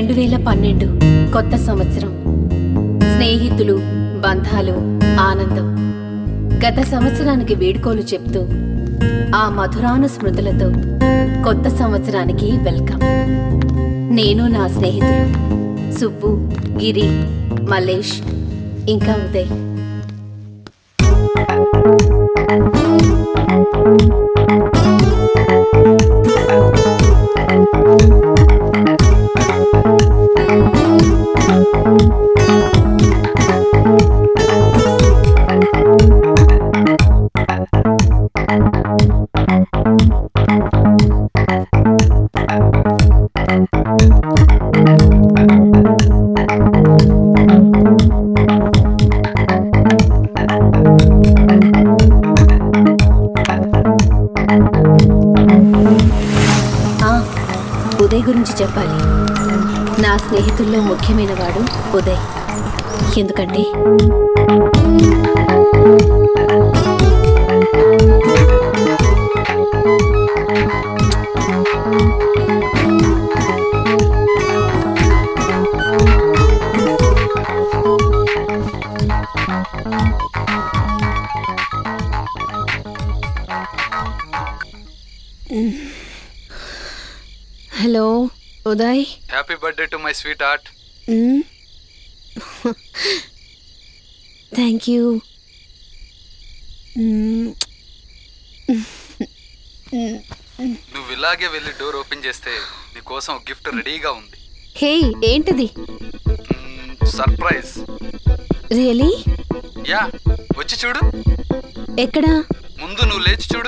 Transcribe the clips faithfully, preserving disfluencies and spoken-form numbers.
రెండు వేల పన్నెండు కొత్త సంవత్సరం. స్నేహితులు, బంధాలు, ఆనందం. గత సంవత్సరానికి వీడ్కోలు చెప్తూ ఆ మధురాను స్మృతులతో కొత్త సంవత్సరానికి వెల్కమ్. నేను నా స్నేహితులు సుబ్బు, గిరి, మల్లేష్, ఇంకా ఉదయ్. ఉదయ్ గురించి చెప్పాలి. నా స్నేహితుల్లో ముఖ్యమైన వాడు ఉదయ్. ఎందుకంటే hello Uday. Happy birthday to my sweet heart. Thank you. నువ్వు ఇలాగే వెళ్ళి డోర్ ఓపెన్ చేస్తే నీకోసం ఒక గిఫ్ట్ రెడీగా ఉంది. హే, ఏంటిది? సర్ప్రైజ్. రియలీ? యా, వచ్చి చూడు. ఎక్కడా? ముందు నువ్వు లేచి చూడు.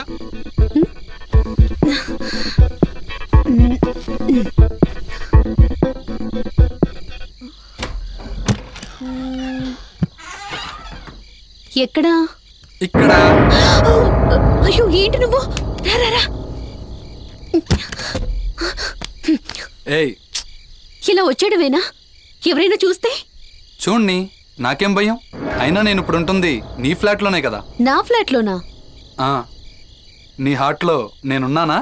ఎక్కడా? ఇక్కడ. అయ్యో, ఏంటి నువ్వు? రా. ఏయ్, ఇలా వచ్చాడువేనా? ఎవరైనా చూస్తే? చూడ్ని, నాకేం భయం. అయినా నేను ఇప్పుడు ఉంటుంది నీ ఫ్లాట్లోనే కదా. నా ఫ్లాట్లోనా? నీ హార్ట్లో నేనున్నానా?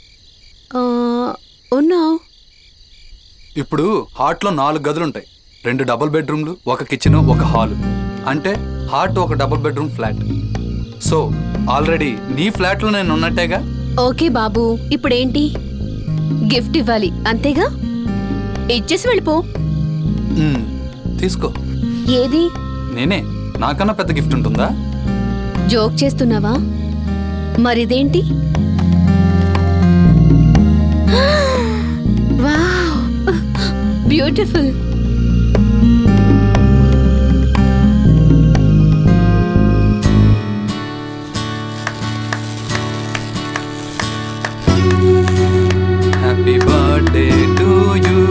ఉన్నావు. ఇప్పుడు హార్ట్లో నాలుగు గదులుంటాయి. రెండు డబుల్ బెడ్రూమ్లు, ఒక కిచెన్, ఒక హాలు. అంటే హార్ట్ ఒక double bedroom flat. So already నీ ఫ్లాట్లో నేను ఉన్నట్టేగా. ఓకే బాబు, ఇప్పుడేంటి? గిఫ్ట్ ఇవ్వాలి అంతేగా? ఇచ్చేసి వెళ్ళిపో. తీసుకో. ఏది? నేనే. నాకన్నా పెద్ద గిఫ్ట్ ఉంటుందా? జోక్ చేస్తున్నావా? మరిదేంటి? Wow, beautiful. Happy birthday to you.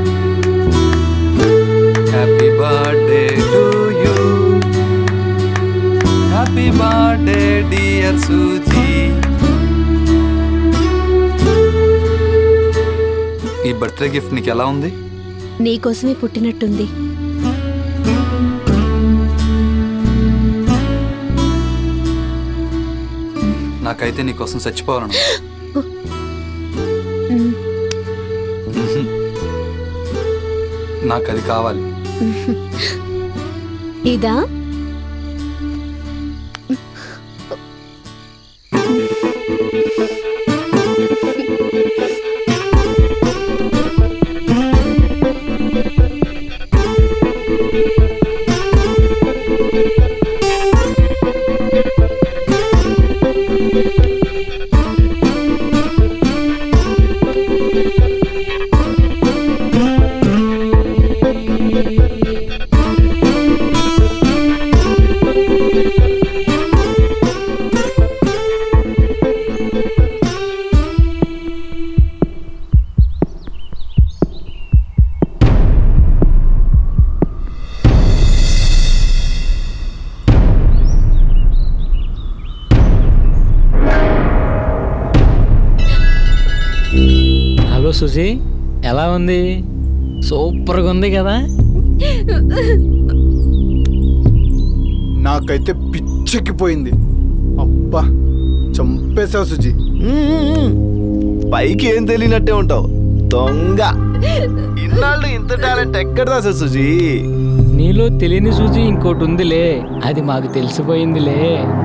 Happy birthday to you. Happy birthday dear Suzy. ఈ బర్త్డే గిఫ్ట్ నీకు ఎలా ఉంది? నీకోసమే పుట్టినట్టుంది. నాకైతే నీకోసం చచ్చిపోవాలను. నాకు అది కావాలి. ఇదా? సుజీ, ఎలా ఉంది? సూపర్గా ఉంది కదా? నాకైతే పిచ్చెక్కిపోయింది. అబ్బా, చంపేశావు సుజీ. పైకి ఏం తెలియనట్టే ఉంటావు, దొంగ. ఇన్నాళ్ళు ఇంత టాలెంట్ ఎక్కడ రాసా సుజీ? నీలో తెలియని సూజీ ఇంకోటి ఉందిలే, అది మాకు తెలిసిపోయిందిలే.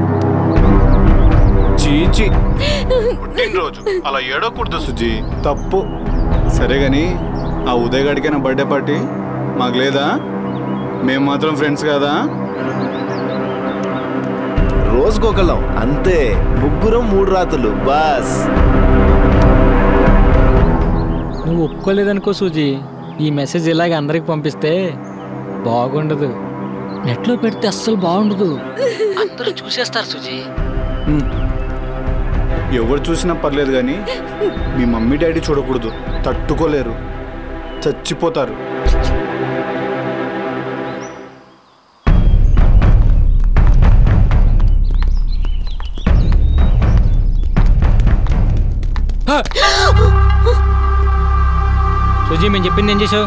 చీచి, పుట్టినరోజు అలా ఏడవకూడదు సుజీ, తప్పు. సరే గాని ఆ ఉదయ్ గడికైనా బర్త్డే పార్టీ మాకు లేదా? మేము మాత్రం ఫ్రెండ్స్ కదా? రోజుకొకళ్ళం అంతే, ముగ్గురం మూడు రాత్రులు బాస్. నువ్వు ఒప్పుకోలేదనుకో సూజీ, ఈ మెసేజ్ ఇలాగ అందరికి పంపిస్తే బాగుండదు. నెట్లో పెడితే అస్సలు బాగుండదు, అందరూ చూసేస్తారు సూజీ. ఎవరు చూసినా పర్లేదు కానీ మీ మమ్మీ డాడీ చూడకూడదు, తట్టుకోలేరు, చచ్చిపోతారు. సూజీ మేము చెప్పింది ఏం చేసావు?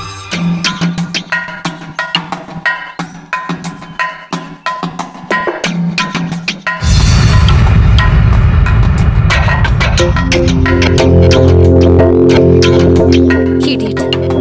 Idiot.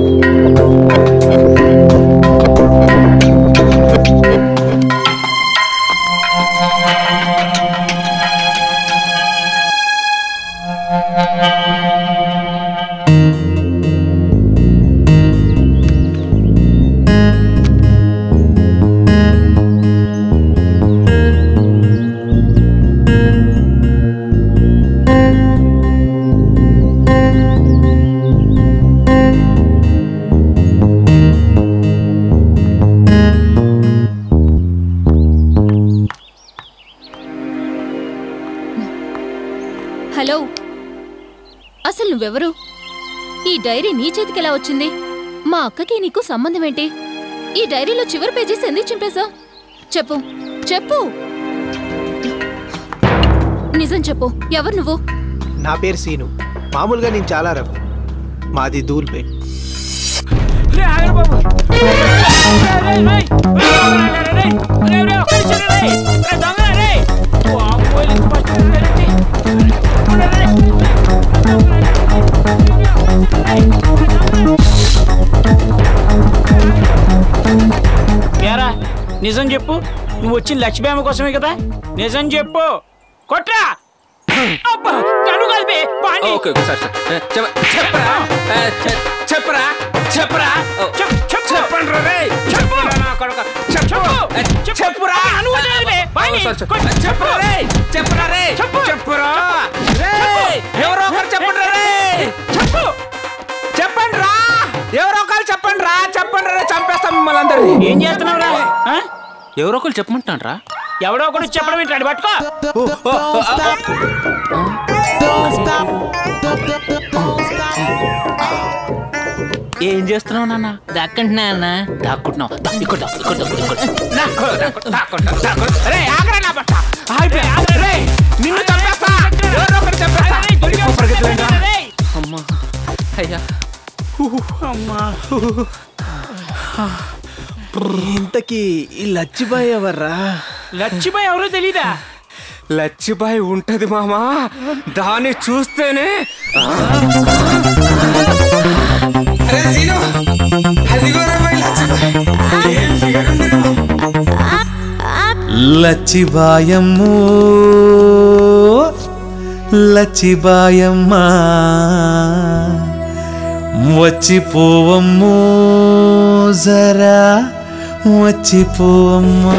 హలో, అసలు నువ్వెవరు? ఈ డైరీ నీ చేతికి ఎలా వచ్చింది? మా అక్కకి నీకు సంబంధం ఏంటి? ఈ డైరీలో చివరి పేజీస్ ఎందుకు చింపేశావు? చెప్పు చెప్పు, నిజం చెప్పు, ఎవరు నువ్వు? నా పేరు సీను. మామూలుగా నేను చాలా రఫ్. మాది ధూల్పేట్. ఏరా నిజం చెప్పు, నువ్వు వచ్చిన లక్ష్మీబామ్మ కోసమే కదా? నిజం చెప్పు, కొట్రా. చెప్పరా చెప్పరా చెప్పరా ఎవరో ఒకరు చెప్పండి రే, చెప్పండి రా, ఎవరో ఒకరు చెప్పండి రా, చెప్పండి రా, చంపేస్తాం మిమ్మల్ని అందరినీ. ఏం చేస్తున్నావు రా? ఎవరో ఒకరు చెప్పమంటాను రా. ఎవడో ఒకరు చెప్పడం ఏంటండి? పట్టుకో. ఏం చేస్తున్నావు నాన్న? దక్కంటున్నా అన్న. దాక్కుంటున్నావు? నిన్ను చంపేస్తా, ఎవరో ఒకరు చంపేస్తా. అమ్మా అయ్యా, అమ్మా. ఇంతకీ ఈ లచ్చిబాయ్ ఎవర్రా? లచ్చిబాయ్ ఎవరో తెలీదా? లచ్చిబాయ్ ఉంటది మామా, దాన్ని చూస్తేనే. లచ్చిబాయమ్మో లచ్చిబాయమ్మా, వచ్చిపోవమ్మో జరా వచ్చిపోవమ్మా.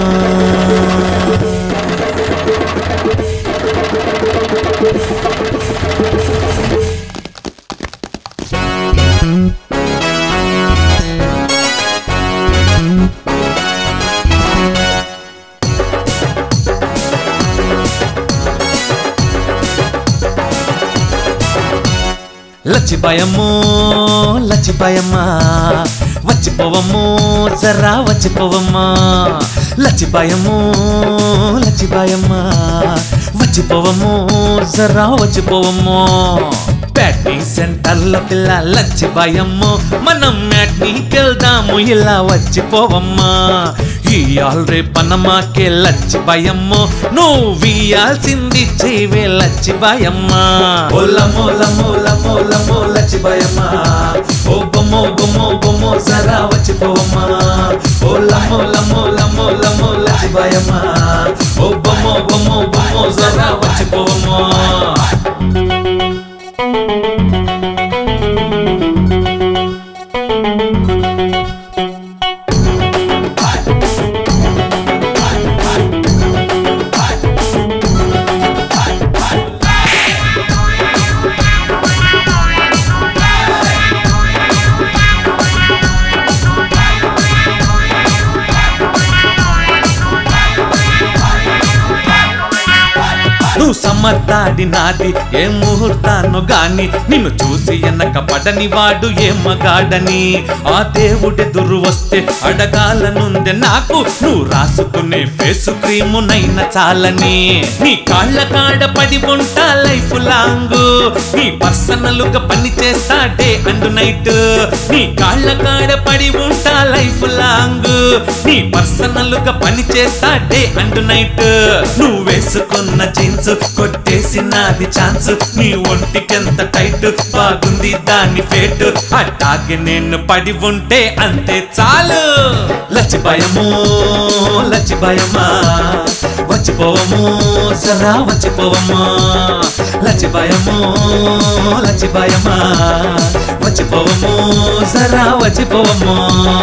లచ్చిబాయమ్మో లచ్చిబాయమ్మా, వచ్చిపోవమ్మో జరా వచ్చిపోవమ్మా. లచ్చిబాయమ్మో లచ్చిబాయమ్మా, వచ్చిపోవమ్మో జరా వచ్చిపోవమ్మో. బ్యాట్నీ సెంటర్ల పిల్ల లచ్చిబాయమ్మో, మనం మ్యాట్నీకి వెళ్దాము ఇలా వచ్చిపోవమ్మా. ఇయాల్రే పనమాకే లచ్చి భయమ్మో నువ్వు ఇయాల్సింది చేయవే లచ్చి భయమ్మ ఓలమో లమో లమో లమో లచ్చి భయమ్మ ఓ బొమ్మో బొమ్మో బొమ్మో సరా వచ్చిపోవమ్మ ఓలమో లమో లమో లమో లచ్చి భయమ్మ ఓ బొమ్మో బొమ్మో బొమ్మో సరా వచ్చిపోవమ్మ నువ్వు సమర్థాడి నాది ఏ ముహూర్తాను గాని నిన్ను చూసి ఎన్నక పడని వాడు ఏ మగాడని ఆ దేవుడెదురు వస్తే అడగాలనుందే నాకు నువ్వు రాసుకునే ఫేసు క్రీము నైనా చాలని నీ కాళ్ళ కాడ పడి ఉంటా లైఫ్ లాంగ్ నీ పర్సనల్గా పని చేస్తా డే అండ్ నైట్ నీ కాళ్ళ కాడ పడి ఉంటా లైఫ్ లాంగ్ నీ పర్సనల్గా పని చేస్తా డే అండ్ నైట్ నువ్వు వేసుకున్న జీన్స్ కొట్టేసి నాది ఛాన్స్ నీ ఒంటికెంత టైట్ బాగుంది దాని ఫేట్ అట్టాగే నేను పడి ఉంటే అంతే చాలు లచ్చిభయము లచ్చిభయమా వచ్చిపోవము సరా వచ్చిపోవము లచ్చిభయము లచ్చిభయమా వచ్చిపోవము సరా వచ్చిపోవము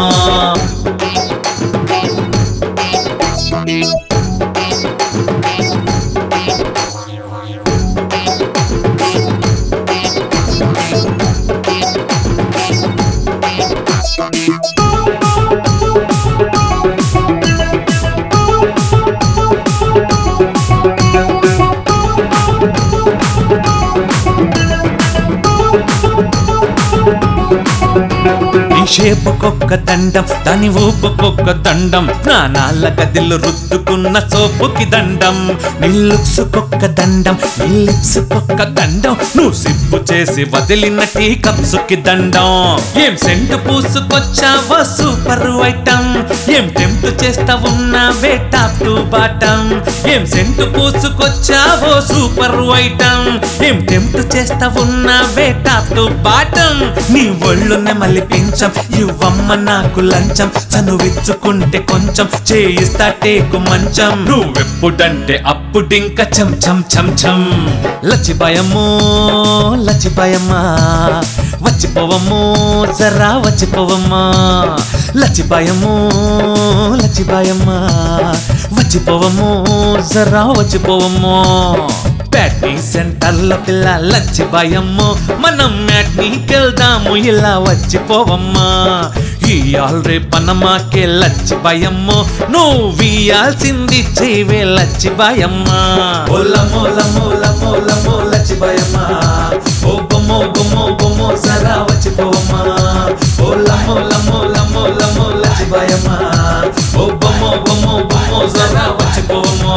షేపుకొక్క దండం దాని ఊపుకొక్క దండం నా నాళ్ళ గదిలో రుద్దుకున్న సోపుకి దండం నీ లుక్స్కొక్క దండం నీ లిప్స్కొక్క దండం నువ్వు సిప్పు చేసి వదిలిన టీ కప్స్కి దండం ఏం సెంటు పూసుకొచ్చావో సూపర్ ఐటమ్ ఏం టెంప్ట్ చేస్తా ఉన్నావే టాప్ టు బాటం ఏం సెంటు పూసుకొచ్చావో సూపర్ ఐటమ్ ఏం టెంప్ట్ చేస్తా ఉన్నావే టాప్ టు బాటం నీ ఒళ్ళునే మలిపించం ఇవ్వమ్మ నాకు లంచం చనువిచ్చుకుంటే కొంచెం చేయిస్తా టేకు మంచం నువ్వెప్పుడంటే అప్పుడింక చం చం చం చం లచ్చిభయము లచ్చిభయమ్మా వచ్చిపోవము జరా వచ్చిపోవమ్మా లచ్చిభయము లచ్చిభయమ్మా వచ్చిపోవము జరా వచ్చిపోవము బ్యాట్నీ సెంటర్ల పిల్ల లచ్చిభయము మనం మ్యాట్నీకెళ్దాము ఇలా వచ్చిపోవమ్మా ఇయాల్రే పనమాకే లచ్చిభయము నువ్వు ఇయాల్సింది చేయవే లచ్చిభయమ్మా ఓలమో లమో లమో లమో లచ్చిభయమ్మా ఓ బొమ్మో బొమ్మో బొమ్మో సరా వచ్చిపోవమ్మా ఓలమో లమో లమో లమో లచ్చిభయమ్మా ఓ బొమ్మో బొమ్మో బొమ్మో సరా వచ్చిపోవమ్మా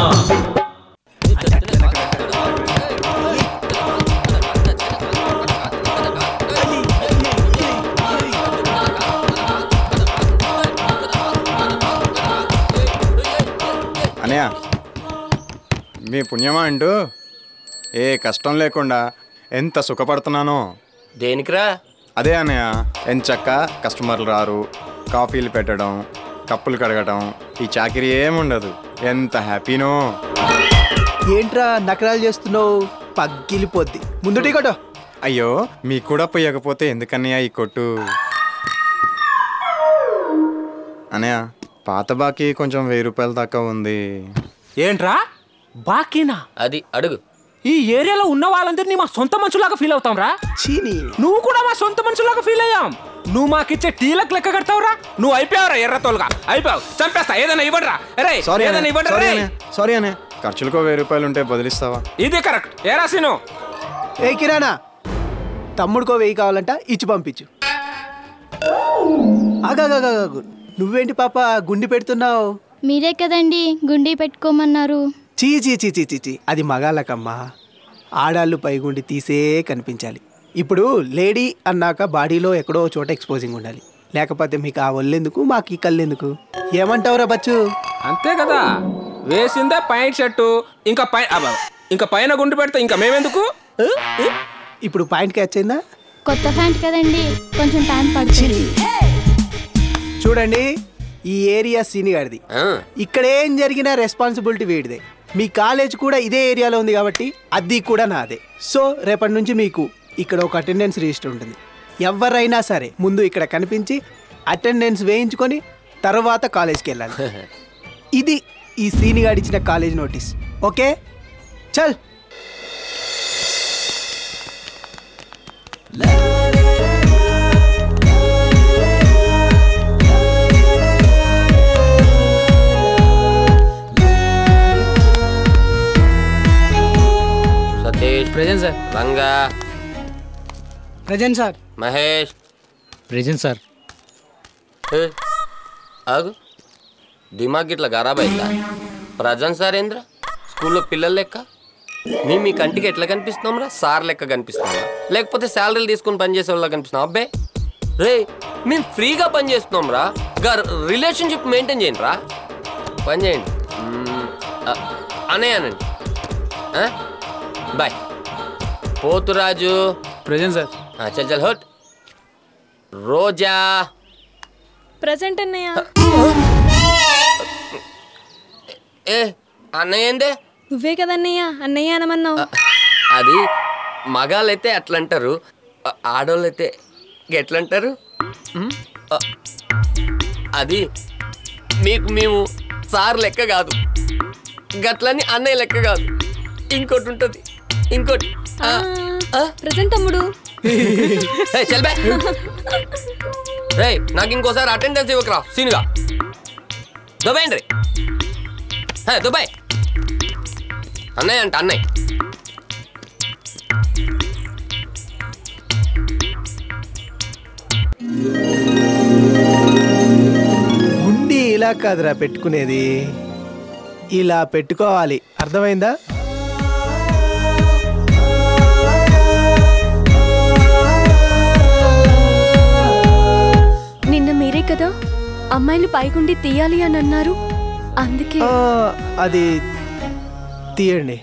అనయ్య మీ పుణ్యమా అంటూ ఏ కష్టం లేకుండా ఎంత సుఖపడుతున్నానో. దేనికిరా? అదే అన్నయ్య, ఎంచక్క కస్టమర్లు రారు, కాఫీలు పెట్టడం, కప్పులు కడగటం, ఈ చాకిరీ ఏముండదు. ఎంత హ్యాపీనో. ఏంట్రా నకరాలు చేస్తున్నావు? పగ్గిలిపోద్ది. ముందు టీ కొట్టు. అయ్యో మీకు కూడా పోయకపోతే ఎందుకన్నయ్య ఈ కొట్టు? అన్నయ్య పాత బాకీ కొంచెం వెయ్యి రూపాయల దాకా ఉంది. ఏంట్రా బాకీనా? అది అడుగు. ఈ ఏరియాలో ఉన్న వాళ్ళందరినీ మా సొంత మనుషులాగా ఫీల్ అవుతాం రా. చీని నువ్వు కూడా మా సొంత మనుషులాగా ఫీల్ అయ్యాం. నువ్వు మాకిచ్చే టీలకు లెక్క కడతావురా. నువ్వు అయిపోయావురా ఎర్రతోలుగా, అయిపోయావు. చంపేస్తా. ఏదైనా ఇవ్వడరా. రే ఏదైనా ఇవ్వడరా. సారీ అనే, ఖర్చులకు వెయ్యి రూపాయలు ఉంటే బదిలిస్తావా? ఇది కరెక్ట్. ఏ రాసిను? ఏ కిరాణా, తమ్ముడికో వెయ్యి కావాలంట, ఇచ్చి పంపించు. ఆగాగాగు, నువ్వేంటి పాప గుండి పెడుతున్నావు? మీరే కదండి గుండి పెట్టుకోమన్నారు. చీ చీ చీ చీ చీ చీ అది మగాళ్ళకమ్మా. ఆడాళ్ళు పైగుండి తీసే కనిపించాలి. ఇప్పుడు లేడీ అన్నాక బాడీలో ఎక్కడో చోట ఎక్స్పోజింగ్ ఉండాలి. లేకపోతే మీకు ఆ ఒళ్ళెందుకు మాకు ఈ కళ్ళెందుకు? ఏమంటావురా బచ్చు? అంతే కదా, వేసిందే పైన షర్టు, ఇంకా పై ఇంకా పైన గుండు పెడితే ఇంకా మేమెందుకు? ఇప్పుడు పాయింట్ క్యాచ్ అయిందా? కొత్త ప్యాంట్ కదండి, కొంచెం టైం పడుతుంది. చూడండి, ఈ ఏరియా సీనిగాడిది. ఇక్కడ ఏం జరిగినా రెస్పాన్సిబిలిటీ వీడిదే. మీ కాలేజ్ కూడా ఇదే ఏరియాలో ఉంది కాబట్టి అది కూడా నాదే. సో రేపటి నుంచి మీకు ఇక్కడ ఒక అటెండెన్స్ రిజిస్టర్ ఉంటుంది. ఎవరైనా సరే ముందు ఇక్కడ కనిపించి అటెండెన్స్ వేయించుకొని తర్వాత కాలేజ్కి వెళ్ళాలి. ఇది ఈ సీనిగాడి ఇచ్చిన కాలేజ్ నోటీస్. ఓకే, చల్. Satish present sir. Ranga present sir. Mahesh present sir. ఆగు, దిమాగ్ ఇట్లా ఖరాబ్ అయిందా? ప్రజెంట్ సార్ ఏంద్రా? స్కూల్లో పిల్లలు లెక్క మేము మీ కంటికి ఎట్లా కనిపిస్తున్నాం రా? సార్ లెక్క కనిపిస్తున్నాం లేకపోతే శాలరీలు తీసుకుని పనిచేసే వాళ్ళ కనిపిస్తున్నాం? అబ్బే రే, మేము ఫ్రీగా పని చేస్తున్నాం రా. రిలేషన్షిప్ మెయింటైన్ చేయండి రా. పని చేయండి అనేయానండి. బాయ్. Poturaju present sir. చల్ చల్ హోట్. రోజా ప్రెజెంట్ అన్నయ్య. ఏ అన్నయ్య ఏందే? నువ్వే కదన్నయ్య అన్నయ్య అనమన్నావు. అది మగాళ్ళైతే అట్లా అంటారు, ఆడోళ్ళైతే ఎట్లా అంటారు? అది మీకు మేము సార్ లెక్క కాదు, గట్లని అన్నయ్య లెక్క కాదు. ఇంకోటి ఉంటుంది, ఇంకోటి. ప్రెజెంట్ తమ్ముడు. చల్ బే. రే, నాకు ఇంకోసారి అటెండెన్స్ ఇవ్వకరా సీనుగా. దుబాయండి రే, దుబాయ్. అన్నయ్య అంట అన్నయ్య. గుండి ఇలా కాదురా పెట్టుకునేది, ఇలా పెట్టుకోవాలి. అర్థమైందా? నిన్న మీరే కదా అమ్మాయిలు పైగుండి తీయాలి అని అన్నారు, అందుకే. అది తీయండి.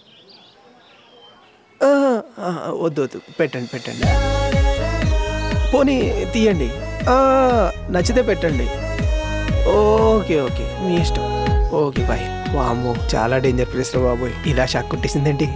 వద్దు వద్దు, పెట్టండి పెట్టండి. పోనీ తీయండి, నచ్చితే పెట్టండి. ఓకే ఓకే, మీ ఇష్టం. Okay bye. వామ్మో, చాలా డేంజర్ ప్లేస్లో బాబోయ్. ఇలా షాక్ కొట్టేసిందేంటి?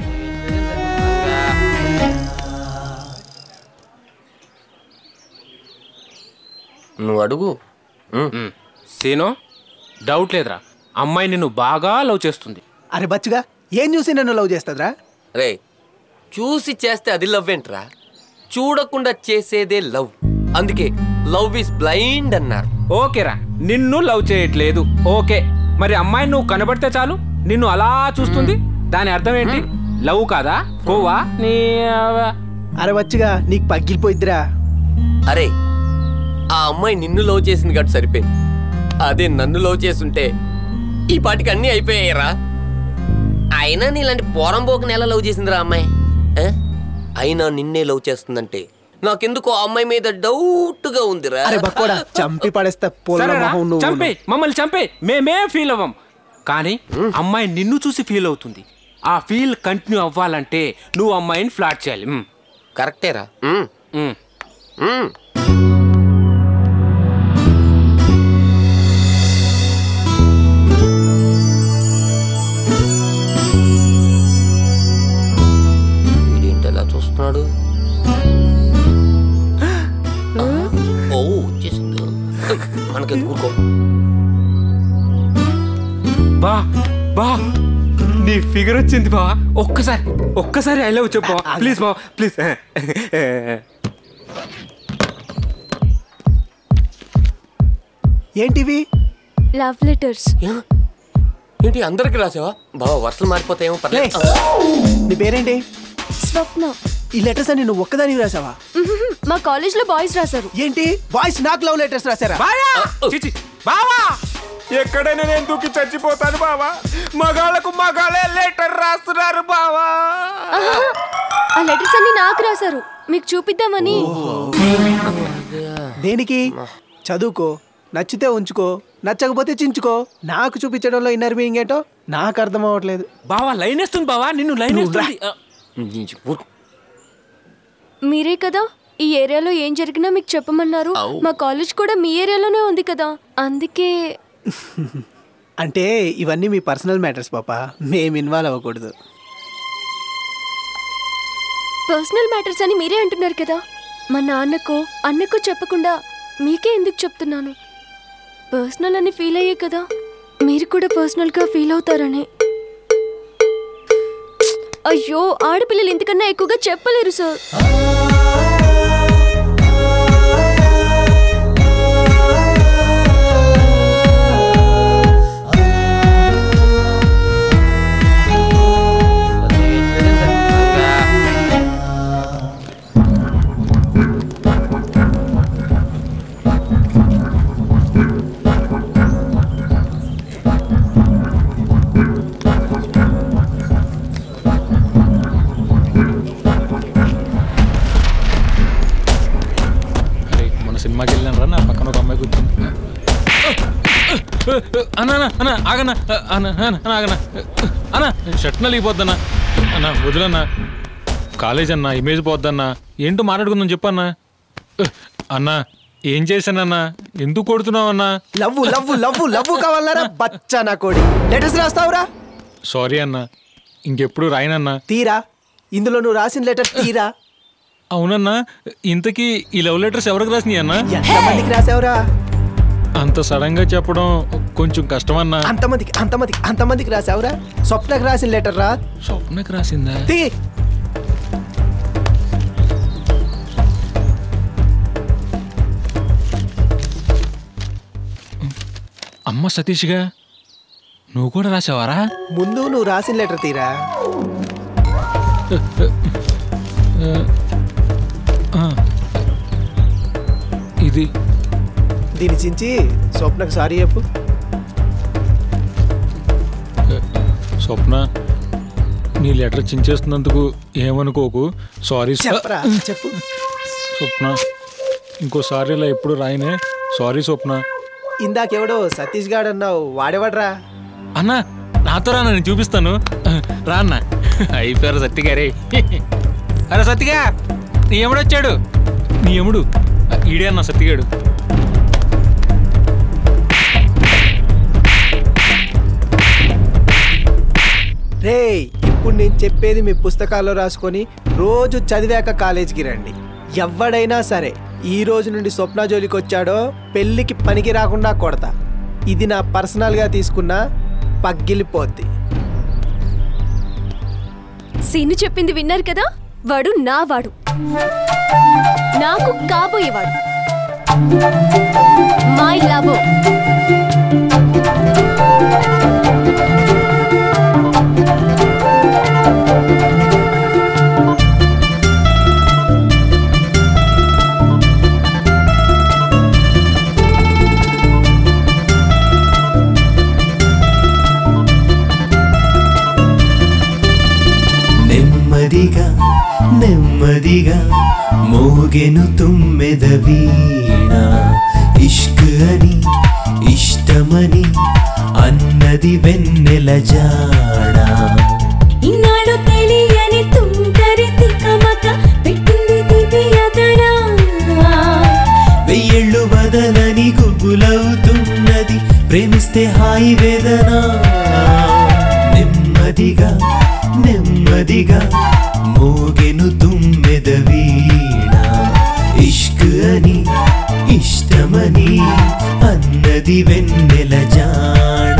నువ్వు అడుగు. సీను, డౌట్ లేదురా, అమ్మాయి నిన్ను బాగా లవ్ చేస్తుంది. అరే బచ్చుగా, ఏం చూసి నన్ను లవ్ చేస్తుందిరా? రే, చూసి చేస్తే అది లవ్ ఏంట్రా? చూడకుండా చేసేదే లవ్. అందుకే లవ్ ఇస్ బ్లైండ్ అన్నారు. ఓకేరా, నిన్ను లవ్ చేయట్లేదు. ఓకే, మరి అమ్మాయి నువ్వు కనబడితే చాలు నిన్ను అలా చూస్తుంది, దాని అర్థం ఏంటి? లవ్ కాదా? కోవా నీ? అరే బచ్చుగా, నీకు పగిలిపోయిద్దిరా. అరే, ఆ అమ్మాయి నిన్ను లవ్ చేసింది కాబట్టి సరిపోయింది. అదే నన్ను లవ్ చేస్తుంటే ఈ పాటికి అన్నీ అయిపోయాయిరా. అయినా నీలాంటి పోరంబోకుని ఎలా లవ్ చేసిందిరా అమ్మాయి? అయినా నిన్నే లవ్ చేస్తుందంటే నాకెందుకో ఆ అమ్మాయి మీద డౌట్ గా ఉందిరా. చంపి పడేస్తా. చంపే, మమ్మల్ని చంపే, మేమే ఫీల్ అవ్వం. కానీ అమ్మాయి నిన్ను చూసి ఫీల్ అవుతుంది. ఆ ఫీల్ కంటిన్యూ అవ్వాలంటే నువ్వు అమ్మాయిని ఫ్లాట్ చేయాలి. కరెక్టేరా. ఇదేంటలా చూస్తున్నాడు? ఓ వచ్చేసింది, మనకి కూర్కో. బా బా, నీ ఫిగర్ వచ్చింది బా. ఒక్కసారి ఒక్కసారి ఐ లవ్ చెప్పు ప్లీజ్ బా, ప్లీజ్. ఏంటివి? Love letters. ఏంటి అందరికి రాసావా? బావా వర్షాలు మారిపోతాయేమో. నీ పేరేంటి? స్వప్న. ఈ లెటర్స్ అని నువ్వు ఒక్కదానికి రాసావా? మా కాలేజ్ లో బాయ్స్ రాశారు. ఏంటి బాయ్స్ నాకు లవ్ లెటర్స్ రాశారా? బావా, ఎక్కడైనా నేను దూకి చచ్చిపోతాను బావా. మగాళ్ళకు మగాళ్ళే లెటర్ రాస్తున్నారు బావా. ఆ లెటర్స్ అన్ని నాకు రాశారు, మీకు చూపిద్దామని. దేనికి? చదువుకో, నచ్చితే ఉంచుకో, నచ్చకపోతే చించుకో. నాకు చూపించడంలో ఇన్నర్ మీనింగ్ ఏంటో నాకు అర్థం అవ్వట్లేదు. బావా లైన్ వేస్తుంది బావా, నిన్ను లైన్ వేస్తుంది. మీరే కదా ఈ ఏరియాలో ఏం జరిగినా మీకు చెప్పమన్నారు. మా కాలేజ్ కూడా మీ ఏరియాలోనే ఉంది కదా, అందుకే. అంటే ఇవన్నీ మీ పర్సనల్ మ్యాటర్స్ పాప, మేము ఇన్వాల్వ్ అవ్వకూడదు. పర్సనల్ మ్యాటర్స్ అని మీరే అంటున్నారు కదా, మా నాన్నకో అన్నకో చెప్పకుండా మీకే ఎందుకు చెప్తున్నాను? పర్సనల్ అని ఫీల్ అయ్యే కదా మీరు కూడా పర్సనల్గా ఫీల్ అవుతారని. అయ్యో, ఆడపిల్లలు ఇంతకన్నా ఎక్కువగా చెప్పలేరు సార్. సినిమాకి వెళ్ళాను రా, నా పక్కన ఒక అమ్మాయి కూర్చుంది. అన్నా అన్నా ఆగన్నా అన్నా అన్నా ఆగన్నా అన్నా, షర్ట్ నలిగిపోద్దన్నా అన్నా, వదిలన్నా. కాలేజ్ అన్నా, ఇమేజ్ పోద్దన్నా. ఏంటో మాట్లాడుకుందాం చెప్పన్నా. అన్నా ఏం చేశానన్నా, ఎందుకు కొడుతున్నావన్నా? లవ్వు లవ్వు లవ్వు లవ్వు కావాలరా బచ్చా నా కోడి. లెటర్స్ రాస్తావురా? సారీ అన్నా, ఇంకెప్పుడు రాయనన్నా. తీరా, ఇందులో నువ్వు రాసిన లెటర్ తీరా. అవునన్నా, ఇంతకీ ఈ లవ్ లెటర్స్ ఎవరికి రాసినాయి అన్నా? ఎంతమందికి రాసావురా? అంత సడన్ గా చెప్పడం కొంచెం కష్టమన్నా. అంతమందికి అంతమందికి అంతమందికి రాసావురా? స్వప్నకి రాసిన లెటర్ రా. స్వప్నకి రాసిందా? తీ. అమ్మ సతీష్గా, నువ్వు కూడా రాసావారా? ముందు నువ్వు రాసిన లెటర్ తీరా. ఇది దీని చించి స్వప్నకు సారీ చెప్పు. స్వప్న, నీ లెటర్ చించేస్తున్నందుకు ఏమనుకోకు. సారీ. చెప్పు స్వప్న, ఇంకోసారి ఇలా ఎప్పుడు రాయనే. సారీ స్వప్న. ఇందాకెవడో సతీష్ గాడు అన్నావు, వాడేవాడ్రా? అన్నా నాతో రా, నేను చూపిస్తాను రా అన్న. అయిపోయారు సత్తిగారే. అరే సత్తిగా, నీ ఎముడు వచ్చాడు. నీ ఎముడు ఈడే అన్న సత్తిగాడు. రే, ఇప్పుడు నేను చెప్పేది మీ పుస్తకాల్లో రాసుకొని రోజు చదివాక కాలేజీకి రండి. ఎవడైనా సరే ఈ రోజు నుండి స్వప్న జోలికి వచ్చాడో పెళ్ళికి పనికి రాకుండా కొడతా. ఇది నా పర్సనల్గా తీసుకున్నా పగిలిపోద్ది. సీను చెప్పింది విన్నారు కదా, వాడు నా వాడు, నాకు కాబోయేవాడు. My love. నెమ్మదిగా నెమ్మదిగా మోగెను తుమ్మెద వీణ. ఇష్క్ అని ఇష్టమని అన్నది వెన్నెల జాడ. ఇన్నాళ్ళు తెలియని తుంటరి తికమక పెట్టింది దివ్యతనా. వెయ్యేళ్ళు వదలని గుబులవుతున్నది ప్రేమిస్తే హాయి వేదన. నెమ్మదిగా నెమ్మదిగా మోగెను తుమ్మెద వీణ. ఇష్క్ అని ఇష్టమని అన్నది వెన్నెల జాడ.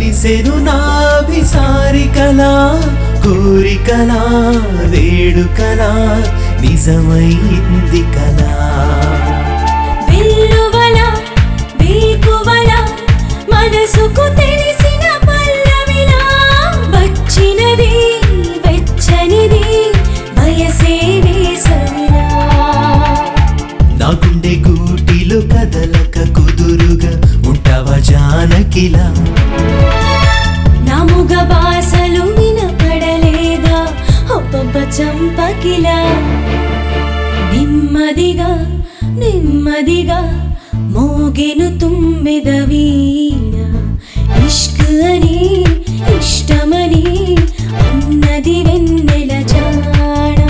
విరిసెను నాభిసారికలా కోరికలా వేడుకలా నిజమైంది కలా వెల్లువల వేకువల మనసుకు తెలిసిన పల్లవిలా వచ్చినది వెచ్చనిది వయసే వేసవిలా నా గుండె గూటిలో కదలక కుదురుగా ఉంటావా జానకిలా నా ముగ బాసలు వినపడలేదా ఒబ్బొబ్బ చంపకిలా నెమ్మదిగా నెమ్మదిగా మోగెను తుమ్మెద వీణ ఇష్క్ అని ఇష్టమని అన్నది వెన్నెల జానా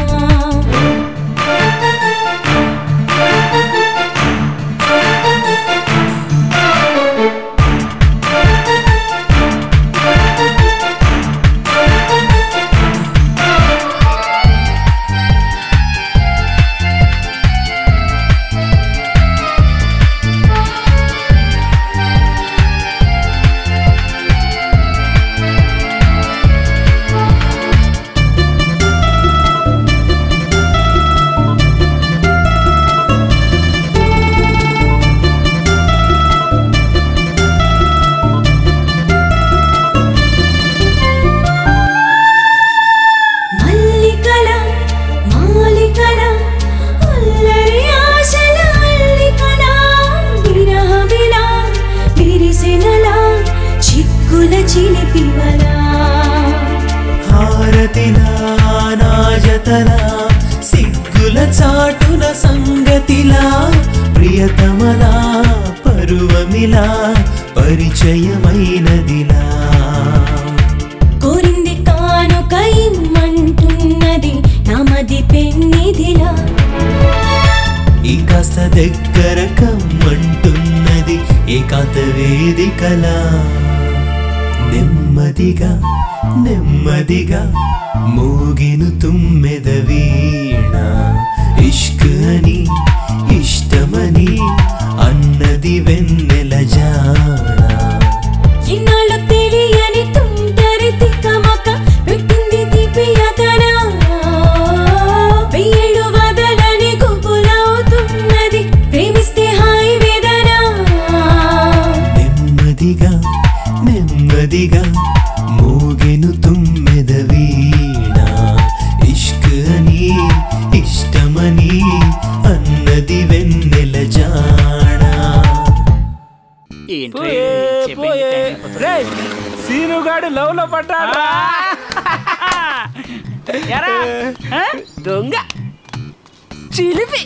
హారతిలా నా జతలా సిగ్గుల చాటున సంగతిలా ప్రియతమలా పరువమిలా పరిచయమైనదిలా కోరింది కానుక ఇమ్మంటున్నది నమది పెన్నిదిలా ఈ కాస్త దగ్గర కమ్మంటున్నది ఏకాంత వేదికలా నెమ్మదిగా నెమ్మదిగా మోగెను తుమ్మెద వీణ ఇష్క్ అని ఇష్టమని అన్నది వెన్నెల జానా ఇన్నాళ్ళు తెలియని తుంటరి తికమక పెట్టింది దివ్యతనా వెయ్యేళ్ళు వదలని గుబులవుతున్నది ప్రేమిస్తే హాయి వేదన నెమ్మదిగా నెమ్మదిగా మోగెను తుమ్మెద వీణ ఇష్క్ అని ఇష్టమని అన్నది వెన్నెల జానా సీనుగాడు లవ్ లో పడ్డాడు దొంగ చిలిపి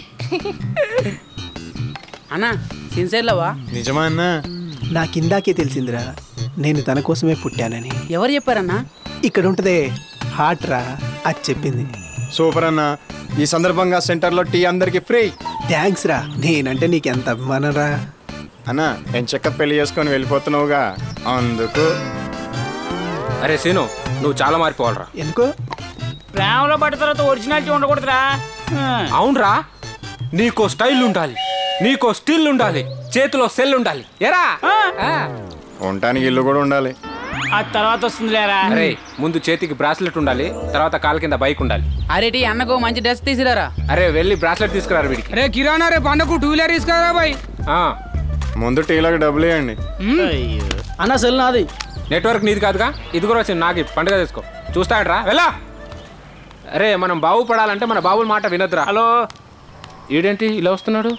అన్నా సిన్సియర్ లవా నిజమా అన్నా నాకిందాకే తెలిసిందిరా నేను తన కోసమే పుట్టానని ఎవరు చెప్పారన్నా ఇక్కడ ఉంటదే హార్ట్ రా అది చెప్పింది సూపర్ అన్న ఈ సందర్భంగా సెంటర్లో టీ అందరికి ఫ్రీ థ్యాంక్స్ రా నేనంటే నీకు ఎంత అభిమానం రా అన్న నేను చెక్క పెళ్లి చేసుకొని వెళ్ళిపోతున్నావుగా అందుకు అరే సీను నువ్వు చాలా మారిపోవాలరా ఎందుకు ప్రేమలో పడ్డ తర్వాత ఒరిజినాలిటీ ఉండకూడదురా అవునరా నీకో స్టైల్ ఉండాలి నీకో స్టిల్ ఉండాలి చేతిలో సెల్ ఉండాలి ఎరా ఉండటానికి ఇల్లు కూడా ఉండాలి ఆ తర్వాత వస్తుంది లేరా అరే ముందు చేతికి బ్రాస్లెట్ ఉండాలి తర్వాత కాలు కింద బైక్ ఉండాలి అరేటి అన్నకు మంచి డ్రెస్ తీసిరారా అరే వెళ్ళి బ్రాస్లెట్ తీసుకురారు వీడికి అరే కిరాణా రే పండకు టూ వీలర్ తీసుకురా బాయ్ ముందు టీలకు డబ్బులు ఇవ్వండి అన్న సెల్ నాది నెట్వర్క్ నీది కాదుగా ఇది కూడా వచ్చింది నాకు పండుగ చేసుకో చూస్తాడరా వెళ్ళా అరే మనం బాగుపడాలంటే మన బాబుల మాట వినొద్దురా హలో ఈడేంటి ఇలా వస్తున్నాడు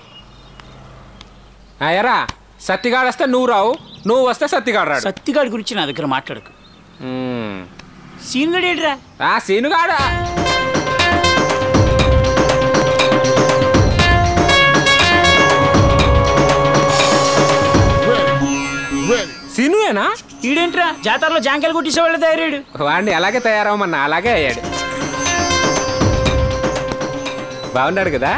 ఎరా సత్తిగాడు వస్తే నువ్వు రావు నువ్వు వస్తే సత్తిగాడు రాడు సత్తిగాడి గురించి నా దగ్గర మాట్లాడకు సీనుగాడు ఏంట్రా ఆ సీనుగాడా సీనుయేనా ఈడేంట్రా జాతరలో జాంకాయలు కొట్టేసేవాళ్ళు తయారాడు వాడిని అలాగే తయారవమన్నా అలాగే అయ్యాడు బాగున్నాడు కదా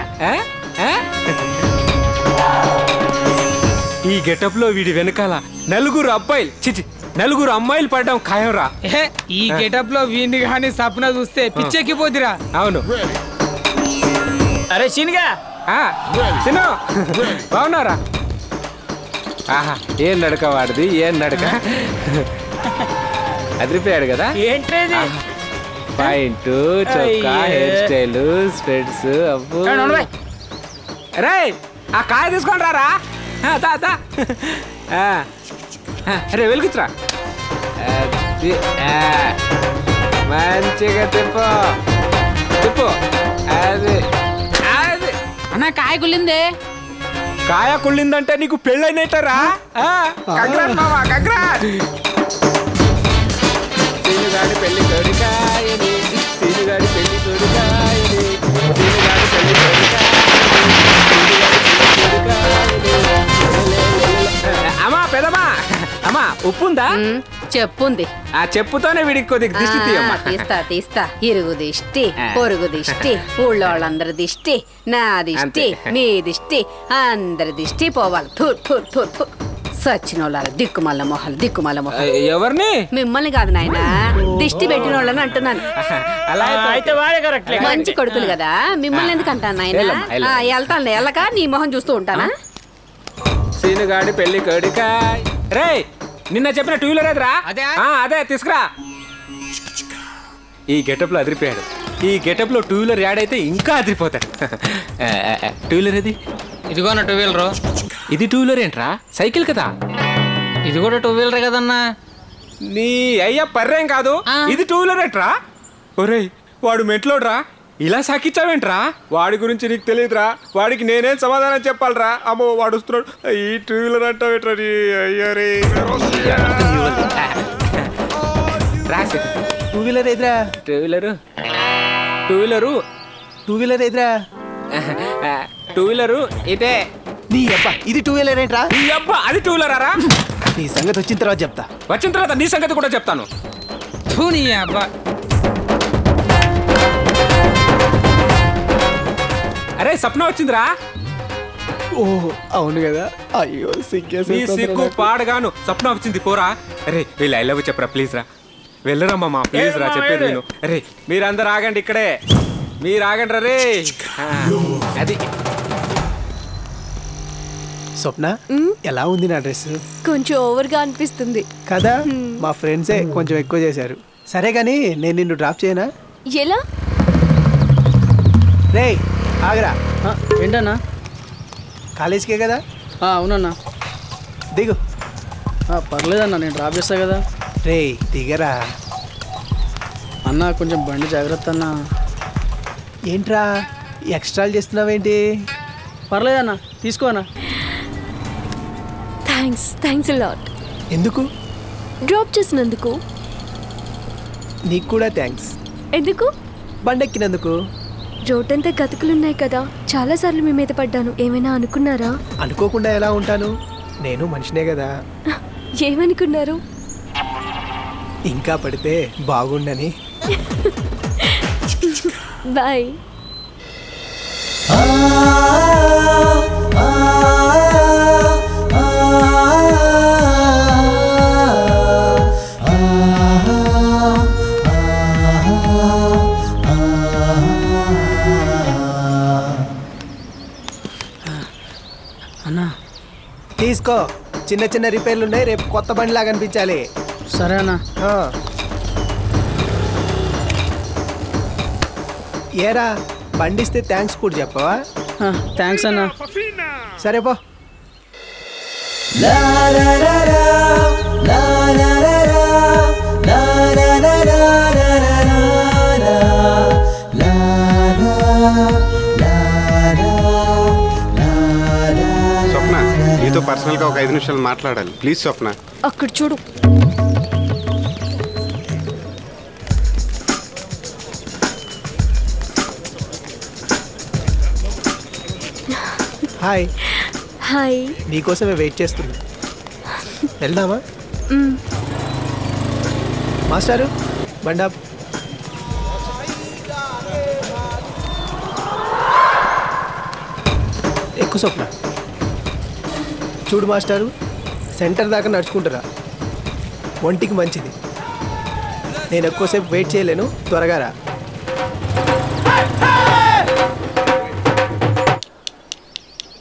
ఈ గెటప్ లో వీడి వెనకాల నలుగురు అబ్బాయిలు చిచి నలుగురు అమ్మాయిలు పడడం ఖాయంరా ఈ గెటప్ లో వీడిని కానీ సప్న చూస్తే పిచ్చెక్కిపోతురా అవును అరే సీనుగా సీను బాగున్నారా ఆహా ఏం నడక వాడిది ఏం నడక అదిరిపోయాడు కదా ఏంట్రేది పాయింట్ చొక్కా హెయిర్ స్టైల్ స్ప్రెడ్స్ అబ్బో రే ఆ కాయ తీసుకొని రారా దా దా అరే వెలుగుతురా మంచిగా తిప్పు తిప్పు అది అది అన్న కాయ కుళ్ళిందే కాయ కుళ్ళిందంటే నీకు పెళ్ళైనట్టరా కంగ్రాట్ మావా కంగ్రాట్ సీనుగాడి పెళ్లి తోడికాయని సీనుగాడి పెళ్లి తోడికాయని సీనుగాడి పెళ్లి తోడికాయని అమ్మా పెదమా అమ్మా ఉప్పు ఉందా చెప్పుంది ఆ చెప్పుతోనే వీడికి కొద్దిగా దిష్టి తీయమ్మా తీస్తా తీస్తా ఇరుగు దిష్టి పొరుగు దిష్టి ఊళ్ళో వాళ్ళందరి దిష్టి నా దిష్టి మీ దిష్టి అందరి దిష్టి పోవాలి థూ థూ థూ థూ సచ్చిన వాళ్ళ దిక్కుమల్ల మొహాలు దిక్కుమల్ల మొహాలు ఎవరిని మిమ్మల్ని కాదు నాయన దిష్టి పెట్టిన వాళ్ళని అంటున్నాను మంచి కొడుకులు కదా మిమ్మల్ని ఎందుకు అంటాను నాయన వెళ్తాను వెళ్ళక నీ మొహం చూస్తూ ఉంటానా సీనుగాడి పెళ్లి కొడికా రే నిన్న చెప్పిన టూ వీలర్ ఎదురా అదే తీసుకురా ఈ గెటప్ లో అదిరిపోయాడు ఈ గెటప్ లో టూ వీలర్ యాడ్ అయితే ఇంకా అదిరిపోతాడు టూ వీలర్ ఇది ఇదిగో నా టూ వీలర్ ఇది టూ వీలర్ ఏంట్రా సైకిల్ కదా ఇది కూడా టూ వీలర్ కదన్నా నీ అయ్యా పర్రేం కాదు ఇది టూ వీలర్ ఏంట్రా ఒరేయ్ వాడు మెంట్లోడ్రా ఇలా సాకిచ్చావేంట్రా వాడి గురించి నీకు తెలియదురా వాడికి నేనేం సమాధానం చెప్పాలరా అమ్మో వాడు వస్తున్నాడు ఈ టూ వీలర్ అంటావేట్రా నీ అయ్యరే టూ వీలర్ ఎదురా two wheeler two wheeler two wheeler ఎదురా టూ వీలరు ఇదే నీ అబ్బా ఇది టూ వీలర్ ఏంట్రా నీ అబ్బా అది టూ వీలరా నీ సంగతి వచ్చిన తర్వాత చెప్తా వచ్చిన తర్వాత నీ సంగతి కూడా చెప్తాను నీ అబ్బా అరే సప్న వచ్చిందిరా ఓ అవును కదా అయ్యో నీ సిగ్గు పాడగాను సప్న వచ్చింది పోరా అరే వీళ్ళు ఐ లవ్ చెప్పరా ప్లీజ్ రా వెళ్ళరా మామ ప్లీజ్ రా చెప్పేది నేను అరే మీరందరు ఆగండి ఇక్కడే మీరు ఆగండి రే అది స్వప్న ఎలా ఉంది నా డ్రెస్ కొంచెం ఓవర్గా అనిపిస్తుంది కదా మా ఫ్రెండ్సే కొంచెం ఎక్కువ చేశారు సరే కానీ నేను నిన్ను డ్రాప్ చేయనా ఎలా రే ఆగరా ఏంటన్నా కాలేజీకే కదా అవునన్నా దిగు పర్లేదన్నా నేను డ్రాప్ చేస్తా కదా రే దిగరా అన్నా కొంచెం బండి జాగ్రత్త అన్నా ఏంట్రా ఎక్స్ట్రాలు చేస్తున్నావేంటి పర్లేదన్నా తీసుకో అన్నా థ్యాంక్స్ థ్యాంక్స్ లాట్ ఎందుకు డ్రాప్ చేసినందుకు నీకు కూడా థ్యాంక్స్ ఎందుకు బండెక్కినందుకు రోడ్డంతా గతుకులున్నాయి కదా చాలాసార్లు మీ మీద పడ్డాను ఏమైనా అనుకున్నారా అనుకోకుండా ఎలా ఉంటాను నేను మనిషినే కదా ఏమనుకున్నారు ఇంకా పడితే బాగుండని బాయ్ అన్నా తీసుకో చిన్న చిన్న రిపేర్లు ఉన్నాయి రేపు కొత్త బండిలా కనిపించాలి సరే అన్నా ఏరా బండిస్తే థ్యాంక్స్ కూడా చెప్పవా థ్యాంక్స్ అన్నా సరే పో స్వప్న నీతో పర్సనల్గా ఒక ఐదు నిమిషాలు మాట్లాడాలి ప్లీజ్ స్వప్న అక్కడ చూడు హాయ్ హాయ్ నీకోసమే వెయిట్ చేస్తున్నా వెళ్దామా మాస్టారు బండా ఎక్కువ స్వప్న చూడు మాస్టారు సెంటర్ దాకా నడుచుకుంటారా ఒంటికి మంచిది నేను ఎక్కువసేపు వెయిట్ చేయలేను త్వరగా రా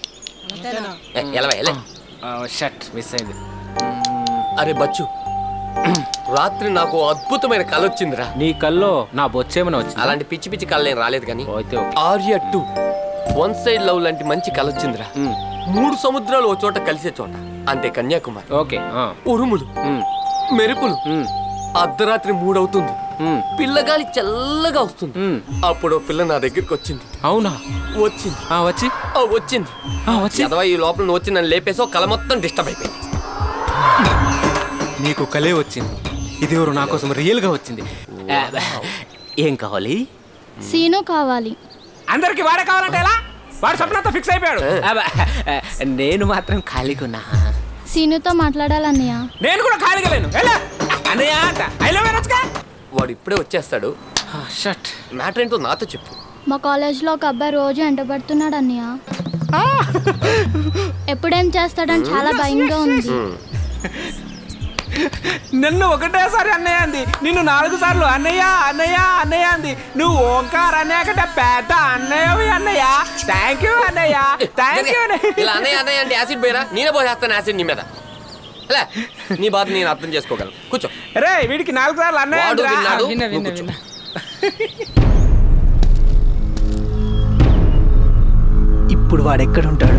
షట్ మిస్ అయింది అరే బచ్చు రాత్రి నాకు అద్భుతమైన కళ వచ్చిందిరా. నీ కల్లో నా బొచ్చేమని వచ్చింది? అలాంటి పిచ్చి పిచ్చి కళ్ళు ఏం రాలేదు కానీ Arya two one side love లాంటి మంచి కళ వచ్చిందిరా. మూడు సముద్రాలు ఓ చోట కలిసే చోట అంటే కన్యాకుమారి. ఓకే. ఉరుములు, మెరుపులు, అర్ధరాత్రి మూడవుతుంది, పిల్లగాలి చల్లగా వస్తుంది. అప్పుడు పిల్ల నా దగ్గరికి వచ్చింది. అవునా? వచ్చింది వచ్చి వచ్చింది చదవా ఈ లోపల నువ్వు వచ్చి నన్ను లేపేసో కళ మొత్తం డిస్టర్బ్ అయిపోయింది. నీకు కలే వచ్చింది, ఇది ఎవరు నా కోసం రియల్ గా వచ్చింది. ఏం కావాలి? సీను కావాలి. అందరికి వాడే కావాలంటే ఎలా? వాడు స్వప్నంతో ఫిక్స్ అయిపోయాడు. నేను మాత్రం ఖాళీగా ఉన్నా. సీనుతో మాట్లాడాలన్నయ్య. నేను కూడా ఖాళీగా లేను. అన్నయ్య అంట ఐ లవ్ యు రచక. వాడు ఇప్పుడే వచ్చేస్తాడు. షట్ మ్యాటర్ ఏంటో నాతో చెప్పు. మా కాలేజ్లో ఒక అబ్బాయి రోజు ఎంటబడుతున్నాడు అన్నయ్య. ఎప్పుడేం చేస్తాడని చాలా భయంగా ఉంది. నన్ను ఒకటేసారి అన్నయ్య అంది, నిన్ను నాలుగు సార్లు అన్నయ్య అన్నయ్య అన్నయ్య అంది. నువ్వు ఓంకార్ అన్నయ్య కంటే పెద్ద అన్నయ్య అన్నయ్య. థ్యాంక్ యూ అన్నయ్య, థ్యాంక్ యూ. ఇలా అన్నయ్య అన్నయ్య అంటే యాసిడ్ పోయిరా, నేనే పోసేస్తాను యాసిడ్ నీ మీద. నీ బాధ నేను అర్థం చేసుకోగలను. కూర్చో. రే వీడికి నాలుగు సార్లు అన్నయ్య. ఇప్పుడు వాడెక్కడుంటాడు?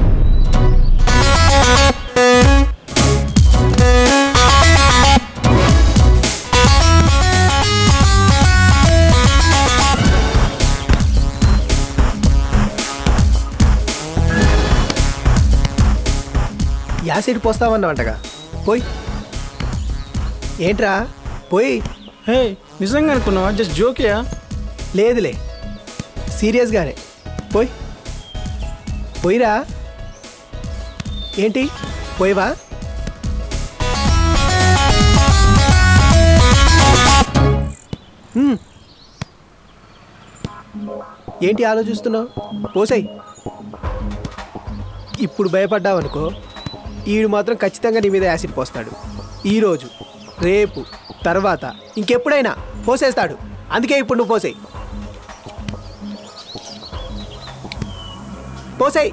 యాసిడ్ పోస్తామన్నావంటగా, పోయి. ఏంట్రా పోయి? హే నిజంగా అనుకున్నావా? జస్ట్ జోకియా? లేదులే, సీరియస్గానే. పోయి పోయిరా. ఏంటి పోయివా? ఏంటి ఆలోచిస్తున్నావు? పోసాయి. ఇప్పుడు భయపడ్డావనుకో, ఈడు మాత్రం ఖచ్చితంగా నీ మీద యాసిడ్ పోస్తాడు. ఈరోజు, రేపు, తర్వాత ఇంకెప్పుడైనా పోసేస్తాడు. అందుకే ఇప్పుడు నువ్వు పోసేయి. పోసేయి.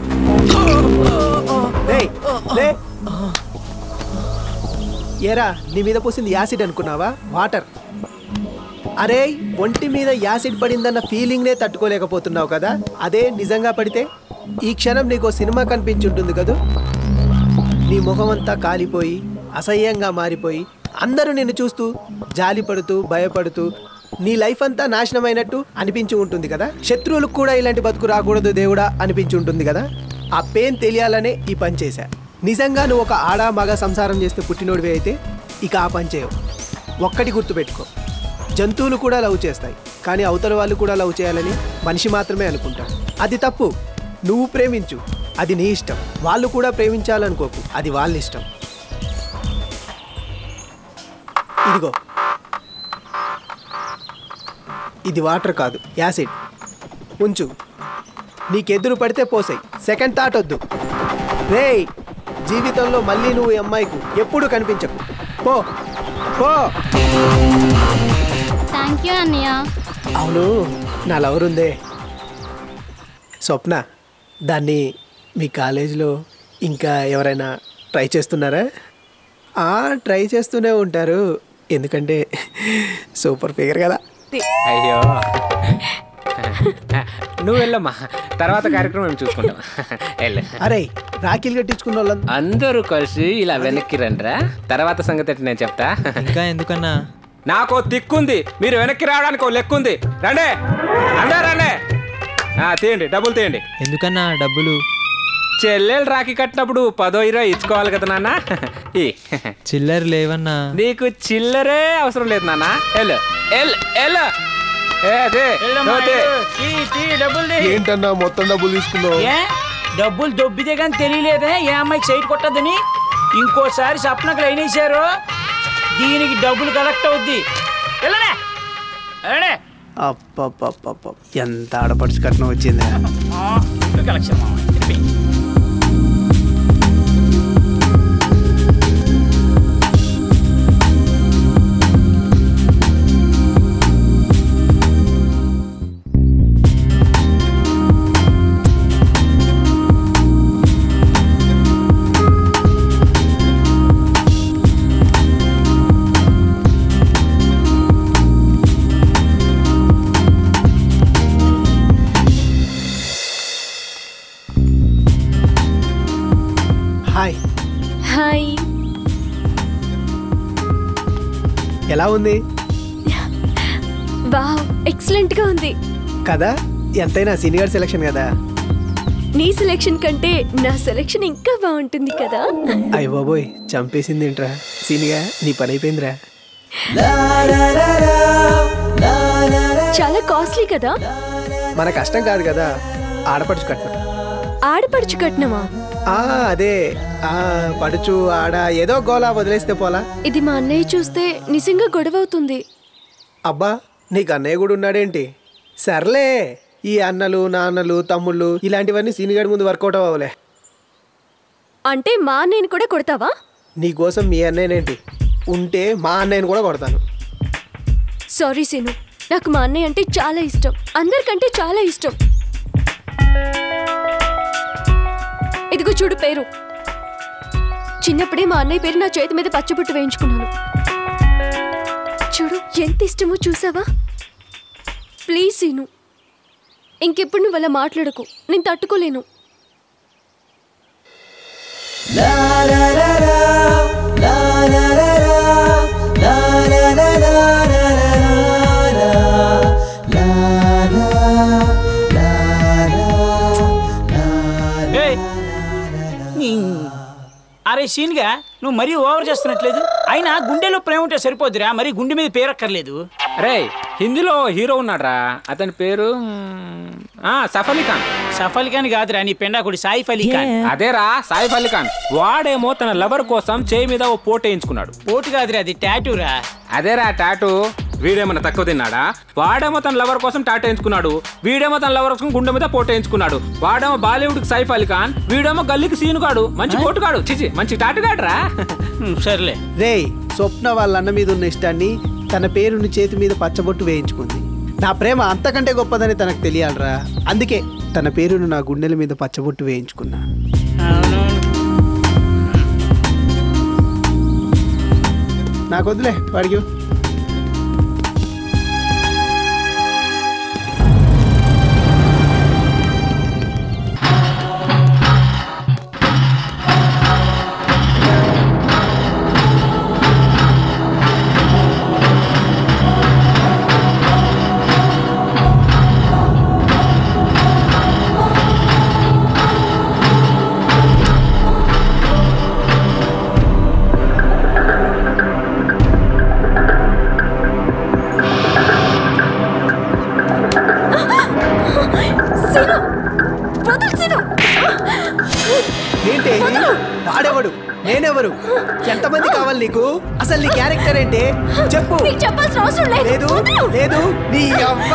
ఏరా, నీ మీద పోసింది యాసిడ్ అనుకున్నావా? వాటర్. అరే, ఒంటి మీద యాసిడ్ పడిందన్న ఫీలింగ్నే తట్టుకోలేకపోతున్నావు కదా. అదే నిజంగా పడితే ఈ క్షణం నీకో సినిమా కనిపించుంటుంది కదూ. నీ ముఖమంతా కాలిపోయి అసహ్యంగా మారిపోయి అందరూ నిన్ను చూస్తూ జాలిపడుతూ భయపడుతూ నీ లైఫ్ అంతా నాశనమైనట్టు అనిపించి ఉంటుంది కదా. శత్రువులకు కూడా ఇలాంటి బతుకు రాకూడదు దేవుడా అనిపించి ఉంటుంది కదా. ఆ పెయిన్ తెలియాలనే ఈ పని చేశా. నిజంగా నువ్వు ఒక ఆడ మగ సంసారం చేస్తే పుట్టినోడివి అయితే ఇక ఆ పని చేయవు. ఒక్కటి గుర్తుపెట్టుకో, జంతువులు కూడా లవ్ చేస్తాయి, కానీ అవతల వాళ్ళు కూడా లవ్ చేయాలని మనిషి మాత్రమే అనుకుంటాడు. అది తప్పు. నువ్వు ప్రేమించు, అది నీ ఇష్టం. వాళ్ళు కూడా ప్రేమించాలనుకోకు, అది వాళ్ళ ఇష్టం. ఇదిగో, ఇది వాటర్ కాదు, యాసిడ్. ఉంచు. నీకెదురు పడితే పోసాయి. సెకండ్ థాట్ వద్దు. రేయ్, జీవితంలో మళ్ళీ నువ్వు ఈ అమ్మాయికు ఎప్పుడు కనిపించకు. పో పో. థ్యాంక్ యూ అన్నయ్య. అవును, నా లవర్ ఉందే స్వప్న, దాన్ని మీ కాలేజీలో ఇంకా ఎవరైనా ట్రై చేస్తున్నారా? ట్రై చేస్తూనే ఉంటారు, ఎందుకంటే సూపర్ ఫిగర్ కదా. అయ్యో, నువ్వు వెళ్ళమ్మా, తర్వాత కార్యక్రమం చూసుకుంటాం. అరే, రాఖీలు కట్టించుకున్న వాళ్ళు అందరూ కలిసి ఇలా వెనక్కి రండిరా, తర్వాత సంగతి నేను చెప్తా. ఇంకా ఎందుకన్నా? నాకు తిక్కుంది, మీరు వెనక్కి రావడానికి ఓ లెక్కుంది. రండి అందరూ రండి. తీయండి, డబ్బులు తీయండి. ఎందుకన్నా డబ్బులు? చెల్లెలు రాఖీ కట్టినప్పుడు పదో ఇరవై ఇచ్చుకోవాలి కదా నాన్న. చిల్లర లేవన్నా. నీకు చిల్లరే అవసరం లేదు నాన్న. ఎల్ ఎల్ ఎల్ ఏంటన్నా మొత్తం డబ్బులు తీసుకున్నావు? డబ్బులు దొబ్బితే కానీ తెలియలేదే ఏ అమ్మాయికి సైట్ కొట్టద్దని. ఇంకోసారి సప్నకు లైన్ వేసారు, దీనికి డబ్బులు కలెక్ట్ అవుద్ది. అప్ప ఎంత ఆడపడుచు కట్నం వచ్చింది. కలెక్షన్ ఉంది వావ్ ఎక్సలెంట్ గా ఉంది కదా? ఎంతైనా సీనియర్ సెలక్షన్ కదా. నీ సెలక్షన్ కంటే నా సెలక్షన్ ఇంకా బాగుంటుంది కదా. అయ్య బాబోయ్ చంపేసింది ఏంట్రా సీనియర్, నీ పని అయిపోయిందిరా. చాలా కాస్ట్లీ కదా. మన కష్టం కాదు కదా, ఆడపడుచు కట్నం. ఆడపడుచు కట్నమా? ఆ అదే ఆ పడుచు ఆడ ఏదో గోలా వదిలేస్తే పోలా. ఇది మా అన్నయ్య చూస్తే నిజంగా గొడవ అవుతుంది. అబ్బా నీకు అన్నయ్య కూడా ఉన్నాడేంటి? సర్లే, ఈ అన్నలు నాన్నలు తమ్ముళ్ళు ఇలాంటివన్నీ సీనియర్ ముందు వర్కౌట్ అవ్వలే. అంటే మా అన్నయ్యని కూడా కొడతావా? నీకోసం మీ అన్నయ్యనేంటి, ఉంటే మా అన్నయ్యని కూడా కొడతాను. సారీ సీను, నాకు మా అన్నయ్య అంటే చాలా ఇష్టం, అందరికంటే చాలా ఇష్టం. ఇదిగో చూడు పేరు. చిన్నప్పుడే మా అన్నయ్య పేరు నా చేతి మీద పచ్చబొట్టు వేయించుకున్నాను. చూడు ఎంత ఇష్టమో చూసావా? ప్లీజ్ సీను, ఇంకెప్పుడు నువ్వు అలా మాట్లాడకు, నేను తట్టుకోలేను. అరే సీన్గా నువ్వు మరీ ఓవర్ చేస్తున్నట్లేదు. అయినా గుండెలో ప్రేమ ఉంటే సరిపోద్దిరా, మరి గుండె మీద పేరక్కర్లేదు. రే హిందీలో హీరో ఉన్నాడ్రా, అతని పేరు సఫ్ అలీ ఖాన్. సఫ్ అలీ ఖాన్ కాదురా, నీ పెండాకుడి సాయిఫ్ అలీ ఖాన్. అదేరా సాయిఫ్ అలీ ఖాన్. వాడేమో తన లవర్ కోసం చేయి మీద ఓ పోటు వేయించుకున్నాడు. పోటు కాదురా, అది టాటూరా. అదేరా టాటూ. వీడేమన్నా తక్కువ తిన్నాడా? వాడేమో తన లవర్ కోసం టాటూ వేయించుకున్నాడు, వీడేమో తన లవర్ కోసం గుండె మీద పోటు వేయించుకున్నాడు. వాడేమో బాలీవుడ్ కి సైఫ్ అలీ ఖాన్, వీడేమో గల్లీకి సీనుగాడు. మంచి పోటుగాడు, చిచి మంచి టాటుగాడ్రా. సర్లే. రే స్వప్న వాళ్ళ అన్న మీద ఉన్న ఇష్టాన్ని తన పేరుని చేతి మీద పచ్చబొట్టు వేయించుకుంది. నా ప్రేమ అంతకంటే గొప్పదని తనకు తెలియాలరా, అందుకే తన పేరును నా గుండెల మీద పచ్చబొట్టు వేయించుకున్నా. నాకు వద్దులే వాడికి. వాడెవడు, నేనెవరు, ఎంతమంది కావాలి నీకు? అసలు నీ క్యారెక్టర్ ఏంటి చెప్పు. చెప్పాల్సిన అవసరం లేదు. లేదు నీ అవ్వ.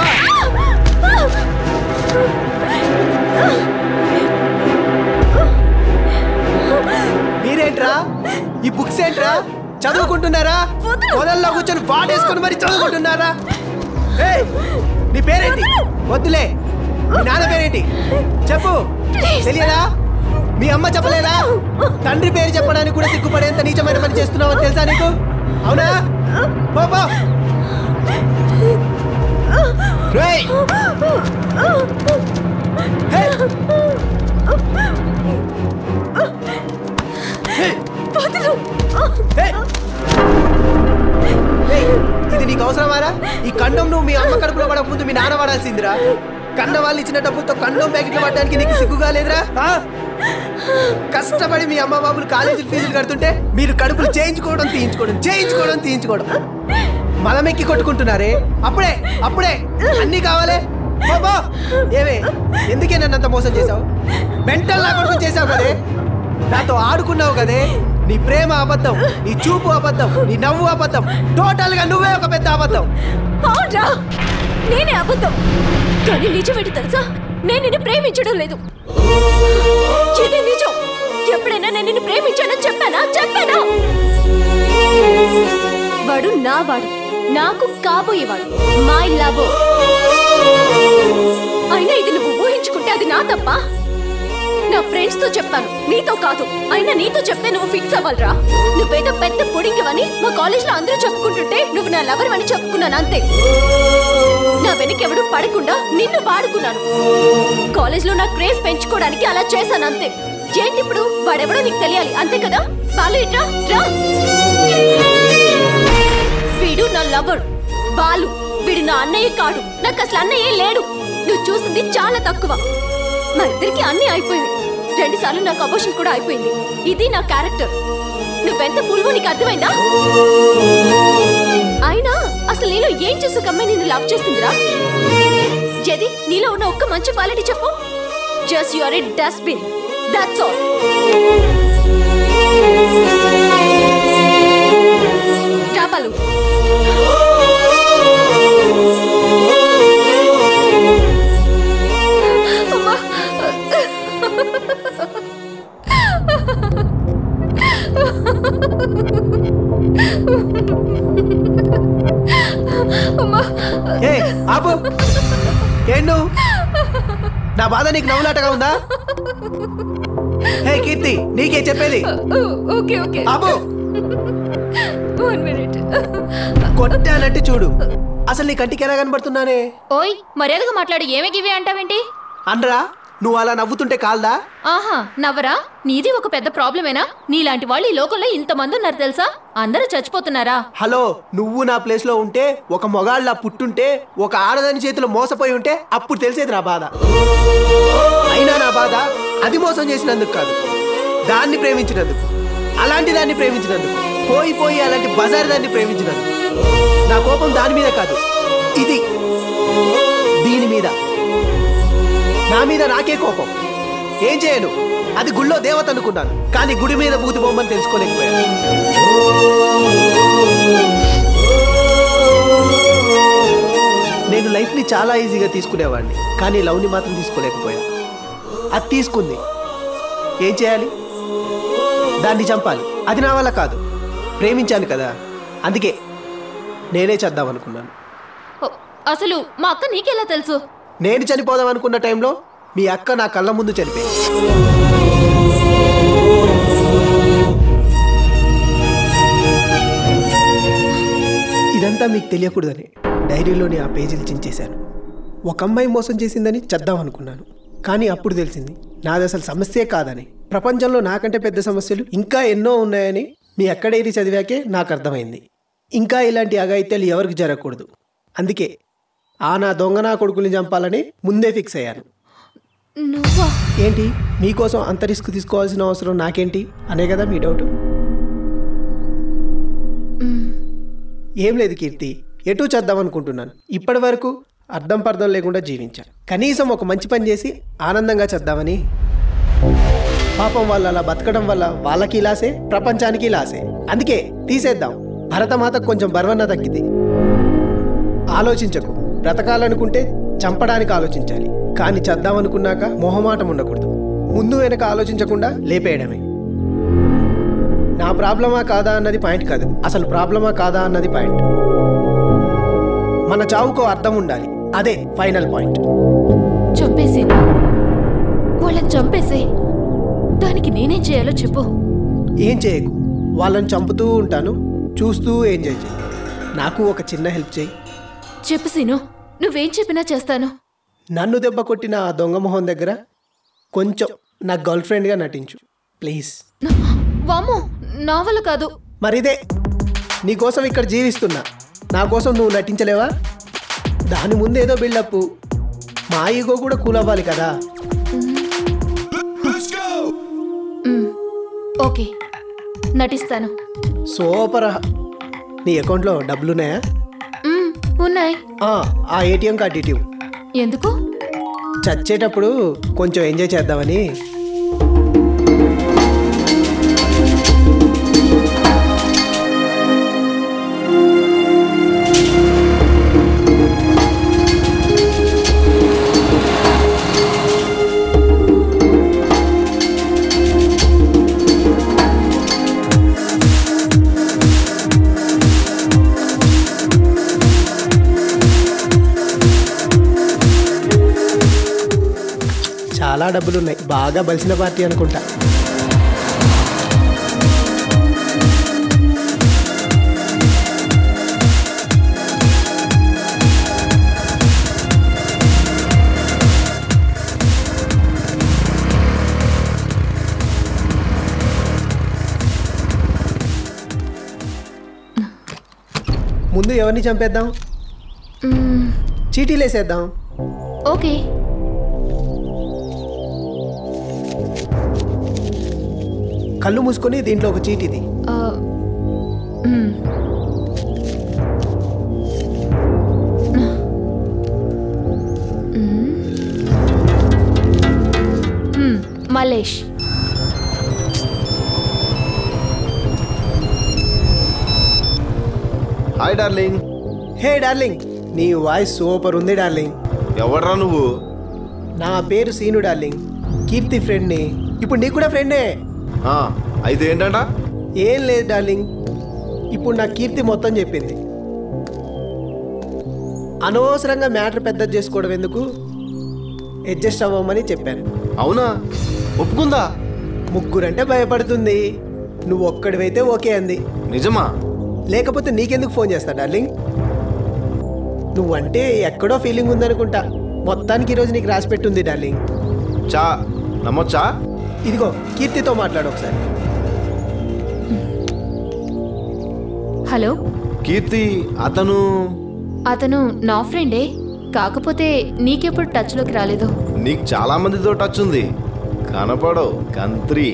మీరేంట్రా ఈ బుక్స్ ఏంట్రా చదువుకుంటున్నారా? పొదల్లో కూర్చొని పాటేసుకొని మరి చదువుకుంటున్నారా? నీ పేరేంటి? వద్దులే. మీ నాన్న పేరేంటి చెప్పు. తెలియదా? మీ అమ్మ చెప్పలేదా? తండ్రి పేరు చెప్పడానికి కూడా సిగ్గుపడేంత నీచమైన పని చేస్తున్నావని తెలుసా నీకు? అవునా? బాబా ఇది నీకు అవసరమారా? ఈ కండం నువ్వు మీ అమ్మ కడుపులో పడక ముందు మీ నాన్న పడాల్సిందిరా. కన్న వాళ్ళు ఇచ్చిన డబ్బులతో కండం ప్యాకెట్లు పడడానికి నీకు సిగ్గుగా లేదురా? కష్టపడి మీ అమ్మ బాబులు కాలేజీ ఫీజులు కడుతుంటే మీరు కడుపులు చేయించుకోవడం తీయించుకోవడం చేయించుకోవడం తీయించుకోవడం మలమెక్కి కొట్టుకుంటున్నారే. అప్పుడే అప్పుడే అన్నీ కావాలే. బాబా ఏవే ఎందుకే నన్ను అంత మోసం చేసావు? మెంటల్ నా కొడుకు చేసావు కదే. నాతో ఆడుకున్నావు కదే. నీ ప్రేమ అబద్ధం, నీ చూపు అబద్ధం, నీ నవ్వు అబద్ధం, టోటల్ గా నువ్వే ఒక పెద్ద అబద్ధం. అవునరా, నేనే అబద్ధం. కానీ నిజం ఏంటి తెలుసా? నేను నిన్ను ప్రేమించడం లేదు. ఇది నిజం. ఎప్పుడైనా నేను నిన్ను ప్రేమించానని చెప్పానా? చెప్పానా? వాడు నా వాడు, నాకు కాబోయేవాడు, మై లవ్. అయినా ఇది నువ్వు ఊహించుకుంటే అది నా తప్ప. నా ఫ్రెండ్స్ తో చెప్పాను, నీతో కాదు. అయినా నీతో చెప్తే నువ్వు ఫిక్స్ అవ్వాలరా. నువ్వేదో పెద్ద పుడింగివని మా కాలేజ్ లో అందరూ చెప్పుకుంటుంటే నువ్వు నా లవర్ అని చెప్పుకున్నాను అంతే. నా వెనకెవడు పడకుండా నిన్ను వాడుకున్నాను. కాలేజ్ లో నా క్రేజ్ పెంచుకోవడానికి అలా చేశాను అంతే. ఏంటి ఇప్పుడు వాడెవడో నీకు తెలియాలి అంతే కదా? బాలు ఇట్రా రా. వీడు నా లవర్ బాలు. వీడు నా అన్నయ్య కాడు. నాకు అసలు అన్నయ్య లేడు. నువ్వు చూసింది చాలా తక్కువ. మా ఇద్దరికి అన్నీ అయిపోయింది. రెండు సార్లు నాకు అబోషన్ కూడా అయిపోయింది. ఇది నా క్యారెక్టర్. నువ్వెంత పులువో నీకు అర్థమైందా? అయినా అసలు నీలో ఏం చేసే కమ్మాయి నిన్ను లవ్ చేస్తుందిరా? జది, నీలో ఉన్న ఒక్క మంచి క్వాలిటీ చెప్పు. Just you are a dustbin. That's all. చాపలు ఆపు. ఏండు నా బాధ నీకు నవ్వులాటగా ఉందా? హే కీర్తి, నీకే చెప్పేది. ఓకే ఓకే ఆపు. One minute. కొట్టానంటే చూడు. అసలు నీ కంటికి ఎలా కనబడుతున్నానే? ఓయ్, మర్యాదగా మాట్లాడు. ఏమి గివి అంటావేంటి? అనరా, నువ్వు అలా నవ్వుతుంటే కాల్దా? ఆహా, నవ్వరా? నీది ఒక పెద్ద ప్రాబ్లమేనా? నీలాంటి వాళ్ళు ఈ లోకంలో ఇంతమంది ఉన్నారు తెలుసా? అందరూ చచ్చిపోతున్నారా? హలో, నువ్వు నా ప్లేస్ లో ఉంటే, ఒక మొగాళ్ళ పుట్టుంటే, ఒక ఆడదాని చేతిలో మోసపోయి ఉంటే అప్పుడు తెలిసేది నా బాధ. అయినా నా బాధ అది మోసం చేసినందుకు కాదు, దాన్ని ప్రేమించినందుకు. అలాంటి దాన్ని ప్రేమించినందుకు, పోయి పోయి అలాంటి బజార్ దాన్ని ప్రేమించినందుకు. నా కోపం దాని మీద కాదు, ఇది దీని మీద. నా మీద నాకే కోపం. ఏం చేయను, అది గుళ్ళో దేవత అనుకున్నాను, కానీ గుడి మీద బూతి బొమ్మని తెలుసుకోలేకపోయాను. నేను లైఫ్ని చాలా ఈజీగా తీసుకునేవాడిని, కానీ లవ్ని మాత్రం తీసుకోలేకపోయా. అది తీసుకుంది, ఏం చేయాలి? దాన్ని చంపాలి. అది నా వల్ల కాదు, ప్రేమించాను కదా, అందుకే నేనే చేద్దాం అనుకున్నాను. అసలు మా అక్క నీకెలా తెలుసు? నేను చనిపోదాం అనుకున్న టైంలో మీ అక్క నా కళ్ళ ముందు చనిపోయింది. ఇదంతా మీకు తెలియకూడదని డైరీలోని ఆ పేజీలు చించేశాను. ఒక అమ్మాయి మోసం చేసిందని చేద్దాం అనుకున్నాను, కానీ అప్పుడు తెలిసింది నాది అసలు సమస్యే కాదని. ప్రపంచంలో నాకంటే పెద్ద సమస్యలు ఇంకా ఎన్నో ఉన్నాయని మీ అక్క డైరీ చదివాకే నాకు అర్థమైంది. ఇంకా ఇలాంటి అఘాయిత్యాలు ఎవరికి జరగకూడదు. అందుకే ఆ నా దొంగ నా కొడుకుని చంపాలని ముందే ఫిక్స్ అయ్యాను. ఏంటి, మీకోసం అంత రిస్క్ తీసుకోవాల్సిన అవసరం నాకేంటి అనే కదా మీ డౌట్? ఏం లేదు కీర్తి, ఎటూ చేద్దాం అనుకుంటున్నాను. ఇప్పటి వరకు అర్థం పర్థం లేకుండా జీవించాను. కనీసం ఒక మంచి పని చేసి ఆనందంగా చేద్దామని. పాపం వాళ్ళు అలా బతకడం వల్ల వాళ్ళకి లాసే, ప్రపంచానికి లాసే. అందుకే తీసేద్దాం. భరతమాతకు కొంచెం బర్వన్న తగ్గింది. ఆలోచించకు. బ్రతకాలనుకుంటే చంపడానికి ఆలోచించాలి, కానీ చేద్దామనుకున్నాక మొహమాటం ఉండకూడదు. ముందు వెనక ఆలోచించకుండా లేపేయడమే. నా ప్రాబ్లమా కాదా అన్నది పాయింట్ కాదు, అసలు ప్రాబ్లమా కాదా అన్నది పాయింట్. మన చావుకో అర్థం ఉండాలి, అదే ఫైనల్ పాయింట్. చంపేసి వాళ్ళని చంపేసే దానికి నేనేం చేయాలో చెప్పు. ఏం చేయకు, వాళ్ళని చంపుతూ ఉంటాను, చూస్తూ ఎంజాయ్ చేయి. నాకు ఒక చిన్న హెల్ప్ చేయి. చెప్పు సీను, నువ్వేం చెప్పినా చేస్తాను. నన్ను దెబ్బ కొట్టిన ఆ దొంగ మొహం దగ్గర కొంచెం నా గర్ల్ ఫ్రెండ్గా నటించు ప్లీజ్. వామ్మో, నా వల్ల కాదు. మరిదే నీకోసం ఇక్కడ జీవిస్తున్నా, నా కోసం నువ్వు నటించలేవా? దాని ముందేదో బిల్డప్, మా ఈగో కూడా కూల్ అవ్వాలి కదా. ఓకే, నటిస్తాను. సూపర్. నీ అకౌంట్లో డబ్బులున్నాయా? ఉన్నాయి. ఆ ఏటీఎం కార్డు ఇటీవ్. ఎందుకు? చచ్చేటప్పుడు కొంచెం ఎంజాయ్ చేద్దామని. చాలా డబ్బులున్నాయి, బాగా బలిసిన పార్టీ అనుకుంటా. ముందు ఎవరిని చంపేద్దాం? చీటీలు వేసేద్దాం. ఓకే. కళ్ళు మూసుకొని దీంట్లో ఒక చీటీది. Malesh. Hi darling. Hey darling, నీ వాయిస్ సూపర్ ఉంది డార్లింగ్. ఎవడ్రా నువ్వు? నా పేరు సీను డార్లింగ్, కీర్తి ఫ్రెండ్ని. ఇప్పుడు నీకు కూడా ఫ్రెండే. అయితే ఏంటంట? ఏం లేదు డార్లింగ్, ఇప్పుడు నా కీర్తి మొత్తం చెప్పింది. అనవసరంగా మ్యాటర్ పెద్ద చేసుకోవడం ఎందుకు, అడ్జస్ట్ అవ్వమని చెప్పాను. అవునా? ఒప్పుకుందా? ముగ్గురంటే భయపడుతుంది, నువ్వు ఒక్కడివైతే ఓకే అంది. నిజమా? లేకపోతే నీకెందుకు ఫోన్ చేస్తా డార్లింగ్? నువ్వంటే ఎక్కడో ఫీలింగ్ ఉందనుకుంటా. మొత్తానికి ఈరోజు నీకు రాసి పెట్టుంది డార్లింగ్. చా నమ్మొచ్చా? ఇదిగో కీర్తితో మాట్లాడు ఒకసారి. హలో కీర్తి, అతను అతను నా ఫ్రెండే, కాకపోతే నీకెప్పుడు టచ్లోకి రాలేదు. నీకు చాలా మందితో టచ్ ఉంది, కనపడవు కంత్రి.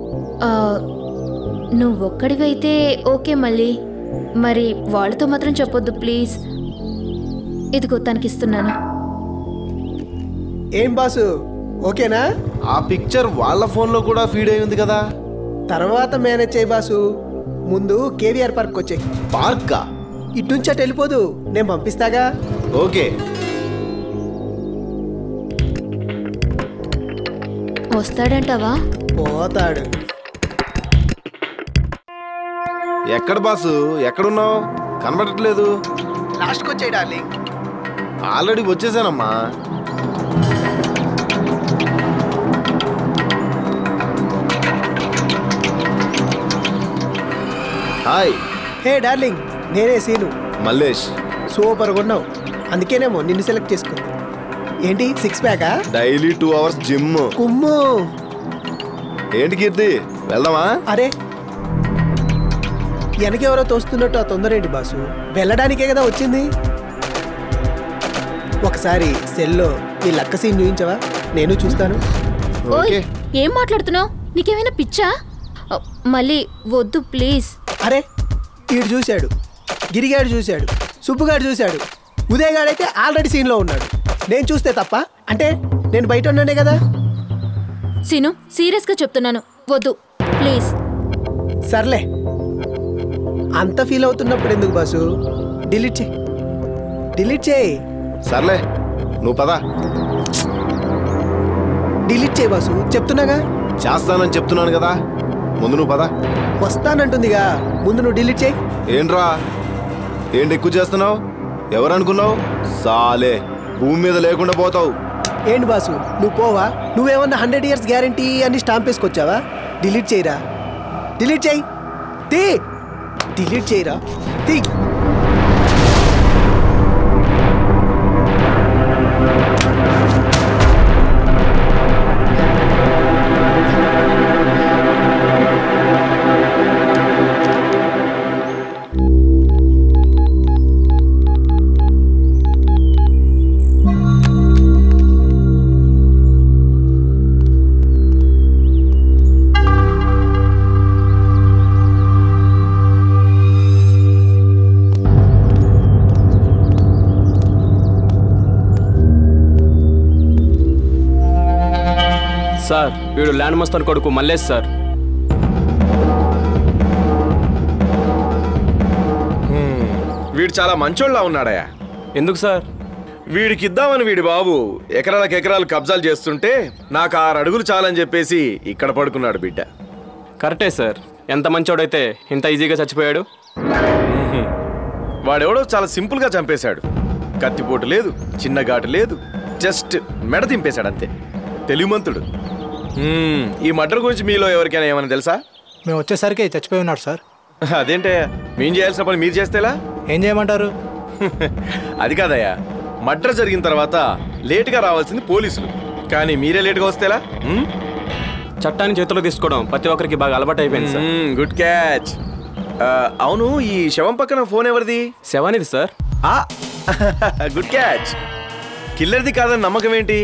నువ్వొక్కడివైతే ఓకే, మళ్ళీ మరి వాళ్ళతో మాత్రం చెప్పొద్దు ప్లీజ్. ఇదిగో తనకిస్తున్నాను. ఏం బాసు, ఓకేనా? ఆ పిక్చర్ వాళ్ళ ఫోన్లో కూడా ఫీడ్ అయి ఉంది కదా. తర్వాత మేనేజ్ చేయి బాసు. ముందు కేవీఆర్ పార్క్ వచ్చాయి. పార్కా? ఇటు నుంచి అటు వెళ్ళిపోదు, నేను పంపిస్తాగా. ఓకే. వస్తాడంటావా? పోతాడు. ఎక్కడ బాసు, ఎక్కడున్నావు? కనబడట్లేదు. లాస్ట్కి వచ్చాయి డార్లింగ్. ఆల్రెడీ వచ్చేసానమ్మా. హాయ్. హే డార్లింగ్, నేనే సీను. మల్లేష్. సూపర్గా ఉన్నావు, అందుకేనేమో నిన్ను సెలెక్ట్ చేసుకుంది. ఏంటి సిక్స్ ప్యాకా? Daily two hours gym. కుమ్ము. ఏంటి కీర్తి, వెళ్దామా? అరే వెనకెవరో తోస్తున్నట్టు ఆ తొందర ఏంటి బాసు? వెళ్ళడానికే కదా వచ్చింది. ఒకసారి సెల్లో ఈ లక్క సీన్ చూపించవా? నేను చూస్తాను. ఓయ్, ఏం మాట్లాడుతున్నావు? నీకేమైనా పిచ్చా? మళ్ళీ వద్దు ప్లీజ్. అరే వీడు చూశాడు, గిరిగాడు చూశాడు, సుబ్బుగాడు చూశాడు, ఉదయగాడైతే ఆల్రెడీ సీన్లో ఉన్నాడు. నేను చూస్తే తప్ప అంటే నేను బయట ఉన్నానే కదా. సీను, సీరియస్గా చెప్తున్నాను, వద్దు ప్లీజ్. సర్లే, అంత ఫీల్ అవుతున్నప్పుడు ఎందుకు బాసు? డిలీట్ చేయి, డిలీట్ చేయి. సర్లే, నువ్వు పదా. డిలీట్ చేయి బాసు, చెప్తున్నాగా. చేస్తానని చెప్తున్నాను కదా, ముందు నువ్వు పదా. వస్తానంటుందిగా, ముందు నువ్వు డిలీట్ చేయి. ఏంట్రా, ఏంటి ఎక్కువ చేస్తున్నావు? ఎవరనుకున్నావు? సాలే, భూమి మీద లేకుండా పోతావు. ఏంటి బాసు నువ్వు పోవా? నువ్వేమన్నా హండ్రెడ్ ఇయర్స్ గ్యారంటీ అని స్టాంప్ వేసుకొచ్చావా? డిలీట్ చేయరా, డిలీట్ చేయి. తీ, డిలీట్ చేయరా, తీ. సార్, వీడు ల్యాండ్ మస్తాన్ కొడుకు మల్లేష్ సార్. వీడు చాలా మంచోళ్ళ ఉన్నాడయా. ఎందుకు సార్? వీడికి ఇద్దామని వీడి బాబు ఎకరాలకు ఎకరాలు కబ్జాలు చేస్తుంటే నాకు ఆరు అడుగులు చాలని చెప్పేసి ఇక్కడ పడుకున్నాడు బిడ్డ. కరెక్టే సార్, ఎంత మంచోడైతే ఇంత ఈజీగా చచ్చిపోయాడు. వాడెవడో చాలా సింపుల్గా చంపేశాడు. కత్తిపోటు లేదు, చిన్న ఘాటు లేదు, జస్ట్ మెడ దింపేశాడు అంతే. తెలివిమంతుడు. ఈ మర్డర్ గురించి మీలో ఎవరికైనా ఏమైనా తెలుసా? మేము వచ్చేసరికి చచ్చిపోయి ఉన్నాడు సార్. అదేంటే, మేము చేయాల్సిన పని మీరు చేస్తేలా? ఏం చేయమంటారు? అది కాదయ్యా, మర్డర్ జరిగిన తర్వాత లేటుగా రావాల్సింది పోలీసులు, కానీ మీరే లేటుగా వస్తేలా? చట్టాన్ని చేతిలో తీసుకోవడం ప్రతి ఒక్కరికి బాగా అలవాటు అయిపోయింది సార్. Good catch. అవును ఈ శవం పక్కన ఫోన్ ఎవరిది? శవానిది సార్. Good catch. కిల్లర్ది కాదని నమ్మకం ఏంటి?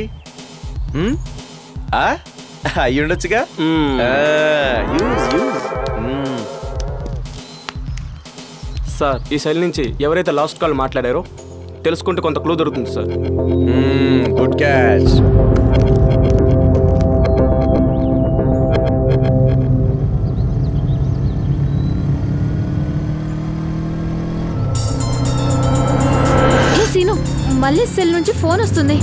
అయ్యి ఉండొచ్చుగా. సార్ ఈ సెల్ నుంచి ఎవరైతే లాస్ట్ కాల్ మాట్లాడారో తెలుసుకుంటే కొంత క్లూ దొరుకుతుంది సార్. Good catch. ఏ సీను, మళ్ళీ సెల్ నుంచి ఫోన్ వస్తుంది.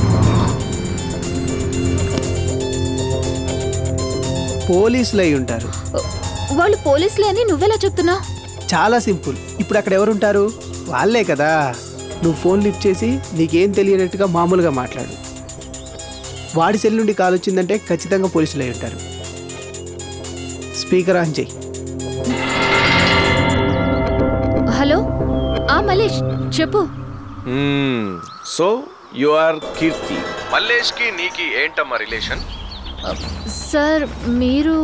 పోలీసులు అయి ఉంటారు. వాళ్ళు పోలీసులే అని నువ్వెలా చెప్తున్నావు? చాలా సింపుల్. ఇప్పుడు అక్కడ ఎవరుంటారు? వాళ్ళే కదా. నువ్వు ఫోన్ లిఫ్ట్ చేసి నీకేం తెలియనట్టుగా మామూలుగా మాట్లాడు. వాడి సెల్ నుండి కాల్ వచ్చిందంటే ఖచ్చితంగా పోలీసులు అయి ఉంటారు. స్పీకర్ ఆన్ చెయ్యి. హలో, ఆ మలేష్ చెప్పు. So you are Keerthi. Mallesh కి నీకి ఏంటమ్మా రిలేషన్? సార్ మీరు?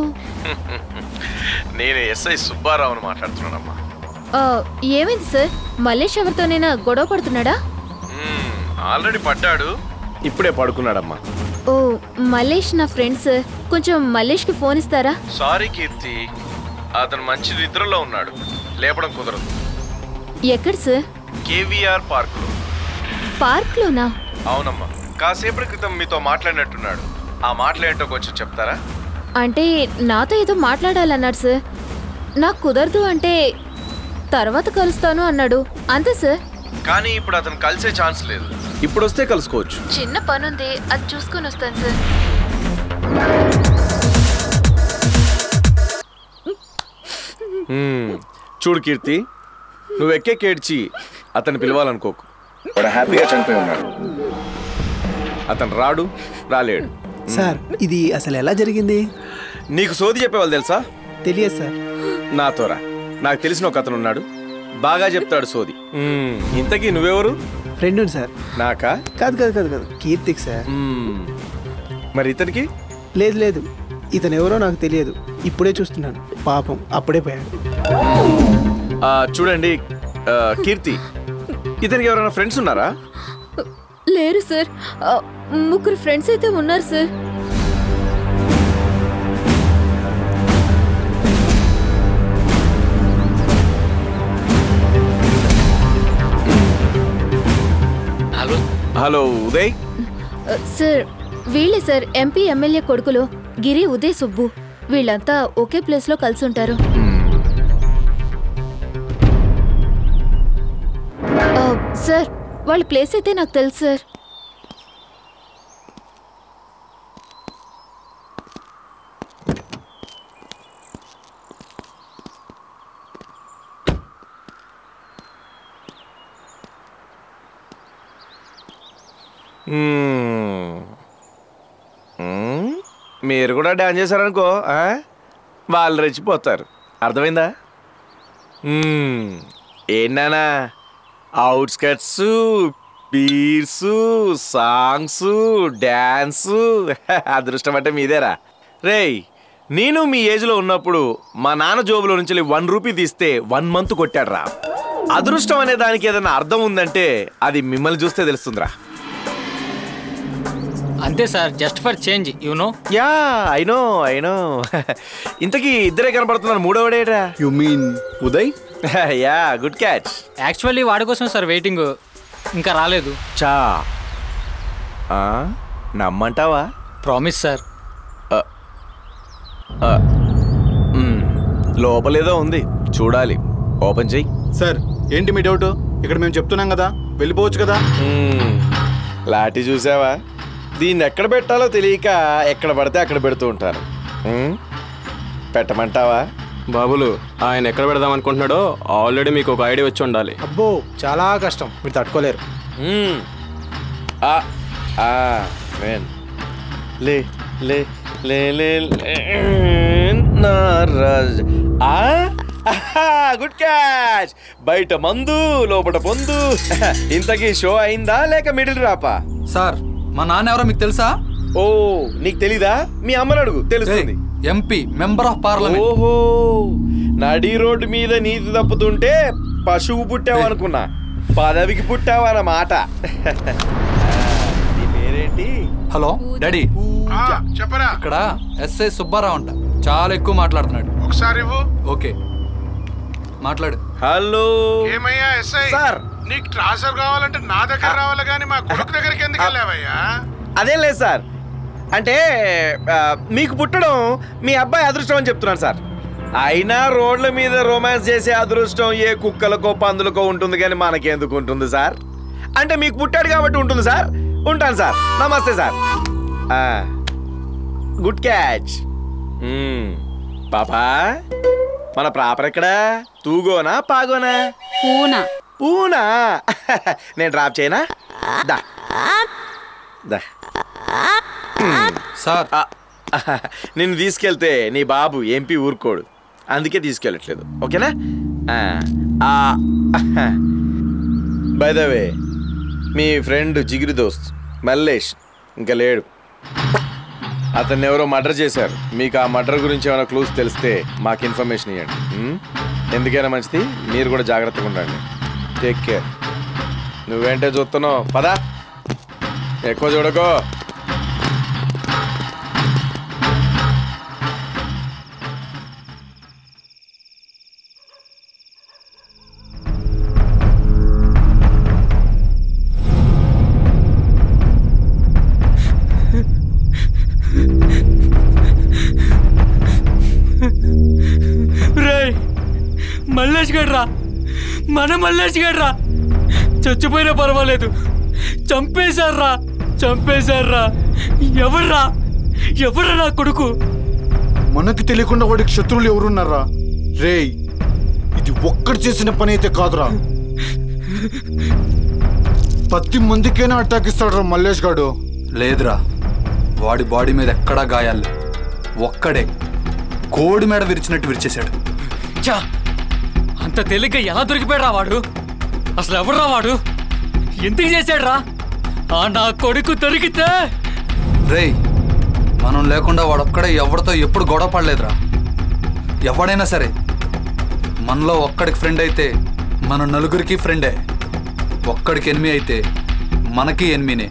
నేను ఎస్ఐ సుబ్బారావుని మాట్లాడుతున్నానమ్మా. ఏమైంది సార్? మల్లేష్ ఎవరితోనైనా గొడవ పడుతున్నాడా? ఆల్రెడీ పడ్డాడు, ఇప్పుడే పడుకున్నాడమ్మా. ఓ మల్లేష్ నా ఫ్రెండ్ సార్. కొంచెం మల్లేష్కి ఫోన్ ఇస్తారా? సారీ కీర్తి, అతను మంచి నిద్రలో ఉన్నాడు, లేపడం కుదరదు. ఎక్కడ సార్? కేవీఆర్ పార్క్ లో. పార్క్ లోనా? అవునమ్మా, కాసేపటి క్రితం మీతో మాట్లాడినట్టున్నాడు. ఆ మాటలేంటో కొంచెం చెప్తారా? అంటే నాతో ఏదో మాట్లాడాలన్నాడు సార్. నాకు కుదరదు అంటే తర్వాత కలుస్తాను అన్నాడు, అంతే సార్. కానీ ఇప్పుడు అతను కలిసే ఛాన్స్ లేదు. ఇప్పుడు వస్తే కలుసుకోవచ్చు. చిన్న పని ఉంది, అది చూసుకొని వస్తాను సార్. చూడు కీర్తి, నువ్వు ఎక్కేడ్చి అతన్ని పిలవాలనుకోకు. వాడు హ్యాపీగా చనిపోయి ఉన్నాడు. అతను రాడు, రాలేడు. సార్ ఇది అసలు ఎలా జరిగింది? నీకు సోది చెప్పేవాళ్ళు తెలుసా? తెలియదు సార్. నాతోరా, నాకు తెలిసిన ఒక అతను ఉన్నాడు, బాగా చెప్తాడు సోది. ఇంతకీ నువ్వెవరు? Friend sir. నాకా? కాదు కాదు కాదు కాదు కీర్తికి సార్. మరి ఇతనికి? లేదు లేదు, ఇతను ఎవరో నాకు తెలియదు, ఇప్పుడే చూస్తున్నాను. పాపం అప్పుడే పోయాడు. చూడండి కీర్తి, ఇతనికి ఎవరైనా ఫ్రెండ్స్ ఉన్నారా? లేరు సార్. ముగ్గురు ఫ్రెండ్స్ అయితే ఉన్నారు sir. Hello hello Uday sir. వీళ్ళే సార్ ఎంపీ ఎమ్మెల్యే కొడుకులు గిరి, ఉదయ్, సుబ్బు. వీళ్ళంతా ఒకే ప్లేస్ లో కలిసి ఉంటారు. సార్ వాళ్ళ ప్లేస్ అయితే నాకు తెలుసు సార్. మీరు కూడా డాన్స్ చేశారనుకో, వాళ్ళు రెచ్చిపోతారు. అర్థమైందా? ఏంటన్నా అవుట్స్కట్స్, బీర్స్, సాంగ్స్, డ్యాన్సు, అదృష్టం అంటే మీదేరా. రేయ్, నేను మీ ఏజ్లో ఉన్నప్పుడు మా నాన్న జోబులో నుంచి వన్ రూపీ తీస్తే వన్ మంత్ కొట్టాడు రా. అదృష్టం అనే దానికి ఏదైనా అర్థం ఉందంటే అది మిమ్మల్ని చూస్తే తెలుస్తుందిరా. అంతే sir, just for change, you know. Ya I know I know. ఇంతకీ ఇద్దరే కనపడుతున్నారు, మూడోవాడేరా? You mean Uday? Ya, good catch. Actually వాడి కోసం సార్ వెయిటింగ్, ఇంకా రాలేదు. చా నమ్మంటావా? Promise sir. లోపలేదో ఉంది, చూడాలి. ఓపెన్ చెయ్యి. సార్ ఏంటి మీ డౌట్? ఇక్కడ మేము చెప్తున్నాం కదా, వెళ్ళిపోవచ్చు కదా. లాఠీ చూసావా? దీన్ని ఎక్కడ పెట్టాలో తెలియక ఎక్కడ పడితే అక్కడ పెడుతూ ఉంటారు. పెట్టమంటావా? బాబులు, ఆయన ఎక్కడ పెడదాం అనుకుంటున్నాడో ఆల్రెడీ మీకు ఒక ఐడియా వచ్చి ఉండాలి. అబ్బో చాలా కష్టం, మీరు తట్టుకోలేరు. లే లే లే లే నారాజ్. Good catch. బయట మందు, లోపల పొందు. ఇంతకీ షో అయిందా లేక మిడిల్ రాపా? సార్ మా నాన్న ఎవరో మీకు తెలుసా? ఓ నీకు తెలీదా? మీ అమ్మని అడుగు, తెలుస్తుంది. MP, member of parliament. ఓహో, నడి రోడ్డు మీద నీతి తప్పుతుంటే పశువు పుట్టావు అనుకున్నా, పదవికి పుట్టావు అన్నమాట. నీ పేరేంటి? హలో డాడీ, చెప్పరా. ఇక్కడ ఎస్ఐ సుబ్బారావు అంట, చాలా ఎక్కువ మాట్లాడుతున్నాడు. ఒకసారి ఓకే మాట్లాడు. హలో ఏమయ్యా ఎస్ఐ సార్, నీకు ట్రాన్స్ఫర్ కావాలంటే నా దగ్గర రావాలి కానీ మా కొడుకు దగ్గరికి ఎందుకు వెళ్ళావయ్యా? అదేం లేదు సార్, అంటే మీకు పుట్టడం మీ అబ్బాయి అదృష్టం అని చెప్తున్నాను సార్. అయినా రోడ్ల మీద రొమాన్స్ చేసే అదృష్టం ఏ కుక్కలకో పందులకో ఉంటుంది కానీ మనకెందుకు ఉంటుంది సార్? అంటే మీకు పుట్టాడు కాబట్టి ఉంటుంది సార్. ఉంటాను సార్, నమస్తే సార్. Good catch. పాపా, మన ప్రాపర్ ఎక్కడా? తూగోనా పాగోనా? పూనా. పూనా? నేను డ్రాప్ చేయనా? దా దా సార్, నిన్ను తీసుకెళ్తే నీ బాబు ఎంపీ ఊరుకోడు, అందుకే తీసుకెళ్ళట్లేదు. ఓకేనా? బై ద వే, మీ ఫ్రెండ్ జిగిరి దోస్త్ మల్లేష్ ఇంకా లేడు. అతన్ని ఎవరో మర్డర్ చేశారు. మీకు ఆ మర్డర్ గురించి ఏమైనా క్లూస్ తెలిస్తే మాకు ఇన్ఫర్మేషన్ ఇవ్వండి. ఎందుకైనా మంచిది, మీరు కూడా జాగ్రత్తగా ఉండండి. Take care. నువ్వేంటే చూస్తున్నావు, పదా ఎక్కువ చూడకో. మల్లేష్ గడ్రా, మన మల్లేష్ గడ్రా, చచ్చిపోయినా పర్వాలేదు, చంపేశారా చంపేశారా. ఎవర్రా ఎవర్రా నా కొడుకు? మనకి తెలియకుండా వాడికి శత్రువులు ఎవరున్నారా? రేయ్, ఇది ఒక్కడు చేసిన పని అయితే కాదురా, పది మందికైనా అటాక్ ఇస్తాడురా మల్లేష్ గాడు. లేదురా, వాడి బాడీ మీద ఎక్కడా గాయాలు, ఒక్కడే కోడి మేడ విరిచినట్టు విరిచేశాడు. చా, అంత తేలిగ్గా ఎలా దొరికిపోయాడా వాడు? అసలు ఎవర్రా వాడు? ఎందుకు చేశాడ్రా? ఆ నా కొడుకు దొరికితే రేయ్, మనం లేకుండా వాడొక్కడే ఎవరితో ఎప్పుడు గొడవ పడలేదురా. ఎవడైనా సరే మనలో ఒక్కడికి ఫ్రెండ్ అయితే మన నలుగురికి ఫ్రెండే, ఒక్కడికి ఎనిమి అయితే మనకి ఎనిమినే.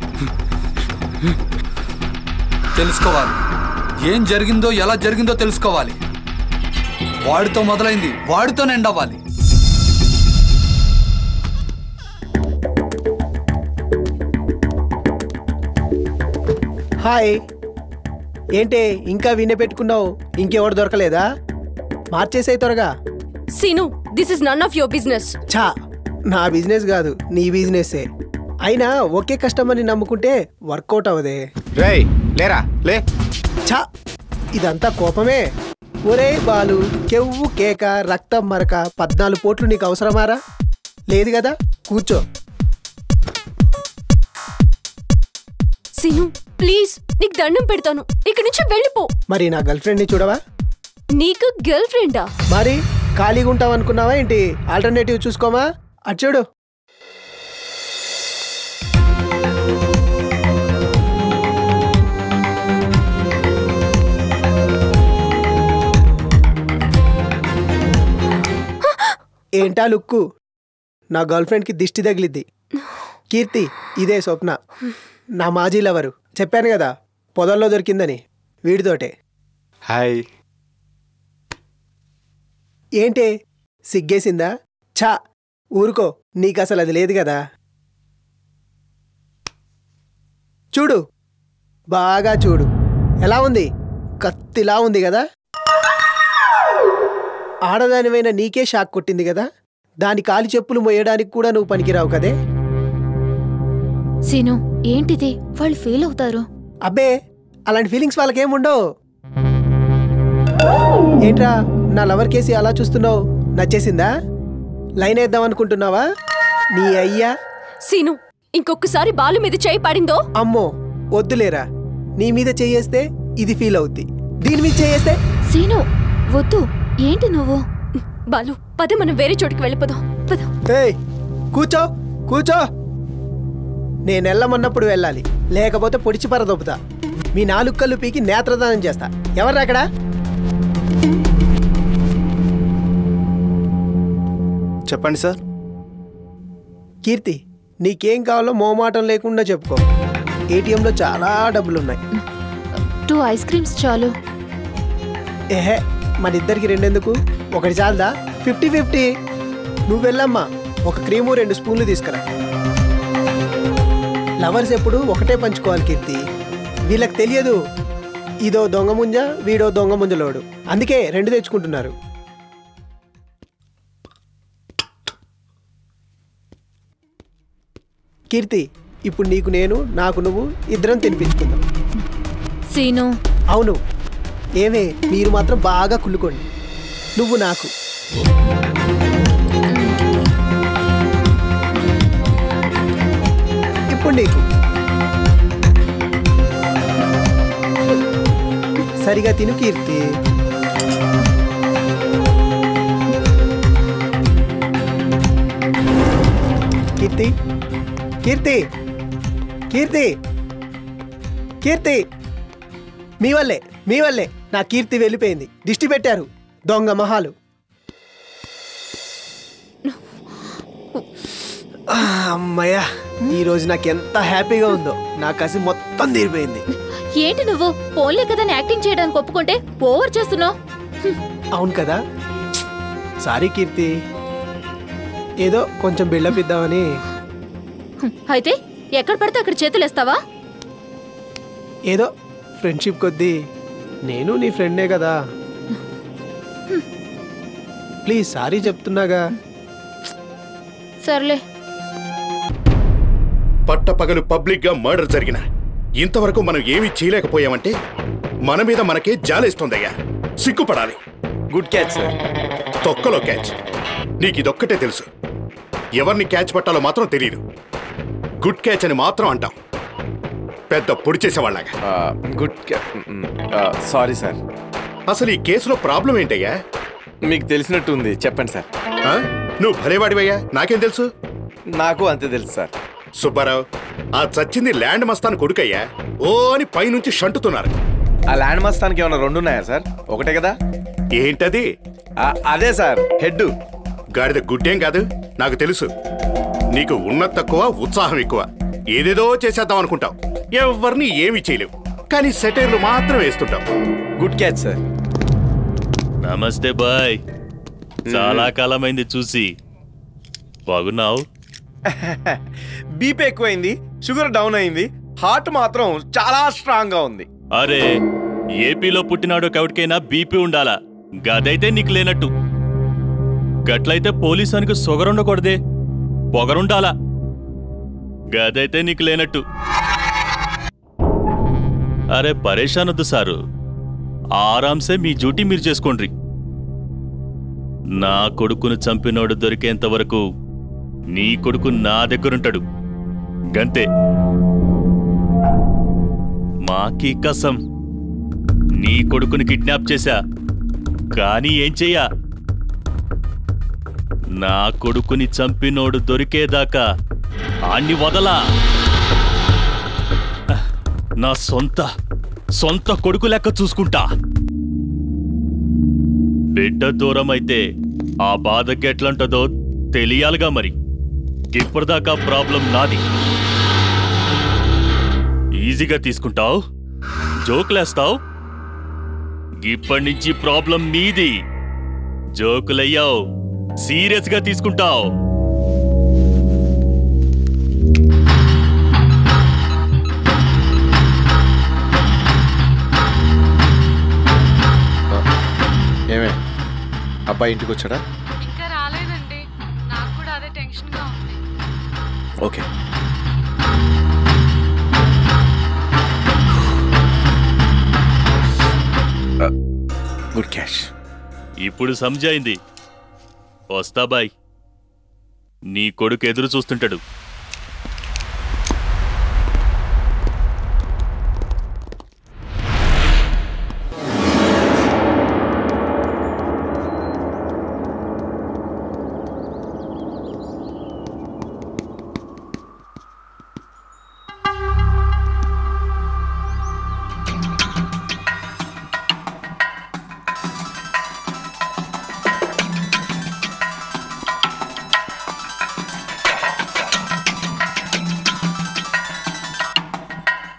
తెలుసుకోవాలి, ఏం జరిగిందో ఎలా జరిగిందో తెలుసుకోవాలి. వాడితో మొదలైంది వాడితోనే ఎండ్ అవ్వాలి. హాయ్, ఏంటే ఇంకా వినే పెట్టుకున్నావు? ఇంకెవడు దొరకలేదా? మార్చేసాయి త్వరగా. Seenu, this is none of your business. ఛా, నా బిజినెస్ కాదు, నీ బిజినెస్సే. అయినా ఒకే కస్టమర్ని నమ్ముకుంటే వర్కౌట్ అవదే. రేయ్ లేరా లే. ఛా, ఇదంతా కోపమే. ఒరే బాలు, కెవ్వు కేక రక్తం మరక పద్నాలుగు పోట్లు నీకు అవసరమారా? లేదు కదా, కూర్చో. సీను ప్లీజ్, నీకు దండం పెడతాను, ఇక్కడి నుంచి వెళ్ళిపో. మరి నా గర్ల్ ఫ్రెండ్ని చూడవా? నీకు గర్ల్ ఫ్రెండా? మరి ఖాళీగా ఉంటావు అనుకున్నావా ఏంటి? ఆల్టర్నేటివ్ చూసుకోమా. అటు చూడు. ఏంటా లుక్కు? నా గర్ల్ ఫ్రెండ్కి దిష్టి తగిలిద్ది. కీర్తి, ఇదే స్వప్న, నా మాజీ లవరు. చెప్పాను కదా పొదల్లో దొరికిందని, వీడితోటే. హాయ్. ఏంటే సిగ్గేసిందా? ఛా, ఊరుకో, నీకు అసలు అది లేదు కదా. చూడు, బాగా చూడు, ఎలా ఉంది? కత్తిలా ఉంది కదా. ఆడదానివైన నీకే షాక్ కొట్టింది కదా. దాని కాలి చెప్పులు మోయడానికి కూడా నువ్వు పనికిరావు కదే. సీను, ఏంటిది? వాళ్ళు ఫీల్ అవుతారు. అబ్బే, అలాంటి ఫీలింగ్స్ వాళ్ళకేముండవు. ఏంట్రా నా లవర్ కేసి అలా చూస్తున్నావు? నచ్చేసిందా? లైన్ వేద్దాం అనుకుంటున్నావా? నీ అయ్యా. సీను, ఇంకొకసారి బాలు మీద చేయి పడిందో? అమ్మో వద్దులేరా, నీ మీద చేయేస్తే ఇది ఫీల్ అవుద్ది, దీని మీద చేయేస్తే. సీను వద్దు. ఏంటి నువ్వు? బాలు, పద మనం వేరే చోటుకి వెళ్ళిపోదాం. పద. ఏయ్, కూర్చో కూర్చో. నేను వెళ్ళమన్నప్పుడు వెళ్ళాలి, లేకపోతే పొడిచి పరదొప్పుతా. మీ నాలుగు కళ్ళు పీకి నేత్రదానం చేస్తా. ఎవరు అక్కడ? చెప్పండి సార్. కీర్తి, నీకేం కావాలో మోమాటం లేకుండా చెప్పుకో. ఏటీఎంలో చాలా డబ్బులు ఉన్నాయి. టూ ఐస్ క్రీమ్స్ చాలు. ఏహే, మన ఇద్దరికి రెండెందుకు, ఒకటి చాలదా? Fifty fifty. నువ్వు వెళ్ళమ్మా, ఒక క్రీము రెండు స్పూన్లు తీసుకురా. లవర్స్ ఎప్పుడు ఒకటే పంచుకోవాలి కీర్తి. వీళ్ళకి తెలియదు ఇదో దొంగ ముంజ, వీడో దొంగ ముంజలోడు. అందుకే రెండు తెచ్చుకుంటున్నారు. కీర్తి, ఇప్పుడు నీకు నేను, నాకు నువ్వు, ఇద్దరం తినిపించుకుందాం. సీను. అవును. ఏమే, మీరు మాత్రం బాగా కుళ్ళుకోండి. నువ్వు నాకు. ఇప్పుడు నీకు. సరిగా తిను కీర్తి. కీర్తి కీర్తి కీర్తి కీర్తి మీ వల్లే మీ వల్లే నా కీర్తి వెళ్ళిపోయింది. దిష్టి పెట్టారు దొంగ మహాలు. అమ్మయ్యా, ఈ రోజు నాకు ఎంత హ్యాపీగా ఉందో. నా కసి మొత్తం తీరిపోయింది. ఏంటి నువ్వు పోన్లే కదా యాక్టింగ్ చేయడానికి ఒప్పుకుంటే ఓవర్ చేస్తున్నావు. అవును కదా, సారీ కీర్తి, ఏదో కొంచెం బిల్డప్ ఇద్దామని. అయితే ఎక్కడ పడితే అక్కడ చేతులు వేస్తావా? ఏదో ఫ్రెండ్షిప్ కొద్దీ. నేను నీ ఫ్రెండే కదా, ప్లీజ్ సారీ చెప్తున్నాగా. సర్లే. పట్టపగలు పబ్లిక్ గా మర్డర్ జరిగిన ఇంతవరకు మనం ఏమీ చేయలేకపోయామంటే మన మీద మనకే జాలేస్తుందయ్యా. సిగ్గుపడాలి. Good catch sir. తొక్కలో క్యాచ్. నీకు ఇదొక్కటే తెలుసు, ఎవరిని క్యాచ్ పట్టాలో మాత్రం తెలియదు. గుడ్ క్యాచ్ అని మాత్రం అంటాం, పెద్ద పొడి చేసేవాళ్ళగా. Good sorry sir. అసలు ఈ కేసులో ప్రాబ్లం ఏంటయ్యా? మీకు తెలిసినట్టు ఉంది, చెప్పండి సార్. నువ్వు భలేవాడివయ్యా, నాకేం తెలుసు? నాకు అంతే తెలుసు సార్. సుబ్బారావు, ఆ చచ్చింది ల్యాండ్ మస్తాన్ కొడుకయ్యా. ఓ అని పైనుంచి షంటుతున్నారు. ఆ ల్యాండ్ మస్తానికి ఏమైనా రెండు ఉన్నాయా సార్? ఒకటే కదా. ఏంటది? అదే సార్, హెడ్. గాడిద గుడ్డేం కాదు, నాకు తెలుసు. నీకు ఉన్నది తక్కువ, ఉత్సాహం ఎక్కువ. ఏదేదో చేసేద్దాం అనుకుంటావు, ఎవరిని ఏమీ చేయలేవు. కానీ సెటైర్లు మాత్రం వేస్తుంటావు. Good catch sir. నమస్తే బాయ్, చాలా కాలమైంది చూసి. బాగున్నావు? బీపీ ఎక్కువైంది, షుగర్ డౌన్ అయింది, హార్ట్ మాత్రం చాలా స్ట్రాంగ్ గా ఉంది. అరే, ఏపీలో పుట్టినాడు కవిటికైనా బీపీ ఉండాలా, గదైతే నీకు లేనట్టు. గట్లయితే పోలీసానికి సొగరుండకూడదే, పొగరుండాలా, గదైతే నీకు లేనట్టు. అరే పరేషాన్ వద్దు సారు, ఆరాంసే మీ డ్యూటీ మీరు చేసుకోండ్రి. నా కొడుకును చంపినోడు దొరికేంత వరకు నీ కొడుకు నా దగ్గరుంటాడు, గంతే. మాకీ కసం, నీ కొడుకుని కిడ్నాప్ చేశా, కానీ ఏం చెయ్యా, నా కొడుకుని చంపినోడు దొరికేదాకా ఆణ్ణి వదలా. నా సొంత సొంత కొడుకు లెక్క చూసుకుంటా. బిడ్డ దూరం అయితే ఆ బాధకి ఎట్లంటదో తెలియాలిగా మరి. ఇప్పటిదాకా ప్రాబ్లం నాది, ఈజీగా తీసుకుంటావు, జోకులేస్తావు. ఇప్పటి నుంచి ప్రాబ్లం నీది, జోకులయ్యావు, సీరియస్ గా తీసుకుంటావు. ఏమే, అబ్బాయి ఇంటికి వచ్చాడా? ఇంకా రాలేదండి, నాకు కూడా అదే టెన్షన్ గా ఉంది. ఓకే. Good cash. ఇప్పుడు సమజైంది. వస్తా బాయ్, నీ కొడుకు ఎదురు చూస్తుంటాడు.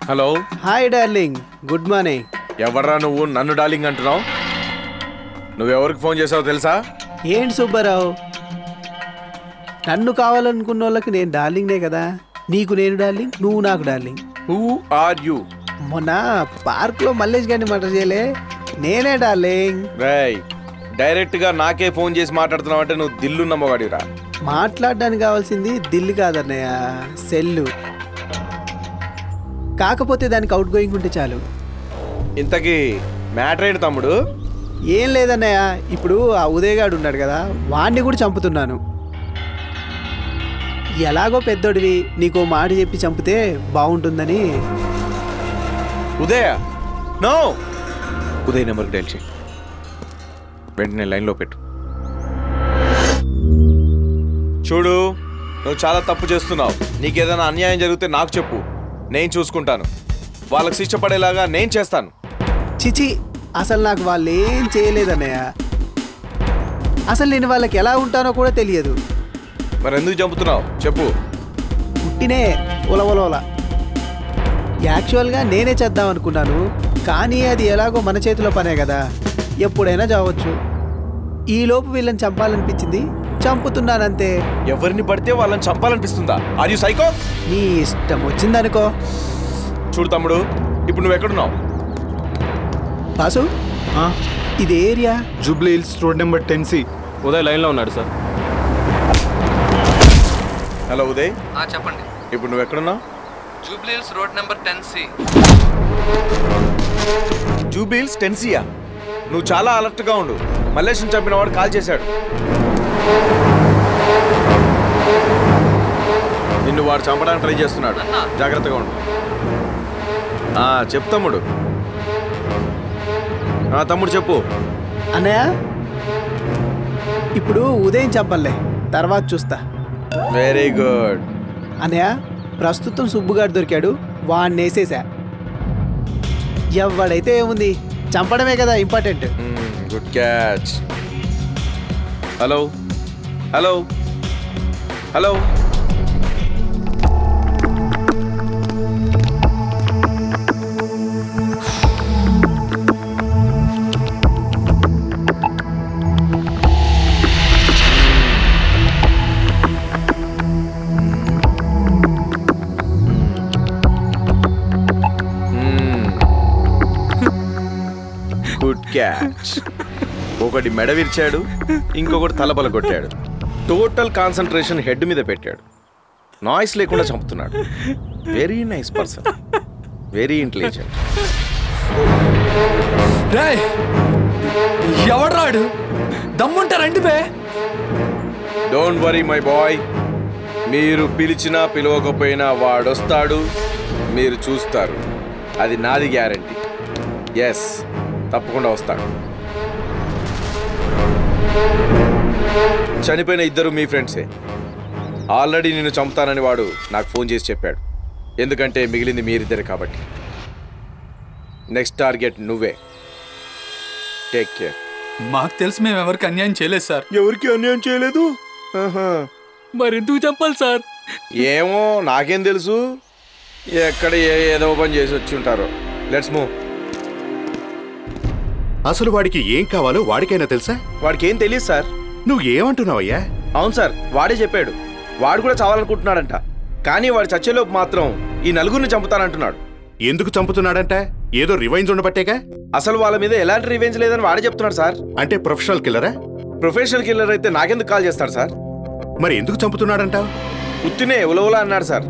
Hello. Hi darling, good morning. ఎవర్రా నువ్వు నన్ను డార్లింగ్ అంటున్నావు? నువ్వెవరికి ఫోన్ చేసావో తెలుసా? ఏంటి సుబ్బారావు, నన్ను కావాలనుకున్న వాళ్ళకి నేను డార్లింగ్నే కదా. నీకు నేను డార్లింగ్, నువ్వు నాకు డార్లింగ్. Who are you? మొన్న పార్క్ లో మల్లేష్ గారిని మర్డర్ చేయలే, నేనే డార్లింగ్. రేయ్, డైరెక్ట్ గా నాకే ఫోన్ చేసి మాట్లాడుతున్నావు అంటే నువ్వు దిల్లు నమ్మవాడిరా. మాట్లాడడానికి కావాల్సింది దిల్లు కాదన్నయ్య, సెల్లు. కాకపోతే దానికి అవుట్ గోయింగ్ ఉంటే చాలు. ఇంతకీ మ్యాటర్ ఏంటి తమ్ముడు? ఏం లేదన్నయ్య, ఇప్పుడు ఆ ఉదయగాడు ఉన్నాడు కదా, వాడిని కూడా చంపుతున్నాను. ఎలాగో పెద్దోడివి, నీకో మాట చెప్పి చంపితే బాగుంటుందని. ఉదయ నో ఉదయ్ నెంబర్కి డైల్ చేయి, వెంటనే లైన్లో పెట్టు. చూడు, నువ్వు చాలా తప్పు చేస్తున్నావు. నీకేదైనా అన్యాయం జరిగితే నాకు చెప్పు, నేను చూసుకుంటాను. వాళ్ళకి శిక్ష పడేలాగా నేను చేస్తాను. చిచి, అసలు నాకు వాళ్ళు ఏం చేయలేదన్నయ్య. అసలు నేను వాళ్ళకి ఎలా ఉంటానో కూడా తెలియదు. మరి ఎందుకు చంపుతున్నావు చెప్పు. పుట్టినే ఉలవలోల. యాక్చువల్గా నేనే చేద్దాం అనుకున్నాను, కానీ అది ఎలాగో మన చేతిలో పనే కదా, ఎప్పుడైనా చావచ్చు. ఈలోపు వీళ్ళని చంపాలనిపించింది, చంపుతున్నానంతే. ఎవరిని పడితే వాళ్ళని చంపాలనిపిస్తుందా? Are you psycho? నీ ఇష్టం వచ్చిందనుకో. చూడు తమ్ముడు, ఇప్పుడు నువ్వు ఎక్కడున్నావు? బాసు, ఇది area Jubilee Hills road number ten C. Uday లైన్లో ఉన్నాడు సార్. హలో ఉదయ్. చెప్పండి. ఇప్పుడు నువ్వు ఎక్కడున్నావు? Jubilee Hills road number ten C. Jubilee Hills ten సియా? నువ్వు చాలా అలర్ట్గా ఉండు. మల్లేష్ని చంపిన వాడు కాల్ చేశాడు. నిన్ను వాడు చంపడానికి ట్రై చేస్తున్నాడు, జాగ్రత్తగా ఉండు. చెప్పు తమ్ముడు. తమ్ముడు చెప్పు. అన్నయ్య, ఇప్పుడు ఉదయం చంపలే, తర్వాత చూస్తా. Very good. అన్నయ్య, ప్రస్తుతం సుబ్బుగాడు దొరికాడు, వాడిని వేసేసా. ఎవడైతే ఏముంది, చంపడమే కదా important. Good catch. Hello hello hello good catch. ఒకటి మెడ విరిచాడు, ఇంకొకటి తలబల కొట్టాడు. టోటల్ కాన్సన్ట్రేషన్ హెడ్ మీద పెట్టాడు. నాయిస్ లేకుండా చంపుతున్నాడు. Very nice person, very intelligent. ఎవడ్రాడు? దమ్ముంటారండి బే. డోంట్ వరీ మై బాయ్, మీరు పిలిచినా పిలవకపోయినా వాడొస్తాడు, మీరు చూస్తారు. అది నాది గ్యారంటీ. ఎస్, తప్పకుండా వస్తాడు. చనిపోయిన ఇద్దరు మీ ఫ్రెండ్సే. ఆల్రెడీ నిన్ను చంపుతానని వాడు నాకు ఫోన్ చేసి చెప్పాడు. ఎందుకంటే మిగిలింది మీరిద్దరే కాబట్టి. నెక్స్ట్ టార్గెట్ నువ్వే. Take care. మాకు తెలిసి మేము ఎవరికి అన్యాయం చేయలేదు సార్. ఎవరికి అన్యాయం చేయలేదు? మరెందుకు చంపాలి సార్? ఏమో నాకేం తెలుసు, ఎక్కడ ఏదో పని చేసి వచ్చి ఉంటారో. Let's move. అసలు వాడికి ఏం కావాలో వాడికైనా తెలుసా? వాడికి ఏం తెలియదు సార్. నువ్వు ఏమంటున్నావయ్యా? అవును సార్, వాడే చెప్పాడు. వాడు కూడా చావాలనుకుంటున్నాడంట, కానీ వాడు చచ్చేలోపు మాత్రం ఈ నలుగురిని చంపుతానంటున్నాడు. ఎందుకు చంపుతున్నాడంట? ఏదో రివెంజ్ ఉండబట్టేగా. అసలు వాళ్ళ మీద ఎలాంటి రివెంజ్ లేదని వాడే చెప్తున్నాడు సార్. అంటే ప్రొఫెషనల్ కిల్లరా? ప్రొఫెషనల్ కిల్లర్ అయితే నాకెందుకు కాల్ చేస్తాడు సార్? మరి ఎందుకు చంపుతున్నాడంట? ఉత్తినే ఉలవులా అన్నాడు సార్.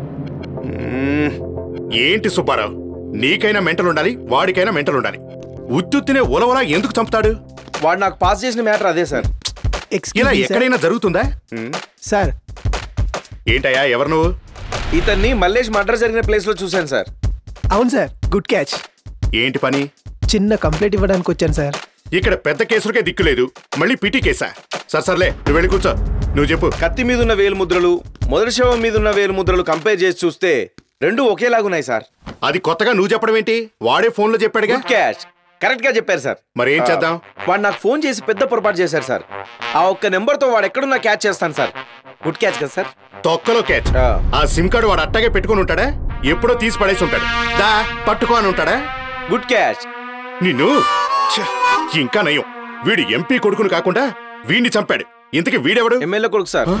ఏంటి సుబ్బారావు, నీకైనా మెంటల్ ఉండాలి, వాడికైనా మెంటల్ ఉండాలి. ఉత్తుత్తినే ఉలవలా ఎందుకు చంపుతాడు? వాడు నాకు పాస్ చేసిన మ్యాటర్ అదే సార్. ఇలా ఎక్కడైనా జరుగుతుందా సార్? ఏంటయ్యా, ఎవరు నువ్వు? ఇతన్ని మల్లేష్ మర్డర్ జరిగిన ప్లేస్ లో చూశాను సార్. అవును సార్, గుడ్ క్యాచ్. ఏంటి పని? చిన్న కంప్లైంట్ ఇవ్వడానికి వచ్చాను సార్. ఇక్కడ పెద్ద కేసులకే దిక్కు లేదు, మళ్ళీ పిటి కేసా? సార్ సర్లే, నువ్వు వెళ్ళి కూర్చో. నువ్వు చెప్పు. కత్తి మీద ఉన్న వేలు ముద్రలు, మొదటి శవం మీద ఉన్న వేలు ముద్రలు కంపేర్ చేసి చూస్తే రెండు ఒకేలాగున్నాయి సార్. అది కొత్తగా నువ్వు చెప్పడం ఏంటి? వాడే ఫోన్ లో చెప్పాడుగా. గుడ్ క్యాచ్, కరెక్ట్ గా చెప్పారు సార్. మరి ఏం చేద్దాం? వాడు నాకు ఫోన్ చేసి పెద్ద పొరపాటు చేశారు సార్. ఆ ఒక్క నెంబర్ తో వాడు ఎక్కడున్నా క్యాచ్ చేస్తాను సార్. గుడ్ క్యాచ్ కదా సార్? తొక్కలో క్యాచ్. ఆ సిమ్ కార్డు వాడు అట్టాగే పెట్టుకుని ఉంటాడా? ఎప్పుడో తీసి పడేసి ఉంటాడు. దా పట్టుకో అని ఉంటాడా? Good catch. నిన్ను ఇంకా నయం, వీడు ఎంపీ కొడుకును కాకుండా వీడిని చంపాడు. ఇంతకీ వీడెవడు? ఎమ్మెల్యే కొడుకు సార్.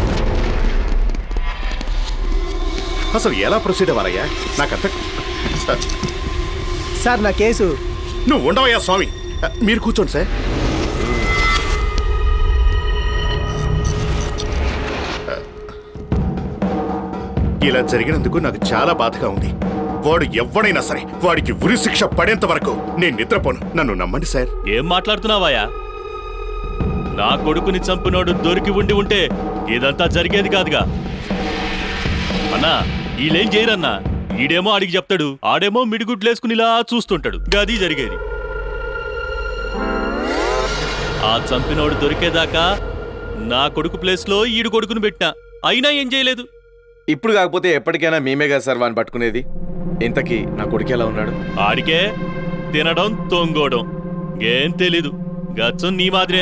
అసలు ఎలా ప్రొసీడ్ అవ్వాలయ్యా? నాకంత సార్ నా కేసు. నువ్వు ఉండవయ్యా స్వామి, మీరు కూర్చోండి సార్. ఇలా జరిగినందుకు నాకు చాలా బాధగా ఉంది. వాడు ఎవడైనా సరే వాడికి ఉరి శిక్ష పడేంత వరకు నేను నిద్రపోను. నన్ను నమ్మండి సార్. ఏం మాట్లాడుతున్నావాయా? నా కొడుకుని చంపినోడు దొరికి ఉండి ఉంటే ఇదంతా జరిగేది కాదుగా. అన్నా వీళ్ళేం చేయరన్నా. ఈడేమో అడిగి చెప్తాడు, ఆడేమో మిడిగుడ్లేసుకుని ఇలా చూస్తుంటాడు. గది జరిగేది. ఆ చంపినోడు దొరికేదాకా నా కొడుకు ప్లేస్ లో ఈడు కొడుకుని పెట్టినా, అయినా ఏం చేయలేదు. ఇప్పుడు కాకపోతే ఎప్పటికైనా మేమే కదా సార్ వాడిని పట్టుకునేది. ఇంతకీ నా కొడుకు ఎలా ఉన్నాడు? ఆడికే తినడం తొంగోవడం ఏం తెలీదు. గచ్చు నీ మాదిరే.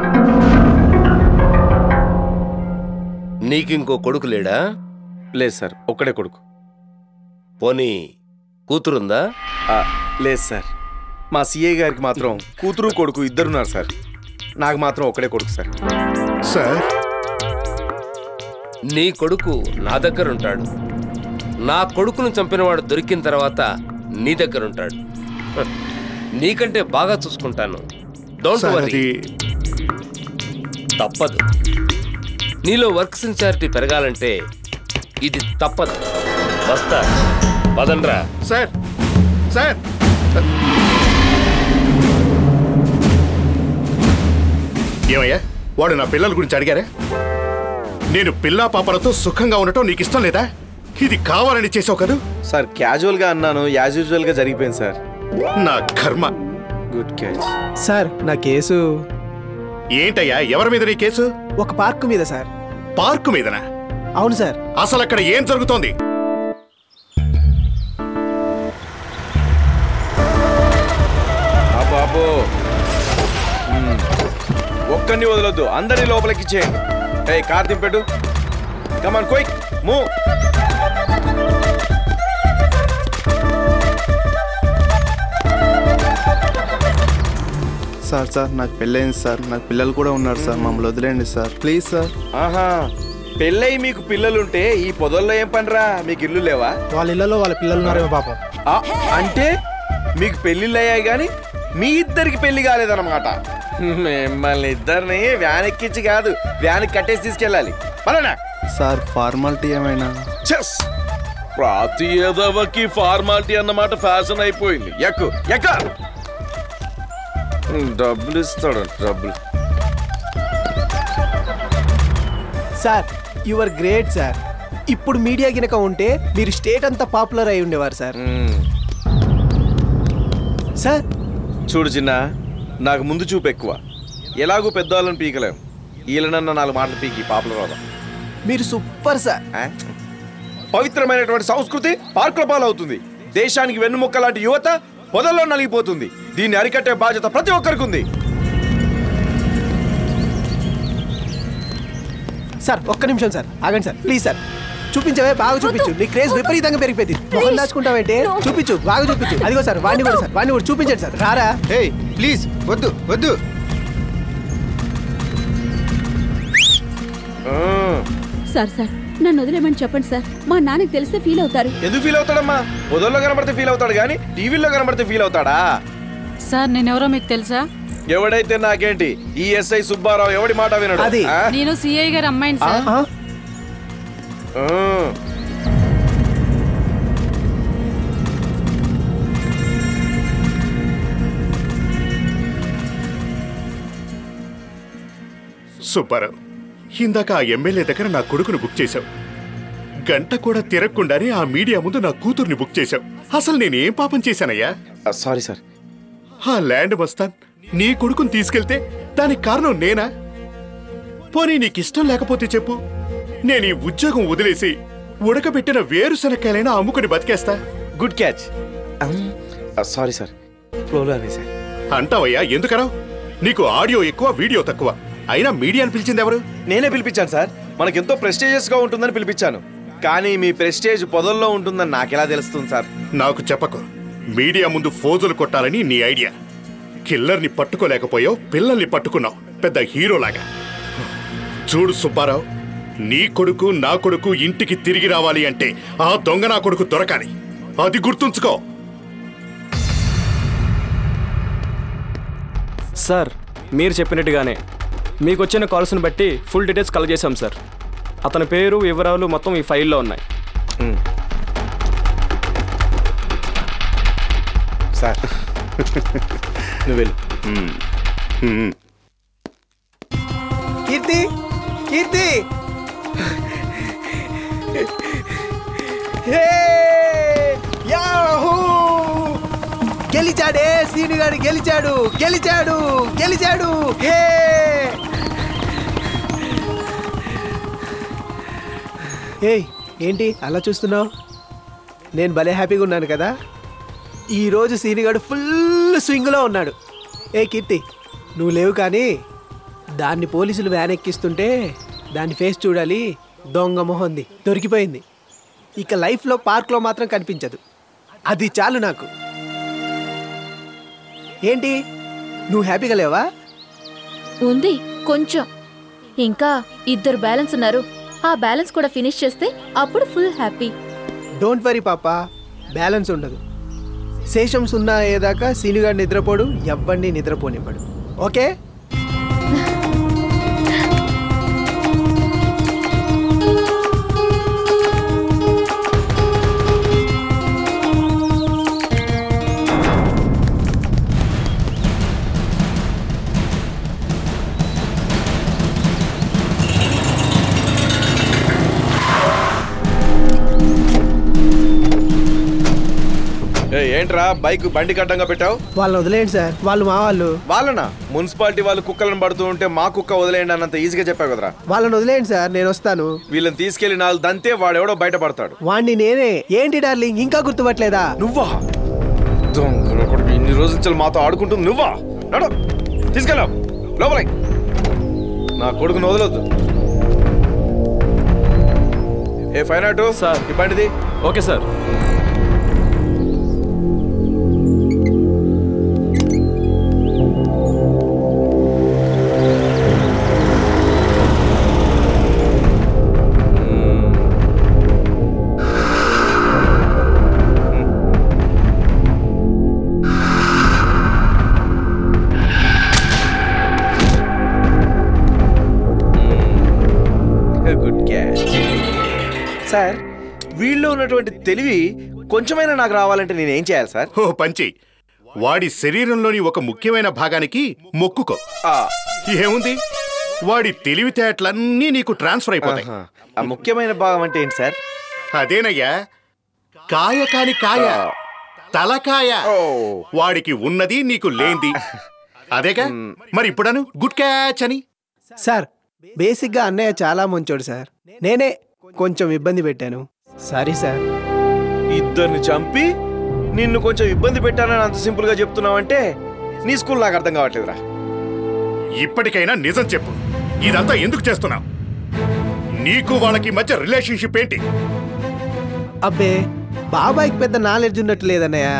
నీకింకో కొడుకు లేడా? లేదు సార్, ఒక్కడే కొడుకు. పోనీ కూతురుందా? లేదు సార్, మా సిఐ గారికి మాత్రం కూతురు కొడుకు ఇద్దరున్నారు సార్. నాకు మాత్రం ఒక్కడే కొడుకు సార్. సార్ నీ కొడుకు నా దగ్గర ఉంటాడు. నా కొడుకును చంపినవాడు దొరికిన తర్వాత నీ దగ్గర ఉంటాడు. నీకంటే బాగా చూసుకుంటాను. Don't worry. తప్పదు. నీలో వర్క్ సిన్సియారిటీ పెరగాలంటే ఇది తప్పదు. వస్తా, పదండ్రా. సార్ సార్ ఏమయ్యా, వాడు నా పిల్లల గురించి అడిగారా? నేను పిల్లా పాపలతో సుఖంగా ఉండటం నీకు ఇష్టం లేదా? ఇది కావాలని చేసావు కదా? సార్ క్యాజువల్ గా అన్నాను, యాజ్ యూజువల్ గా జరిగిపోయింది సార్. నా కర్మ. Good catch. సార్ నా కేసు. ఏంటయ్యా, ఎవరి మీద నీ కేసు? ఒక పార్క్ మీద సార్. పార్క్ మీదనా? అవును సార్. అసలు అక్కడ ఏం జరుగుతోంది? బాబు ఒక్కడిని వదలొద్దు, అందరినీ లోపలికి ఇచ్చేయండి. ఏ కార్ దింపెట్టు. Come on quick move. Sir sir నాకు పెళ్ళైంది సార్, నాకు పిల్లలు కూడా ఉన్నారు సార్, మమ్మల్ని వదిలేండి సార్ ప్లీజ్ సార్. ఆహా, పెళ్ళై మీకు పిల్లలుంటే ఈ పొదల్లో ఏం పనిరా? మీకు ఇల్లు లేవా? వాళ్ళ ఇళ్లలో వాళ్ళ పిల్లలు ఉన్నారేమో పాపం. అంటే మీకు పెళ్లిళ్ళు అయ్యాయి కానీ మీ ఇద్దరికి పెళ్లి కాలేదన్నమాట. మిమ్మల్ని ఇద్దరిని వ్యాన్ ఎక్కించి కాదు, వ్యాన్ కట్టేసి తీసుకెళ్ళాలి. పలానా సార్ ఫార్మాలిటీ ఏమైనా? చెస్ ప్రతి ఏదవకి ఫార్మాలిటీ అన్నమాట ఫ్యాషన్ అయిపోయింది. ఎక్కు ఎక్క. డబ్బులు ఇస్తాడు, డబ్బులు. Sir your great sir. ఇప్పుడు మీడియా గినక ఉంటే మీరు స్టేట్ అంతా పాపులర్ అయి ఉండేవారు సార్. సార్ చూడు చిన్న, నాకు ముందు చూపు ఎక్కువ. ఎలాగూ పెద్దవాళ్ళని పీకలేం. వీళ్ళనన్న నాలుగు మాటలు పీకి పాపులర్ అవుదాం. మీరు సూపర్ సార్. పవిత్రమైనటువంటి సంస్కృతి పార్కుల పాలవుతుంది. దేశానికి వెన్నుముక్క లాంటి యువత పొదల్లో నలిగిపోతుంది. దీన్ని అరికట్టే బాధ్యత ప్రతి ఒక్కరికి ఉంది. సార్ ఒక్క నిమిషం సార్, ఆగండి సార్ ప్లీజ్ సార్. చూపించవే, బాగా చూపించు. నీ క్రేజ్ విపరీతంగా పెరిగిపోయింది. మొహం దాచుకుంటావంటే చూపించు, బాగా చూపించు. అదిగో సార్, వాడిని కూడా సార్, వాడిని కూడా చూపించండి సార్. రారా? హే ప్లీజ్ వద్దు వద్దు. సార్ సార్ నన్ను వదిలేమని చెప్పండి సార్. మా నాన్నకి తెలిస్తే ఫీల్ అవుతారు. ఎందుకు ఫీల్ అవుతాడమ్మా? పొదల్లో కనబడితే ఫీల్ అవుతాడు కానీ టీవీలో కనబడితే ఫీల్ అవుతాడా? సార్ నేనెవరో మీకు తెలుసా? ఎవడైతే నాకేంటి, ఈ ఎస్ఐ సుబ్బారావు ఎవడి మాట వినడు. నేను సిఐ గారి అమ్మాయిని సార్. సుబ్బారావు, ఇందాక ఆ ఎమ్మెల్యే దగ్గర నా కొడుకును బుక్ చేశావు. గంట కూడా తిరగకుండానే ఆ మీడియా ముందు నా కూతుర్ని బుక్ చేశావు. అసలు నేనేం పాపం చేశానయ్యా? Sorry sir. ఆ ల్యాండ్ మస్తాన్ నీ కొడుకుని తీసుకెళ్తే దానికి కారణం నేనా? పోనీ నీకిష్టం లేకపోతే చెప్పు, నేను ఈ ఉద్యోగం వదిలేసి ఉడకబెట్టిన వేరుశనక్కాయలైనా అమ్ముకుని బతికేస్తా. Good catch. సారీ సార్, ఫ్లోలో అనేసా. అంటావయ్యా, ఎందుకరావు? నీకు ఆడియో ఎక్కువ, వీడియో తక్కువ. అయినా మీడియాని పిలిచింది ఎవరు? నేనే పిలిపించాను సార్. మనకెంతో ప్రెస్టీజియస్ గా ఉంటుందని పిలిపించాను. కానీ మీ ప్రెస్టేజ్ పొదల్లో ఉంటుందని నాకెలా తెలుస్తుంది సార్? నాకు చెప్పకు. మీడియా ముందు ఫోజులు కొట్టాలని నీ ఐడియా. కిల్లర్ని పట్టుకోలేకపోయావు, పిల్లల్ని పట్టుకున్నావు పెద్ద హీరోలాగా. చూడు సుబ్బారావు, నీ కొడుకు నా కొడుకు ఇంటికి తిరిగి రావాలి అంటే ఆ దొంగ నా కొడుకు దొరకాలి. అది గుర్తుంచుకో. సార్, మీరు చెప్పినట్టుగానే మీకు వచ్చిన కాల్స్ని బట్టి ఫుల్ డీటెయిల్స్ కలెక్ట్ చేశాం సార్. అతని పేరు, వివరాలు మొత్తం ఈ ఫైల్లో ఉన్నాయి. సార్ నువ్వు వెళ్ళు. కీర్తి, కీర్తి, హే యాహూ! గెలిచాడే సీనుగాడు, గెలిచాడు గెలిచాడు గెలిచాడు హే! ఏయ్, ఏంటి అలా చూస్తున్నావు? నేను భలే హ్యాపీగా ఉన్నాను కదా. ఈరోజు సీనుగాడు ఫుల్ స్వింగ్లో ఉన్నాడు. ఏ కీర్తి, నువ్వు లేవు కానీ దాన్ని పోలీసులు వ్యాన్ ఎక్కిస్తుంటే దాని ఫేస్ చూడాలి. దొంగ మొహంది, దొరికిపోయింది. ఇక లైఫ్లో పార్క్లో మాత్రం కనిపించదు. అది చాలు నాకు. ఏంటి, నువ్వు హ్యాపీగా లేవా? ఉంది కొంచెం. ఇంకా ఇద్దరు బ్యాలెన్స్ ఉన్నారు. ఆ బ్యాలెన్స్ కూడా ఫినిష్ చేస్తే అప్పుడు ఫుల్ హ్యాపీ. డోంట్ వరీ పాపా, బ్యాలెన్స్ ఉండదు. శేషం సున్నా అయ్యేదాకా సీనుగాడు నిద్రపోడు, ఎవ్వడిని నిద్రపోనివ్వడు. ఓకే? ఏంట్రా బైక్ బండి కట్టంగా పెట్టావు? వాళ్ళని వదిలేయండి సార్, వాళ్ళు మా వాళ్ళు. వాళ్ళనా? మున్సిపాలిటీ వాళ్ళు కుక్కలను పడుతూ ఉంటే మా కుక్క వదిలేయండి అన్నంత ఈజీగా చెప్పావు కదరా. వాళ్ళని వదిలేయండి సార్, నేను వస్తాను. వీళ్ళని తీసుకెళ్లి నాలుగు దంతే వాడెవడో బయటపడతాడు. వాణ్ణి నేనే. ఏంటి డార్లింగ్, ఇంకా గుర్తుపట్టలేదా? నువ్వా? ఇన్ని రోజుల నుంచి మాతో ఆడుకుంటుంది నువ్వా? నడు, తీసుకెళ్ళావు లోపల. నా కొడుకుని వదలొద్దు. A five nought two sir, ఈ బండిది. Okay sir. Good cash. Sir, వీళ్ళు ఉన్నటువంటి తెలివి కొంచెమైనా నాకు రావాలంటే నేనేం చేయాలి సార్? ఓ పంచి, వాడి శరీరంలోని ఒక ముఖ్యమైన భాగానికి మొక్కుకో. ఏముంది, వాడి తెలివితేటలన్నీ నీకు ట్రాన్స్ఫర్ అయిపోతాయి. ఆ ముఖ్యమైన భాగం అంటే ఏంటి సార్? అదేనయ్యా, కాయ కాని కాయ, తలకాయ. వాడికి ఉన్నది నీకు లేంది. అదేగా మరి ఇప్పుడను గుడ్ క్యాచ్ అని. సార్, బేసిక్గా అన్నయ్య చాలా మంచోడు సార్. నేనే కొంచెం ఇబ్బంది పెట్టాను. Sorry sir. ఇద్దరిని చంపి నిన్ను కొంచెం ఇబ్బంది పెట్టానని అంత సింపుల్ గా చెప్తున్నావంటే నీ స్కూల్ నాకు అర్థం కావట్లేదురా. ఇప్పటికైనా నిజం చెప్పు, ఇదంతా ఎందుకు చేస్తున్నావు? నీకు వాళ్ళకి మధ్య రిలేషన్షిప్ ఏంటి? అబ్బే, బాబాయ్కి పెద్ద నాలెడ్జ్ ఉన్నట్టు లేదన్నయ్య.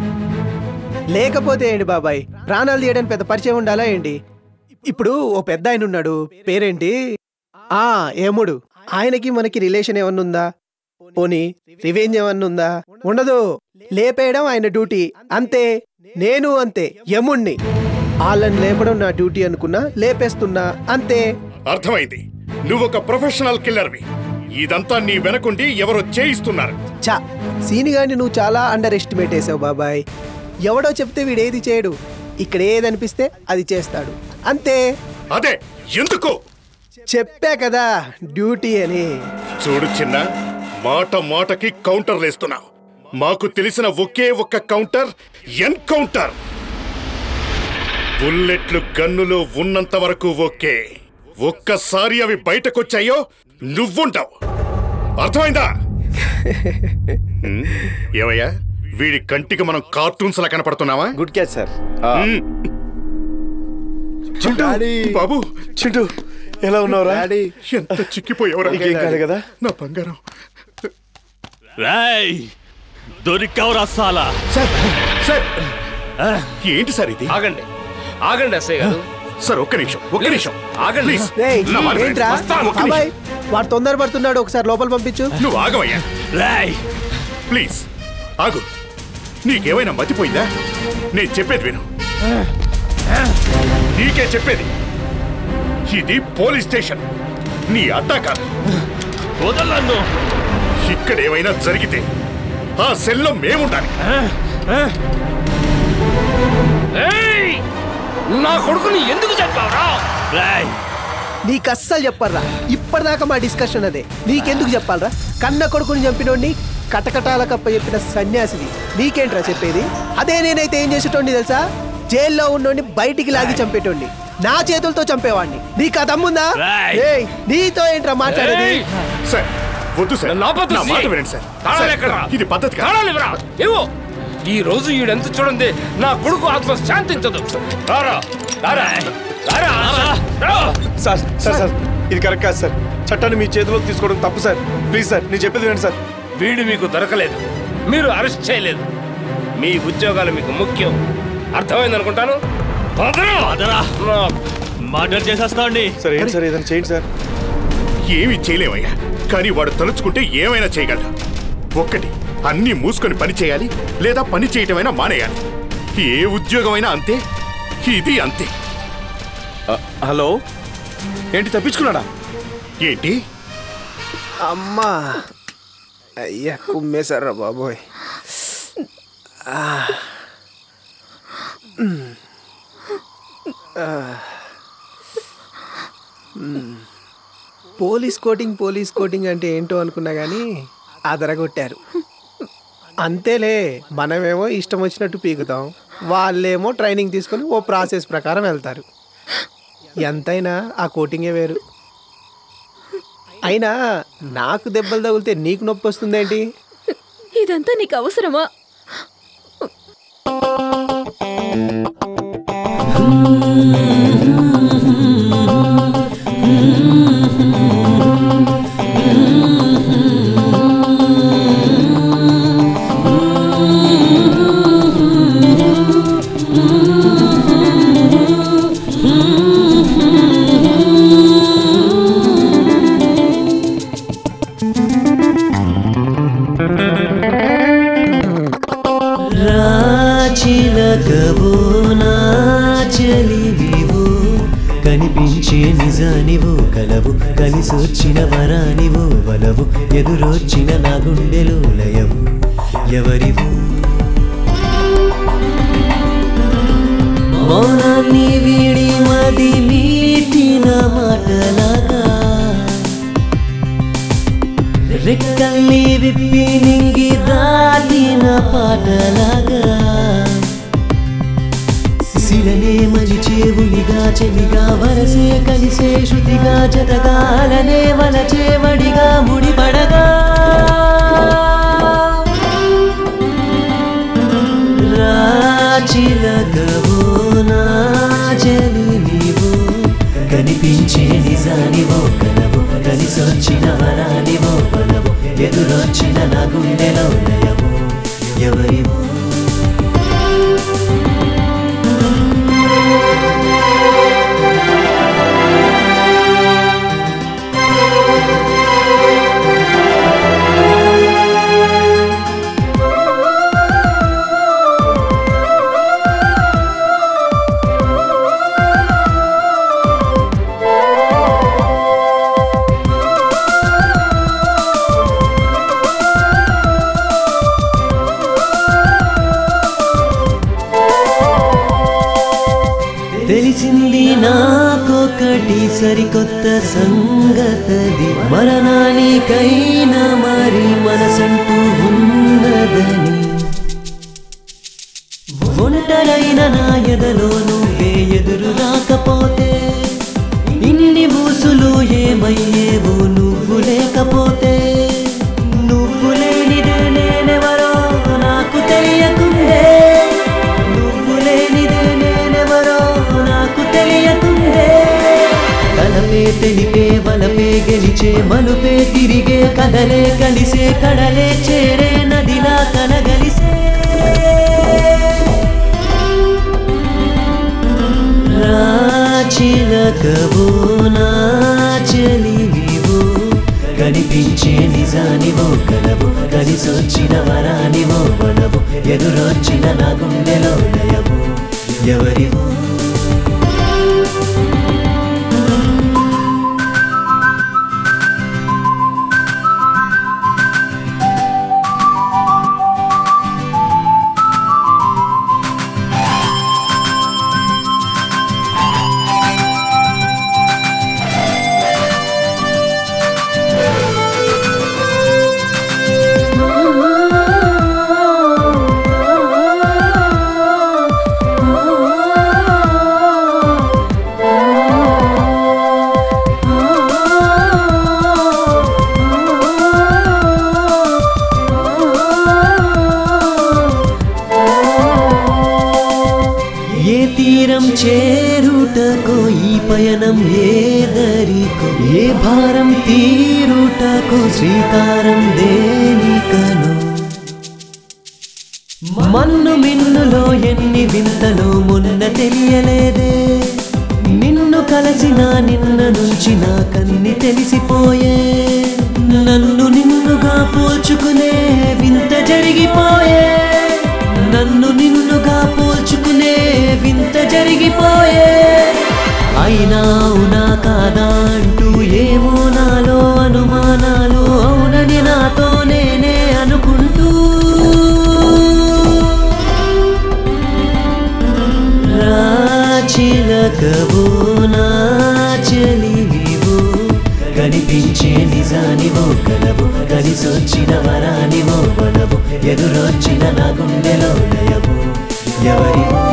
లేకపోతే ఏంటి బాబాయ్, ప్రాణాలు తీయడానికి పెద్ద పరిచయం ఉండాలా ఏంటి? ఇప్పుడు ఓ పెద్ద ఆయన ఉన్నాడు, పేరేంటి? ఆ ఏముడు. ఆయనకి మనకి రిలేషన్ ఏమన్నా ఉందా? పోనీ రివెంజ్ ఏమన్నా ఉందా? ఉండదు. లేపేయడం ఆయన డ్యూటీ, అంతే. నేను అంతే, యముణ్ణి. వాళ్ళని లేపడం నా డ్యూటీ అనుకున్నా, లేపేస్తున్నా, అంతే. అర్థమైంది, నువ్వొక ప్రొఫెషనల్ కిల్లర్వి. ఇదంతా నీ వెనకుండి ఎవరో చేయిస్తున్నారు. చా సీనిగాని నువ్వు చాలా అండర్ ఎస్టిమేట్ వేసావు బాబాయ్. ఎవడో చెప్తే వీడేది చేయడు, ఇక్కడ ఏదనిపిస్తే అది చేస్తాడు, అంతే. అదే ఎందుకు చెప్పా కదా, డ్యూటీ అని. చూడు చిన్న, మాట మాటకి కౌంటర్ వేస్తున్నావు. మాకు తెలిసిన ఒకే ఒక్క కౌంటర్ ఎన్కౌంటర్. బుల్లెట్లు గన్నులో ఉన్నంత వరకు ఓకే. ఒక్కసారి అవి బయటకొచ్చాయో నువ్వుంటావు. అర్థమైందా? ఏమయ్యా, వీడి కంటికి మనం కార్టూన్స్ లా కనపడుతున్నావా? Good catch sir. బాబు, చింటూ ఎలా ఉన్నావురా? ఎంత చిక్కిపోయావురా. ఇంకేం కాదు కదా? నా బంగారం, రాయ్ దొరికావురా సాలా. సార్ సార్ ఏంటి సార్ ఇది? ఆగండి ఆగండి ఎస్ఐ గారు. సార్ ఒక్క నిమిషం ఒక్క నిమిషం ఆగండి. వాడు తొందర పడుతున్నాడు, ఒకసారి లోపల పంపించు. నువ్వు ఆగవయ్యా. రాయ్ ప్లీజ్ ఆగు. నీకేమైనా మతిపోయిందా? నేను చెప్పేది విను. నీకే చెప్పేది. ఇది పోలీస్ స్టేషన్, నీ అడ్డా కాదు. వదలను. ఇక్కడ ఏమైనా జరిగితే ఆ సెల్లో మేముండాలి. నా కొడుకుని ఎందుకు చెప్పావురా? నీకు అస్సలు చెప్పాలరా. ఇప్పటిదాకా మా డిస్కషన్ అదే. నీకెందుకు చెప్పాలరా? కన్న కొడుకుని చంపినోడిని కటకటాల కప్ప చెప్పిన సన్యాసిని నీకేంట్రా చెప్పేది? అదే నేనైతే ఏం చేసేటోండి తెలుసా? జైల్లో ఉన్నోడిని బయటికి లాగి చంపేటోండి, నా చేతులతో చంపేవాడిని. నీకు ఆ దమ్ముందా? నీతో ఏంట్రా మాట్లాడేది? సార్ వద్దు సార్, నా మాట వినండి సార్. ఇది పద్ధతి కాదు. ఏవో ఈ రోజు ఈడెంత చూడండి, నా కొడుకు ఆత్మ శాంతించదు. సార్ సార్ సార్ ఇది కరెక్ట్ కాదు సార్. చట్టాన్ని మీ చేతిలోకి తీసుకోవడం తప్పు సార్. ప్లీజ్ సార్ నేను చెప్పేది వినండి సార్. వీడు మీకు దొరకలేదు, మీరు అరెస్ట్ చేయలేదు. మీ ఉద్యోగాలు మీకు ముఖ్యం. అర్థమైంది అనుకుంటాను. మర్డర్ చేసేస్తాండి. సార్ ఏంటి సార్ ఏదైనా చేయండి సార్. ఏమి చేయలేమయ్యా, కానీ వాడు తలుచుకుంటే ఏమైనా చేయగలడు. ఒక్కటి, అన్ని మూసుకొని పని చేయాలి, లేదా పని చేయటమైనా మానేయాలి. ఏ ఉద్యోగమైనా అంతే, ఇది అంతే. హలో ఏంటి తప్పించుకున్నాడా? ఏంటి? అమ్మా అయ్యా కుమ్మేశారా బాబోయ్. పోలీస్ కోటింగ్ పోలీస్ కోటింగ్ అంటే ఏంటో అనుకున్నా కానీ అదరగొట్టారు. అంతేలే, మనమేమో ఇష్టం వచ్చినట్టు పీకుతాం, వాళ్ళేమో ట్రైనింగ్ తీసుకొని ఓ ప్రాసెస్ ప్రకారం వెళ్తారు. ఎంతైనా ఆ కోటింగే వేరు. అయినా నాకు దెబ్బలు తగిలితే నీకు నొప్పి వస్తుందేంటి? ఇదంతా నీకు అవసరమా? కనిపించే నిజానివు కలవు, కలిసొచ్చిన వరానివు వలవు, ఎదురొచ్చిన నా గుండెలు లయవు ఎవరివు? మౌనాన్ని వీడి మది మీటిన మాటలాగా, రెక్కల్ని విప్పి నింగి దాటిన పాటలాగా, శిలనే మరిచేవునిగా చెలిగా వరసే కలిసే శృతిగా జతగాలనే వలచేవడిగా ముడిపడగా, రాచిలకవో నా చెలి నీవో, కనిపించే నిజానివో కలవు, కలిసొచ్చిన వరానివో బలవు, ఎదురొచ్చిన నా గుండెలో లయవు ఎవరివో? తెలిసింది నాకొకటి సరికొత్త సంగతది, మరణానికైనా మరి మనసంటూ ఉన్నదని. ఒంటరైన నా ఎదలో నువ్వే ఎదురు రాకపోతే, ఇన్ని ఊసులు ఏమయ్యేవో నువ్వు లేకపోతే. నువ్వు లేనిదే నేనెవరో నాకు తెలియకుందే, నువ్వు లేనిదే నేనెవరో నాకు తెలియకుందే. కలపే తెలిపే వలపే గెలిచే మలుపే తిరిగే కల కడలే కలిసే కడలే చేరే నదిలా కలగలిసే రాచిలకవో నా చెలివివో కనిపించే నిజానివో కలవు కలిసొచ్చిన వరానివో వనవు ఎదురొచ్చిన నా గుండెలో లయవు ఎవరివో చేరుటకో ఈ పయనం ఏదరికో ఏ భారం తీరుటకో శ్రీకారం దేనికను మన్ను మిన్నులో ఎన్ని వింతలో మొన్న తెలియలేదే నిన్ను కలిసిన నిన్న నుంచి నాకన్ని తెలిసిపోయే నన్ను నిన్నుగా పోల్చుకునే వింత జరిగిపోయే నన్ను నిన్నుగా పోల్చుకునే వింత జరిగిపోయే అయినా అవునా కాదా అంటూ ఏమో నాలో అనుమానాలు అవునని నాతో నేనే అనుకుంటూ రాచిలకవో నా చెలివివో కనిపించే నిజానివో కలవు కలిసొచ్చిన వరానివో వనవు ఎదురొచ్చిన నా గుండెలో లయవు ఎవరివో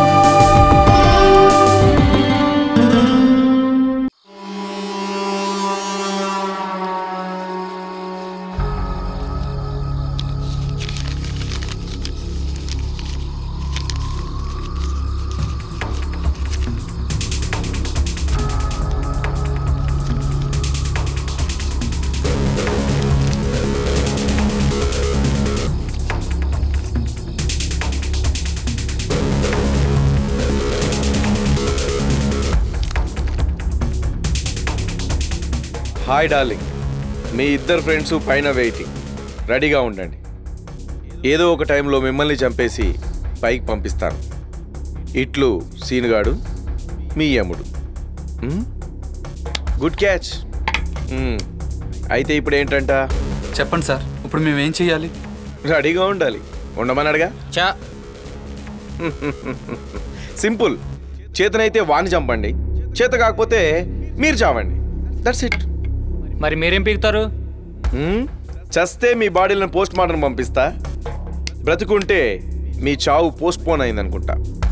హాయ్ డార్లింగ్, మీ ఇద్దరు ఫ్రెండ్స్ పైన వెయిటింగ్, రెడీగా ఉండండి. ఏదో ఒక టైంలో మిమ్మల్ని చంపేసి పైకి పంపిస్తాను. ఇట్లు సీనుగాడు, మీ యముడు. Good catch. అయితే ఇప్పుడు ఏంటంట చెప్పండి సార్, ఇప్పుడు మేమేం చేయాలి? రెడీగా ఉండాలి. ఉండమన్నాడుగా. చా సింపుల్. చేతనైతే వాణ్ణి చంపండి, చేత కాకపోతే మీరు చావండి. That's it. మరి మీరేం పీకుతారు? చస్తే మీ బాడీలను పోస్ట్ మార్టం పంపిస్తా, బ్రతుకుంటే మీ చావు పోస్ట్ పోన్ అయిందనుకుంటా.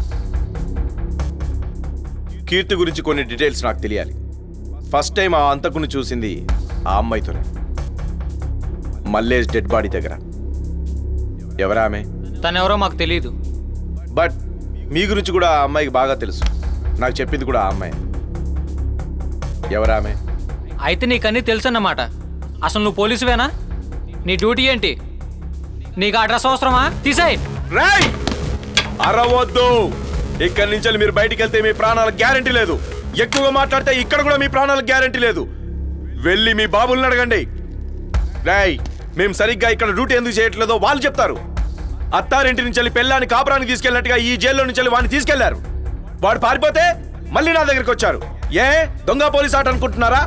కీర్తి గురించి కొన్ని డీటెయిల్స్ నాకు తెలియాలి. ఫస్ట్ టైం ఆ అంతకుని చూసింది ఆ అమ్మాయితోనే, మల్లేష్ డెడ్ బాడీ దగ్గర. ఎవరా ఆమె? తనెవరో మాకు తెలియదు. బట్ మీ గురించి కూడా ఆ అమ్మాయికి బాగా తెలుసు. నాకు చెప్పింది కూడా ఆ అమ్మాయి. ఎవరా ఆమె? అయితే నీకన్నీ తెలుసు అన్నమాట. అసలు నువ్వు పోలీసువేనా? నీ డ్యూటీ ఏంటి? నీకు అడ్రస్ అవసరమా? తీసేయ్. రేయ్, అరవద్దు. ఇక్కడి నుంచి మీరు బయటికి వెళ్తే మీ ప్రాణాలకు గ్యారంటీ లేదు. ఎక్కువగా మాట్లాడితే ఇక్కడ కూడా మీ ప్రాణాలకు గ్యారంటీ లేదు. వెళ్ళి మీ బాబుల్ని అడగండి. రేయ్, మేము సరిగ్గా ఇక్కడ డ్యూటీ ఎందుకు చేయట్లేదో వాళ్ళు చెప్తారు. అత్తారింటి నుంచి పెళ్ళాన్ని కాపురానికి తీసుకెళ్ళినట్టుగా ఈ జైల్లో నుంచి వాడిని తీసుకెళ్లారు. వాడు పారిపోతే మళ్ళీ నా దగ్గరికి వచ్చారు. ఏ దొంగ పోలీస్ ఆట అనుకుంటున్నారా?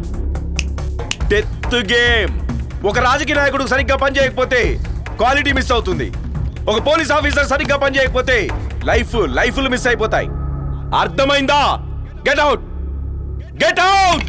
Death game. ఒక రాజకీయ నాయకుడు సరిగ్గా పని చేయకపోతే క్వాలిటీ మిస్ అవుతుంది. ఒక పోలీస్ ఆఫీసర్ సరిగ్గా పని చేయకపోతే లైఫ్ లైఫ్లు మిస్ అయిపోతాయి. అర్థమైందా? Get out, get out.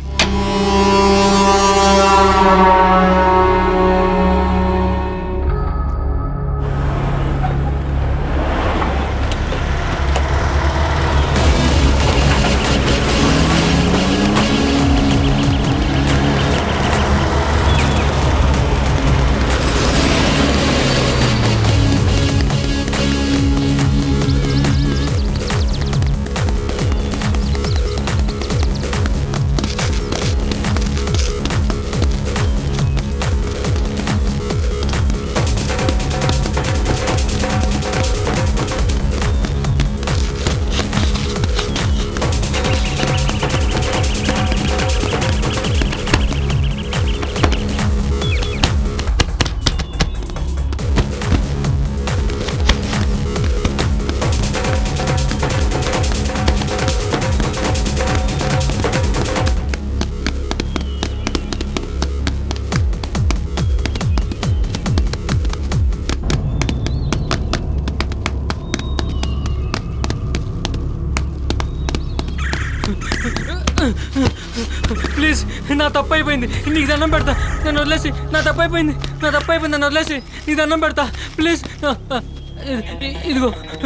నా తప్పు అయిపోయింది, నీకు దండం పెడతా, నన్ను వదిలేసి. నా తప్పు అయిపోయింది, నా తప్పు అయిపోయింది, నన్ను వదిలేసి, నీకు దండం పెడతా ప్లీజ్. ఇదిగో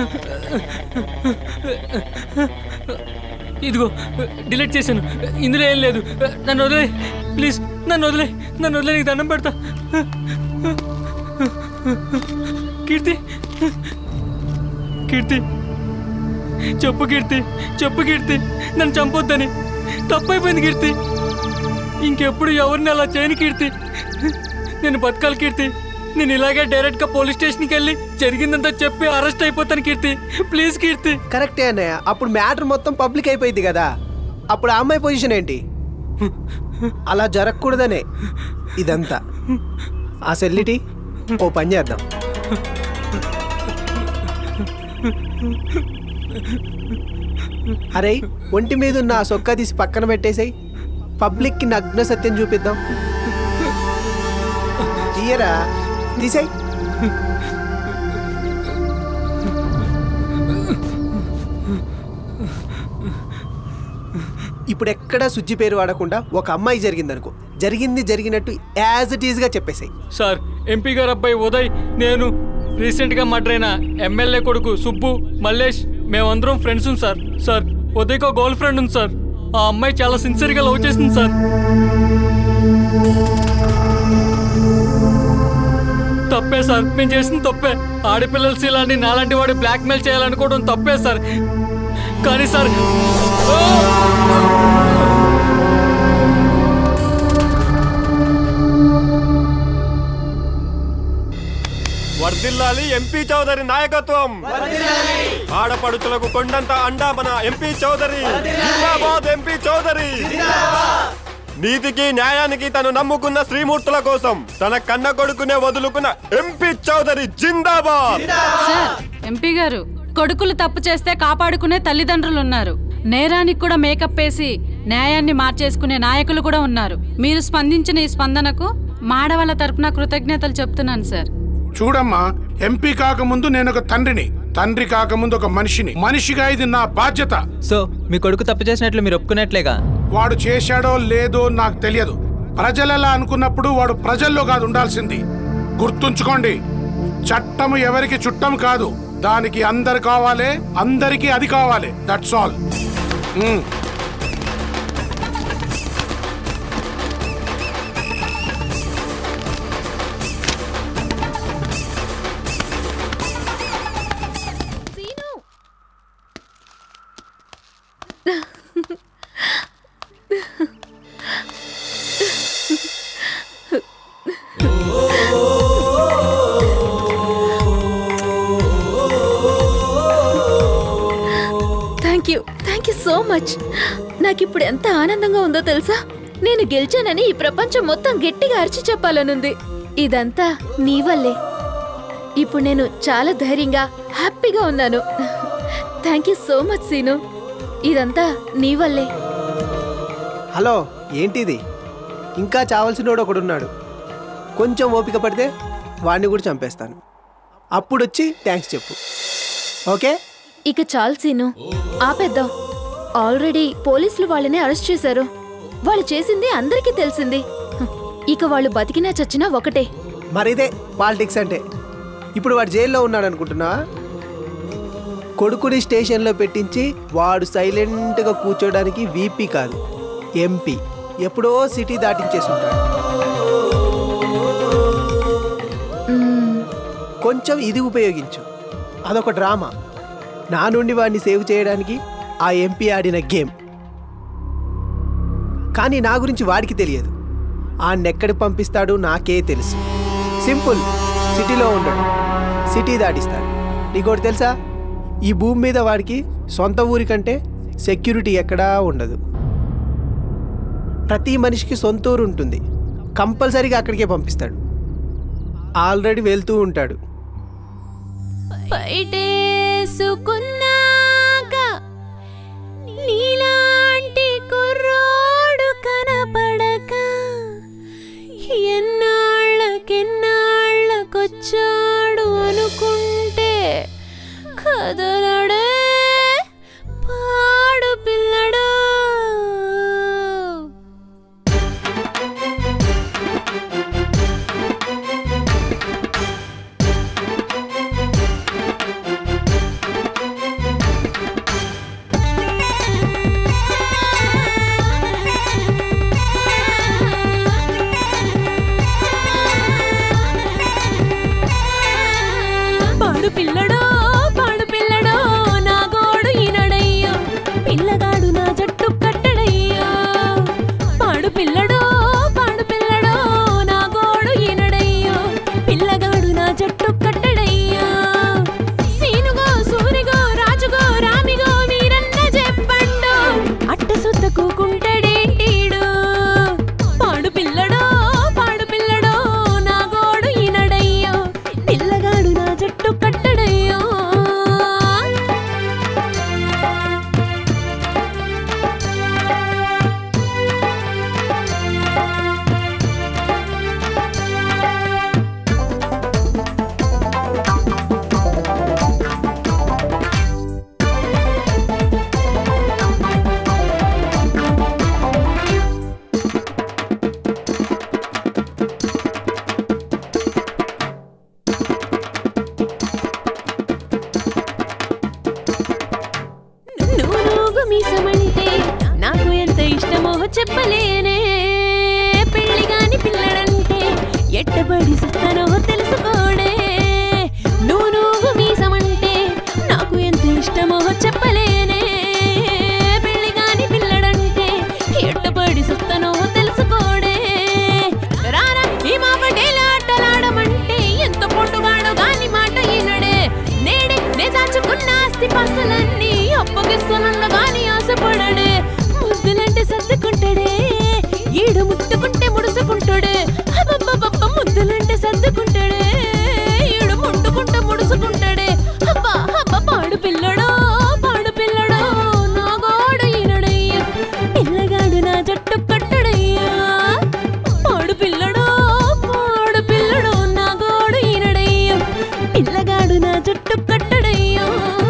ఇదిగో డిలీట్ చేశాను, ఇందులో ఏం లేదు. నన్ను వదిలే ప్లీజ్, నన్ను వదిలే, నన్ను వదిలే, నీకు దండం పెడతా. కీర్తి, కీర్తి చెప్పు, కీర్తి చెప్పు, కీర్తి నన్ను చంపొద్దని. తప్పైపోయింది కీర్తి, ఇంకెప్పుడు ఎవరిని అలా చేయను కీర్తి. నేను బతకాలి కీర్తి, నేను ఇలాగే డైరెక్ట్గా పోలీస్ స్టేషన్కి వెళ్ళి జరిగిందంతా చెప్పి అరెస్ట్ అయిపోతాను కీర్తి, ప్లీజ్ కీర్తి. కరెక్టే అన్నయ్య, అప్పుడు మ్యాటర్ మొత్తం పబ్లిక్ అయిపోయింది కదా, అప్పుడు ఆ అమ్మాయి పొజిషన్ ఏంటి? అలా జరగకూడదనే ఇదంతా. ఆ సెల్లిటీ ఓ పని చేద్దాం, అరే ఒంటి మీద ఉన్న ఆ సొక్కా తీసి పక్కన పెట్టేసాయి, పబ్లిక్కి నగ్న సత్యం చూపిద్దాం. తీయరా, తీసాయి. ఇప్పుడు ఎక్కడా సుజ్జి పేరు వాడకుండా ఒక అమ్మాయి జరిగిందనుకో, జరిగింది జరిగినట్టు యాజ్ ఇట్ ఈజ్గా చెప్పేసాయి. సార్, ఎంపీ గారు అబ్బాయి ఉదయ్, నేను రీసెంట్గా మర్డర్ అయిన ఎమ్మెల్యే కొడుకు సుబ్బు, మల్లేష్, మేమందరం ఫ్రెండ్స్ సార్. సార్, ఉదయ్కి ఒక గర్ల్ ఫ్రెండ్ ఉంది సార్. ఆ అమ్మాయి చాలా సిన్సియర్గా లవ్ చేసింది సార్. తప్పే సార్, మేము చేసింది తప్పే. ఆడపిల్లలు ఇలాంటి నాలాంటి వాడు బ్లాక్మెయిల్ చేయాలనుకోవడం తప్పే సార్. కానీ సార్, వర్ధిల్లాలి ఎంపీ చౌదరి నాయకత్వం, ఆడపడుచులకు కొండంత అండా మన ఎంపీ చౌదరి. జిందాబాద్ ఎంపీ చౌదరి. నీతికి న్యాయానికి తను నమ్ముకున్న శ్రీమూర్తుల కోసం తన కన్న కొడుకునే వదులుకున్న ఎంపీ చౌదరి జిందాబాద్. ఎంపీ గారు, కొడుకులు తప్పు చేస్తే కాపాడుకునే తల్లిదండ్రులు ఉన్నారు, నేరానికి కూడా మేకప్ వేసి న్యాయాన్ని మార్చేసుకునే నాయకులు కూడా ఉన్నారు. మీరు స్పందించిన ఈ స్పందనకు మాడవాళ్ళ తరపున కృతజ్ఞతలు చెప్తున్నాను సార్. చూడమ్మా, ఎంపీ కాకముందు నేను ఒక తండ్రిని, తండ్రి కాకముందు ఒక మనిషిని, మనిషిగా ఇది నా బాధ్యత. సో మీ కొడుకు తప్పు చేసినట్లు మీరు ఒప్పుకున్నట్లేగా? వాడు చేశాడో లేదో నాకు తెలియదు, ప్రజలలా అనుకున్నప్పుడు వాడు ప్రజల్లో కాదు ఉండాల్సింది. గుర్తుంచుకోండి, చట్టము ఎవరికి చుట్టం కాదు, దానికి అందరు కావాలి, అందరికీ అది కావాలి. That's all. Thank you thank you so much. నాకు ఇప్పుడు ఎంత ఆనందంగా ఉందో తెలుసా? నేను గెలిచానని ఈ ప్రపంచం మొత్తం గట్టిగా అరిచి చెప్పాలనుంది. ఇదంతా నీ వల్లే. ఇప్పుడు నేను చాలా ధైర్యంగా హ్యాపీగా ఉన్నాను. Thank you so much Seenu, ఇదంతా నీ వల్లే. హలో, ఏంటిది? ఇంకా చావాల్సినోడు ఒకడున్నాడు. కొంచెం ఓపిక పడితే వాడిని కూడా చంపేస్తాను. అప్పుడొచ్చి థ్యాంక్స్ చెప్పు, ఓకే? ఇక చాలు సీను, ఆపేద్దాం. ఆల్రెడీ పోలీసులు వాళ్ళని అరెస్ట్ చేశారు. వాళ్ళు చేసింది అందరికీ తెలిసింది. ఇక వాళ్ళు బతికినా చచ్చినా ఒకటే. మరిదే పాలిటిక్స్ అంటే. ఇప్పుడు వాడు జైల్లో ఉన్నాడు అనుకుంటున్నావా? కొడుకుని స్టేషన్లో పెట్టించి వాడు సైలెంట్గా కూర్చోడానికి వీపీ కాదు, ఎంపీ. ఎప్పుడో సిటీ దాటించేసి ఉంటాడు. కొంచెం ఇది ఉపయోగించు, అదొక డ్రామా. నా నుండి వాడిని సేవ్ చేయడానికి ఆ ఎంపీ ఆడిన గేమ్. కానీ నా గురించి వాడికి తెలియదు. ఆడెక్కడికి పంపిస్తాడు నాకే తెలుసు. సింపుల్, సిటీలో ఉండడు, సిటీ దాటిస్తాడు. నీకోటి తెలుసా? ఈ భూమి మీద వాడికి సొంత ఊరి కంటే సెక్యూరిటీ ఎక్కడా ఉండదు. ప్రతి మనిషికి సొంత ఊరు ఉంటుంది, కంపల్సరీగా అక్కడికే పంపిస్తాడు. ఆల్రెడీ వెళ్తూ ఉంటాడు. నీలాంటి కుర్రోడు కనపడక ఎన్నాళ్ళకెన్నాళ్ళకొచ్చాడు అనుకుంటే కదలడే పాడు పిల్లడు. పాడు పిల్లడో పాడు పిల్లడో నా గోడు ఈనడయ్యో పిల్లగాడు నా జట్టు కట్టడయ్యో పాడు పిల్లడో పాడు పిల్లడో నా గోడు ఈనడయ్యో పిల్లగాడు నా జట్టు కట్టడయ్యో సీనుగో సూరిగో రాజుగో రామిగో మీరన్న చెప్పండు అట్ట సుత్త కూకుంటడేంటీడు పాడు పిల్లడో పాడు పిల్లడో నా గోడు ఈనడయ్యో పిల్లగాడు నా జట్టు కట్టడయ్యో నూనూగు మీసమంటే నాకు ఎంత ఇష్టమో చెప్పలేనే పెళ్లిగాని పిల్లడంటే ఎట్టబడి సుస్తానో తెలుసుకోడే నూనూగు మీసమంటే నాకు ఎంత ఇష్టమో చెప్పలేనే పెళ్లిగాని పిల్లడంటే ఎట్టబడి సుస్తానో తెలుసుకోడే రారా ఈ మాపటేల ఆటలాడమంటే ఎంత పొట్టుగాడు గాని మాట ఈనడే నేడే నే దాచుకున్న ఆస్తి పాస్తులన్నీ అప్పగిస్తున్నగాని ఆశపడడే ముద్దులంటే సర్దుకుంటాడే ఈడు ముట్టుకుంటే ముడుసుకుంటాడే అబ్బబ్బబ్బ ముద్దులంటే సర్దుకుంటాడే ఈడు ముట్టుకుంటే ముడుసుకుంటాడే అబ్బా అబ్బ పాడు పిల్లడో పాడు పిల్లడో నా గోడు ఈనడయ్యో పిల్లగాడు నా జట్టు కట్టడయ్యో పాడు పిల్లడో పాడు పిల్లడో నా గోడు ఈనడయ్యో పిల్లగాడు నా జట్టు కట్టడయ్యో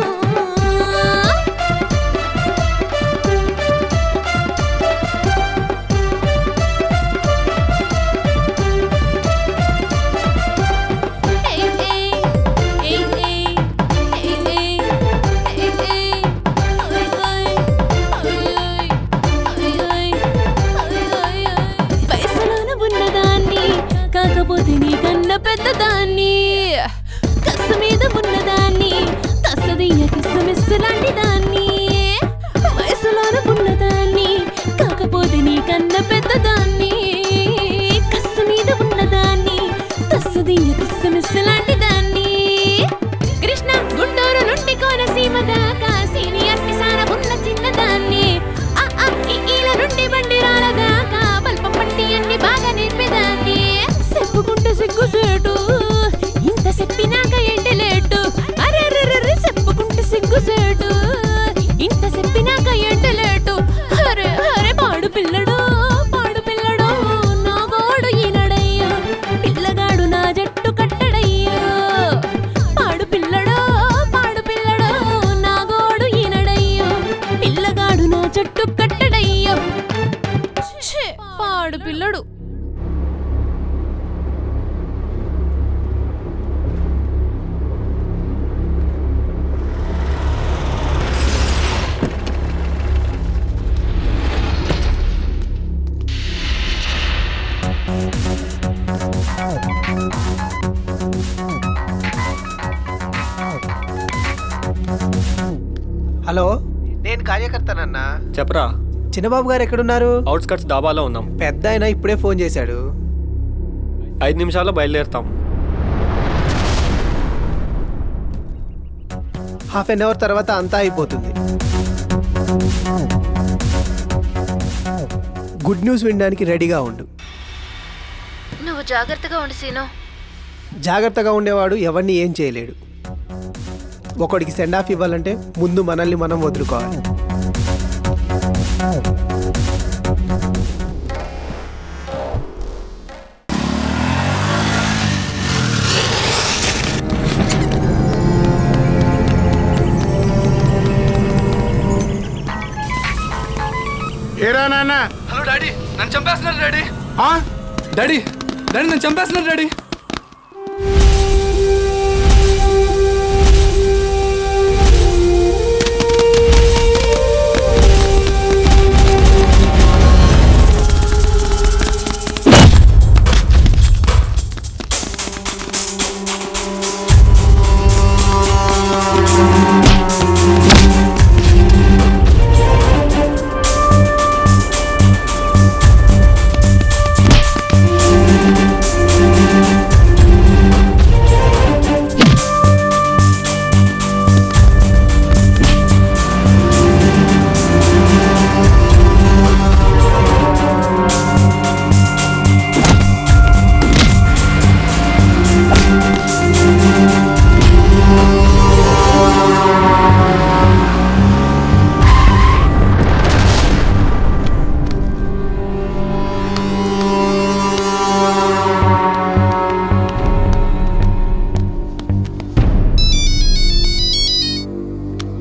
వయసులోన ఉన్నదాన్ని కాకపోతే నీకన్న పెద్దదాన్ని కస్సు మీద ఉన్నదాన్ని తస్సదీయ కిస్సమిస్సు లాంటి దాన్ని వయసులోన ఉన్నదాన్ని కాకపోతే నీకన్న పెద్దదాన్ని కస్సు మీద ఉన్నదాన్ని తస్సదీయ కిస్సమిస్సు లాంటి దాన్ని కృష్ణ గుంటూరు నుండి కోనసీమ దాకా సీనియర్ కిసాన ఉన్న చిన్నదాన్ని ఆ ఆ ఈ ఈల నుండి బండిరాల దాకా బల్పం పట్టి అన్ని బాగా నేర్పేదాన్ని చెప్పుకుంటే సిగ్గుసేటు ఇంత చెప్పినాక ఏంటి లేటు అరెర్రెర్రె చెప్పుకుంటే సిగ్గుసేటు ఇంత చెప్పినాక ఏంటి లేటు అరే అరే పాడు పిల్లడో పాడు పిల్లడో నా గోడు ఈనడయ్యో పిల్లగాడు నా జట్టు కట్టడయ్యో పాడు పిల్లడో పాడు పిల్లడో నా గోడు ఈనడయ్యో పిల్లగాడు నా జట్టు కట్టడయ్యో ఛే, పాడు పిల్లడు హలో నేను కార్యకర్తనన్నా చెప్పరా చిన్నబాబు గారు ఎక్కడున్నారు? అవుట్స్కట్స్ డాబాలో ఉన్నాం. పెద్ద ఆయన ఇప్పుడే ఫోన్ చేశాడు. ఐదు నిమిషాల్లో బయలుదేరుతాం. హాఫ్ అన్ అవర్ తర్వాత అంతా అయిపోతుంది. గుడ్ న్యూస్ వినడానికి రెడీగా ఉండు. నువ్వు జాగ్రత్తగా ఉండు సీను. జాగ్రత్తగా ఉండేవాడు ఎవరిని ఏం చేయలేడు. ఒకడికి సెండ్ ఆఫ్ ఇవ్వాలంటే ముందు మనల్ని మనం వదులుకోవాలి. ఏరా నాన్న? హలో డాడీ, నన్ను చంపేస్తున్నారు డాడీ. డాడీ డాడీ నన్ను చంపేస్తున్నారు డాడీ.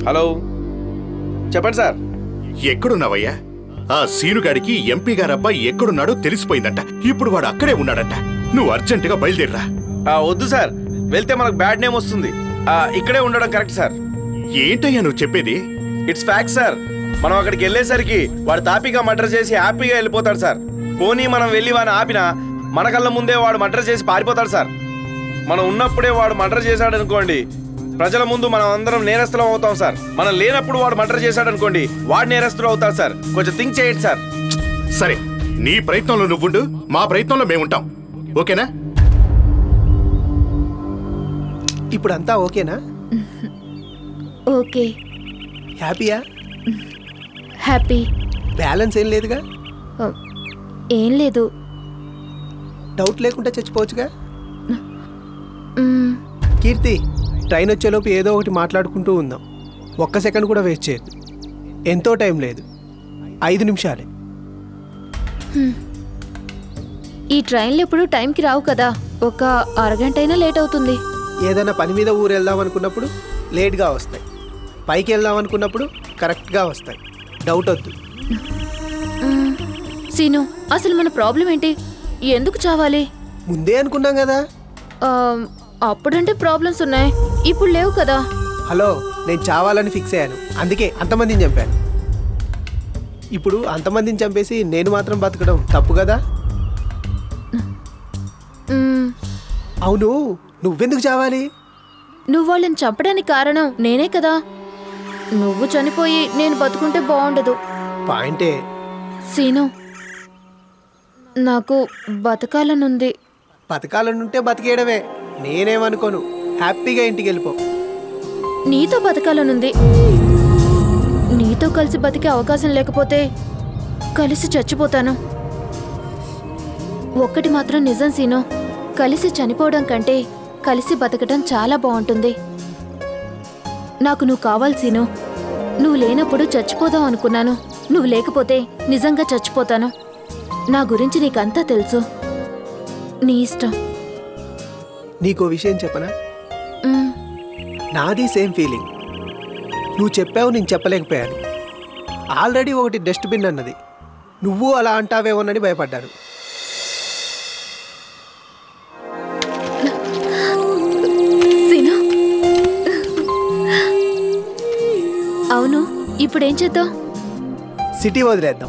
హలో చెప్పండి సార్. ఎక్కడున్నావయ్యా? ఆ సీనుగాడికి ఎంపీ గారు అబ్బాయి ఎక్కడున్నాడో తెలిసిపోయిందంట. ఇప్పుడు వాడు అక్కడే ఉన్నాడంట. నువ్వు అర్జెంటుగా బయలుదేరరా. వద్దు సార్, వెళ్తే మనకు బ్యాడ్ నేమ్ వస్తుంది. ఇక్కడే ఉండడం కరెక్ట్ సార్. ఏంటయ్యా నువ్వు చెప్పేది? It's fact sir. మనం అక్కడికి వెళ్ళేసరికి వాడు తాపీగా మర్డర్ చేసి హ్యాపీగా వెళ్ళిపోతాడు సార్. పోనీ మనం వెళ్ళి వాడిని ఆపినా మన కళ్ళ ముందే వాడు మర్డర్ చేసి పారిపోతాడు సార్. మనం ఉన్నప్పుడే వాడు మర్డర్ చేశాడు అనుకోండి, ప్రజల ముందు మనం అందరం నేరస్తులం అవుతాం సార్. మనం లేనప్పుడు వాడు మర్డర్ చేశాడు అనుకోండి, వాడు నేరస్తులు అవుతాడు సార్. కొంచెం థింక్ చేయండి సార్. సరే, నీ ప్రయత్నంలో నువ్వుండు, మా ప్రయత్నంలో మేముంటాం. ఓకేనా? ఇప్పుడు అంతా ఓకేనా? ఓకే. హ్యాపీయా? హ్యాపీ. బ్యాలెన్స్ ఏం లేదుగా? ఏం లేదు. డౌట్ లేకుండా చచ్చిపోవచ్చుగా? కీర్తి, ట్రైన్ వచ్చేలోపు ఏదో ఒకటి మాట్లాడుకుంటూ ఉందాం. ఒక్క సెకండ్ కూడా వేస్ట్ చేయదు. ఎంతో టైం లేదు, ఐదు నిమిషాలే. ఈ ట్రైన్లు ఎప్పుడు టైంకి రావు కదా, ఒక అరగంట అయినా లేట్ అవుతుంది. ఏదైనా పని మీద ఊరు వెళ్దాం అనుకున్నప్పుడు లేట్గా వస్తాయి, పైకి వెళ్దాం అనుకున్నప్పుడు కరెక్ట్గా వస్తాయి. డౌట్ వద్దు. సీను, అసలు మన ప్రాబ్లం ఏంటి? ఎందుకు చావాలి? ముందే అనుకున్నాం కదా. అప్పుడంటే ప్రాబ్లమ్స్ ఉన్నాయి, ఇప్పుడు లేవు కదా. హలో, నేను చావాలని ఫిక్స్ అయ్యాను, అందుకే అంతమందిని చంపాను. ఇప్పుడు అంతమందిని చంపేసి నేను మాత్రం బతకడం తప్పు కదా? అవును, నువ్వెందుకు చావాలి? నువ్వు వాళ్ళని చంపడానికి కారణం నేనే కదా. నువ్వు చనిపోయి నేను బతుకుంటే బాగుండదు. పాయింటే. సీను, నాకు బతకాలనుంది. బతకాలనుంటే బతికేయడమే, నేనేమనుకోను. హ్యాపీగా ఇంటికి వెళ్ళిపో. నీతో బతకాలనుంది. నీతో కలిసి బతికే అవకాశం లేకపోతే కలిసి చచ్చిపోతాను. ఒక్కటి మాత్రం నిజం సీను, కలిసి చనిపోవడం కంటే కలిసి బతకడం చాలా బాగుంటుంది. నాకు నువ్వు కావాలి సీను. నువ్వు లేనప్పుడు చచ్చిపోదాం అనుకున్నాను. నువ్వు లేకపోతే నిజంగా చచ్చిపోతాను. నా గురించి నీకంతా తెలుసు. నీ ఇష్టం. నీకో విషయం చెప్పనా? నాది సేమ్ ఫీలింగ్. నువ్వు చెప్పావు, నేను చెప్పలేకపోయాను. ఆల్రెడీ ఒకటి డస్ట్బిన్ అన్నది, నువ్వు అలా అంటావేమోనని భయపడ్డాను. అవును, ఇప్పుడేం చేద్దాం? సిటీ వదిలేద్దాం.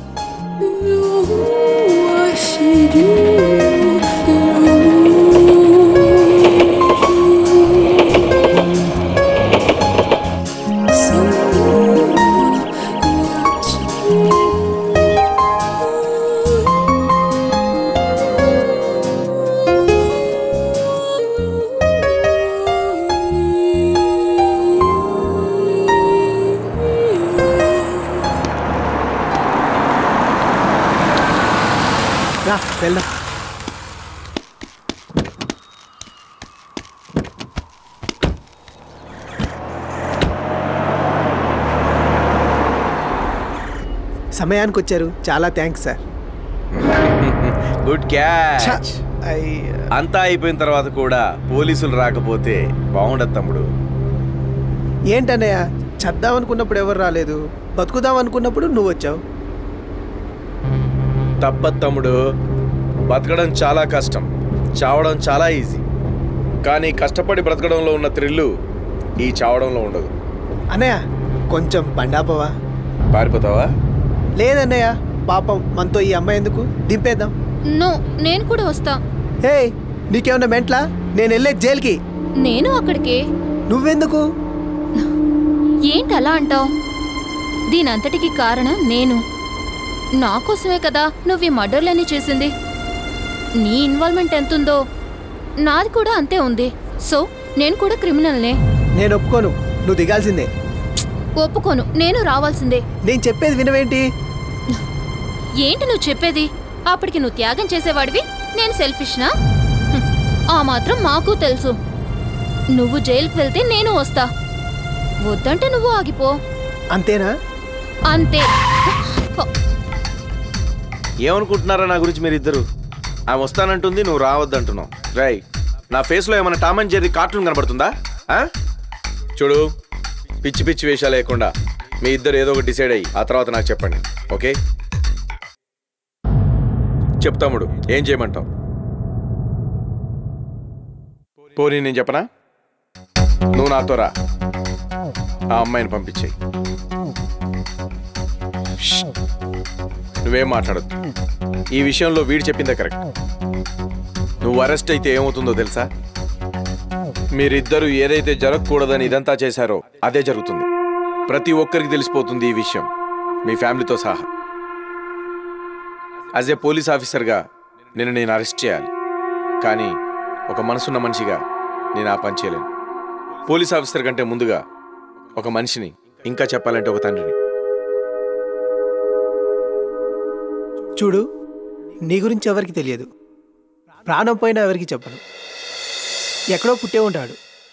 వెళ్దాం. సమయానికి వచ్చారు, చాలా థ్యాంక్స్ సార్. Good catch. అంతా అయిపోయిన తర్వాత కూడా పోలీసులు రాకపోతే బాగుండదు తమ్ముడు. ఏంటన్నయ్య, చద్దాం అనుకున్నప్పుడు ఎవరు రాలేదు, బతుకుదాం అనుకున్నప్పుడు నువ్వు వచ్చావు. తప్పదు తమ్ముడు, బతకడం చాలా కష్టం, చావడం చాలా ఈజీ. కానీ కష్టపడి బ్రతకడంలో ఉన్న థ్రిల్లు ఈ చావడంలో ఉండదు. అన్నయ్య, కొంచెం బండాపవా? పారిపోతావా? లేదన్నయ్య, పాపం మనతో ఈ అమ్మాయి ఎందుకు, దింపేద్దాం. నో, నేను కూడా వస్తా. హే, నీకేమన్నా మెంట్లా? నేను వెళ్ళే జైలుకి. నేను అక్కడికే. నువ్వెందుకు? ఏంటి అలా అంటావు? దీనంతటికి కారణం నేను. నా కోసమే కదా నువ్వు ఈ మర్డర్లన్నీ చేసింది. నీ ఇన్వాల్వ్మెంట్ ఎంతుందో నాది కూడా అంతే ఉంది. సో నేను కూడా క్రిమినల్నే. నేను ఒప్పుకోను, నువ్వు దిగాల్సిందే. ఒప్పుకోను, నేను రావాల్సిందే. నేను చెప్పేది వినవేంటి? ఏంటి నువ్వు చెప్పేది? అప్పటికి నువ్వు త్యాగం చేసేవాడివి, నేను సెల్ఫిష్నా? ఆ మాత్రం మాకు తెలుసు. నువ్వు జైలుకి వెళ్తే నేను వస్తా, వద్దంటే నువ్వు ఆగిపో. అంతేనా? అంతే. ఏమనుకుంటున్నారా నా గురించి మీరిద్దరు? ఆమె వస్తానంటుంది, నువ్వు రావద్దంటున్నావు. రై, నా ఫేస్లో ఏమైనా టామ్ అండ్ జెర్రీ కార్టూన్ కనబడుతుందా? చూడు, పిచ్చి పిచ్చి వేషాలు లేకుండా మీ ఇద్దరు ఏదో ఒకటి డిసైడ్ అయ్యి ఆ తర్వాత నాకు చెప్పండి. ఓకే చెప్తాముడు, ఏం చేయమంటావు? పోనీ నేను చెప్పనా? నువ్వు నాతో రా, ఆ అమ్మాయిని పంపించేయి. నువ్వేం మాట్లాడద్దు. ఈ విషయంలో వీడు చెప్పిందే కరెక్ట్. నువ్వు అరెస్ట్ అయితే ఏమవుతుందో తెలుసా? మీరిద్దరూ ఏదైతే జరగకూడదని ఇదంతా చేశారో అదే జరుగుతుంది. ప్రతి ఒక్కరికి తెలిసిపోతుంది ఈ విషయం, మీ ఫ్యామిలీతో సహా. యాజ్ ఏ పోలీస్ ఆఫీసర్గా నేను నేను అరెస్ట్ చేయాలి, కానీ ఒక మనసున్న మనిషిగా నేను ఆ పని చేయలేను. పోలీస్ ఆఫీసర్ కంటే ముందుగా ఒక మనిషిని, ఇంకా చెప్పాలంటే ఒక తండ్రిని. చూడు, నీ గురించి ఎవరికి తెలియదు, ప్రాణం పోయినా ఎవరికి చెప్పను. ఎక్కడో పుట్టే ఉంటాడు,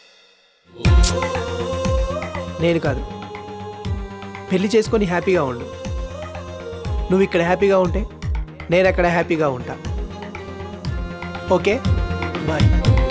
నేను కాదు. పెళ్లి చేసుకొని హ్యాపీగా ఉండు. నువ్వు ఇక్కడ హ్యాపీగా ఉంటే నేను అక్కడ హ్యాపీగా ఉంటా. Okay, bye.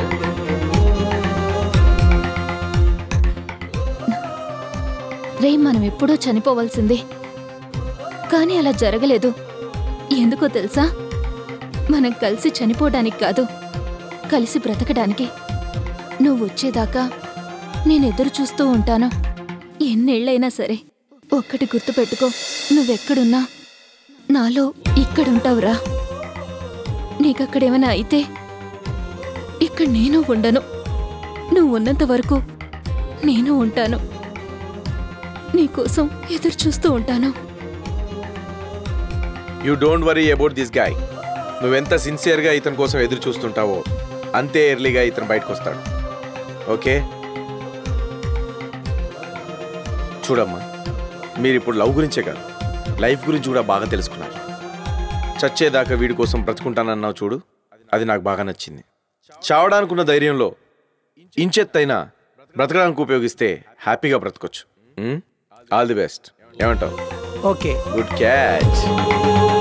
రే, మనం ఎప్పుడో చనిపోవాల్సిందే, కానీ అలా జరగలేదు. ఎందుకో తెలుసా? మనం కలిసి చనిపోవడానికి కాదు, కలిసి బ్రతకడానికి. నువ్వు వచ్చేదాకా నేను ఎదురు చూస్తూ ఉంటాను. ఎన్నేళ్లైనా సరే ఒక్కటి గుర్తుపెట్టుకో, నువ్వెక్కడున్నా నాలో ఇక్కడుంటావురా. నీకక్కడేమైనా అయితే ఇక్కడ నేను ఉండను. నువ్వు ఉన్నంత వరకు నేను ఉంటాను, నీకోసం ఎదురు చూస్తూ ఉంటాను. You don't worry about this guy. నువ్వెంత సిన్సియర్గా ఇతని కోసం ఎదురు చూస్తుంటావో అంతే ఎర్లీగా ఇతను బయటకు వస్తాడు. ఓకే చూడమ్మా, మీరు ఇప్పుడు లవ్ గురించే కాదు, లైఫ్ గురించి కూడా బాగా తెలుసుకున్నారు. చచ్చేదాకా వీడి కోసం బ్రతుకుంటానన్నావు చూడు, అది నాకు బాగా నచ్చింది. చావడానుకున్న ధైర్యంలో ఇంచెత్తైనా బ్రతకడానికి ఉపయోగిస్తే హ్యాపీగా బ్రతకొచ్చు. All the best. ఏమంటావు? Okay, good catch.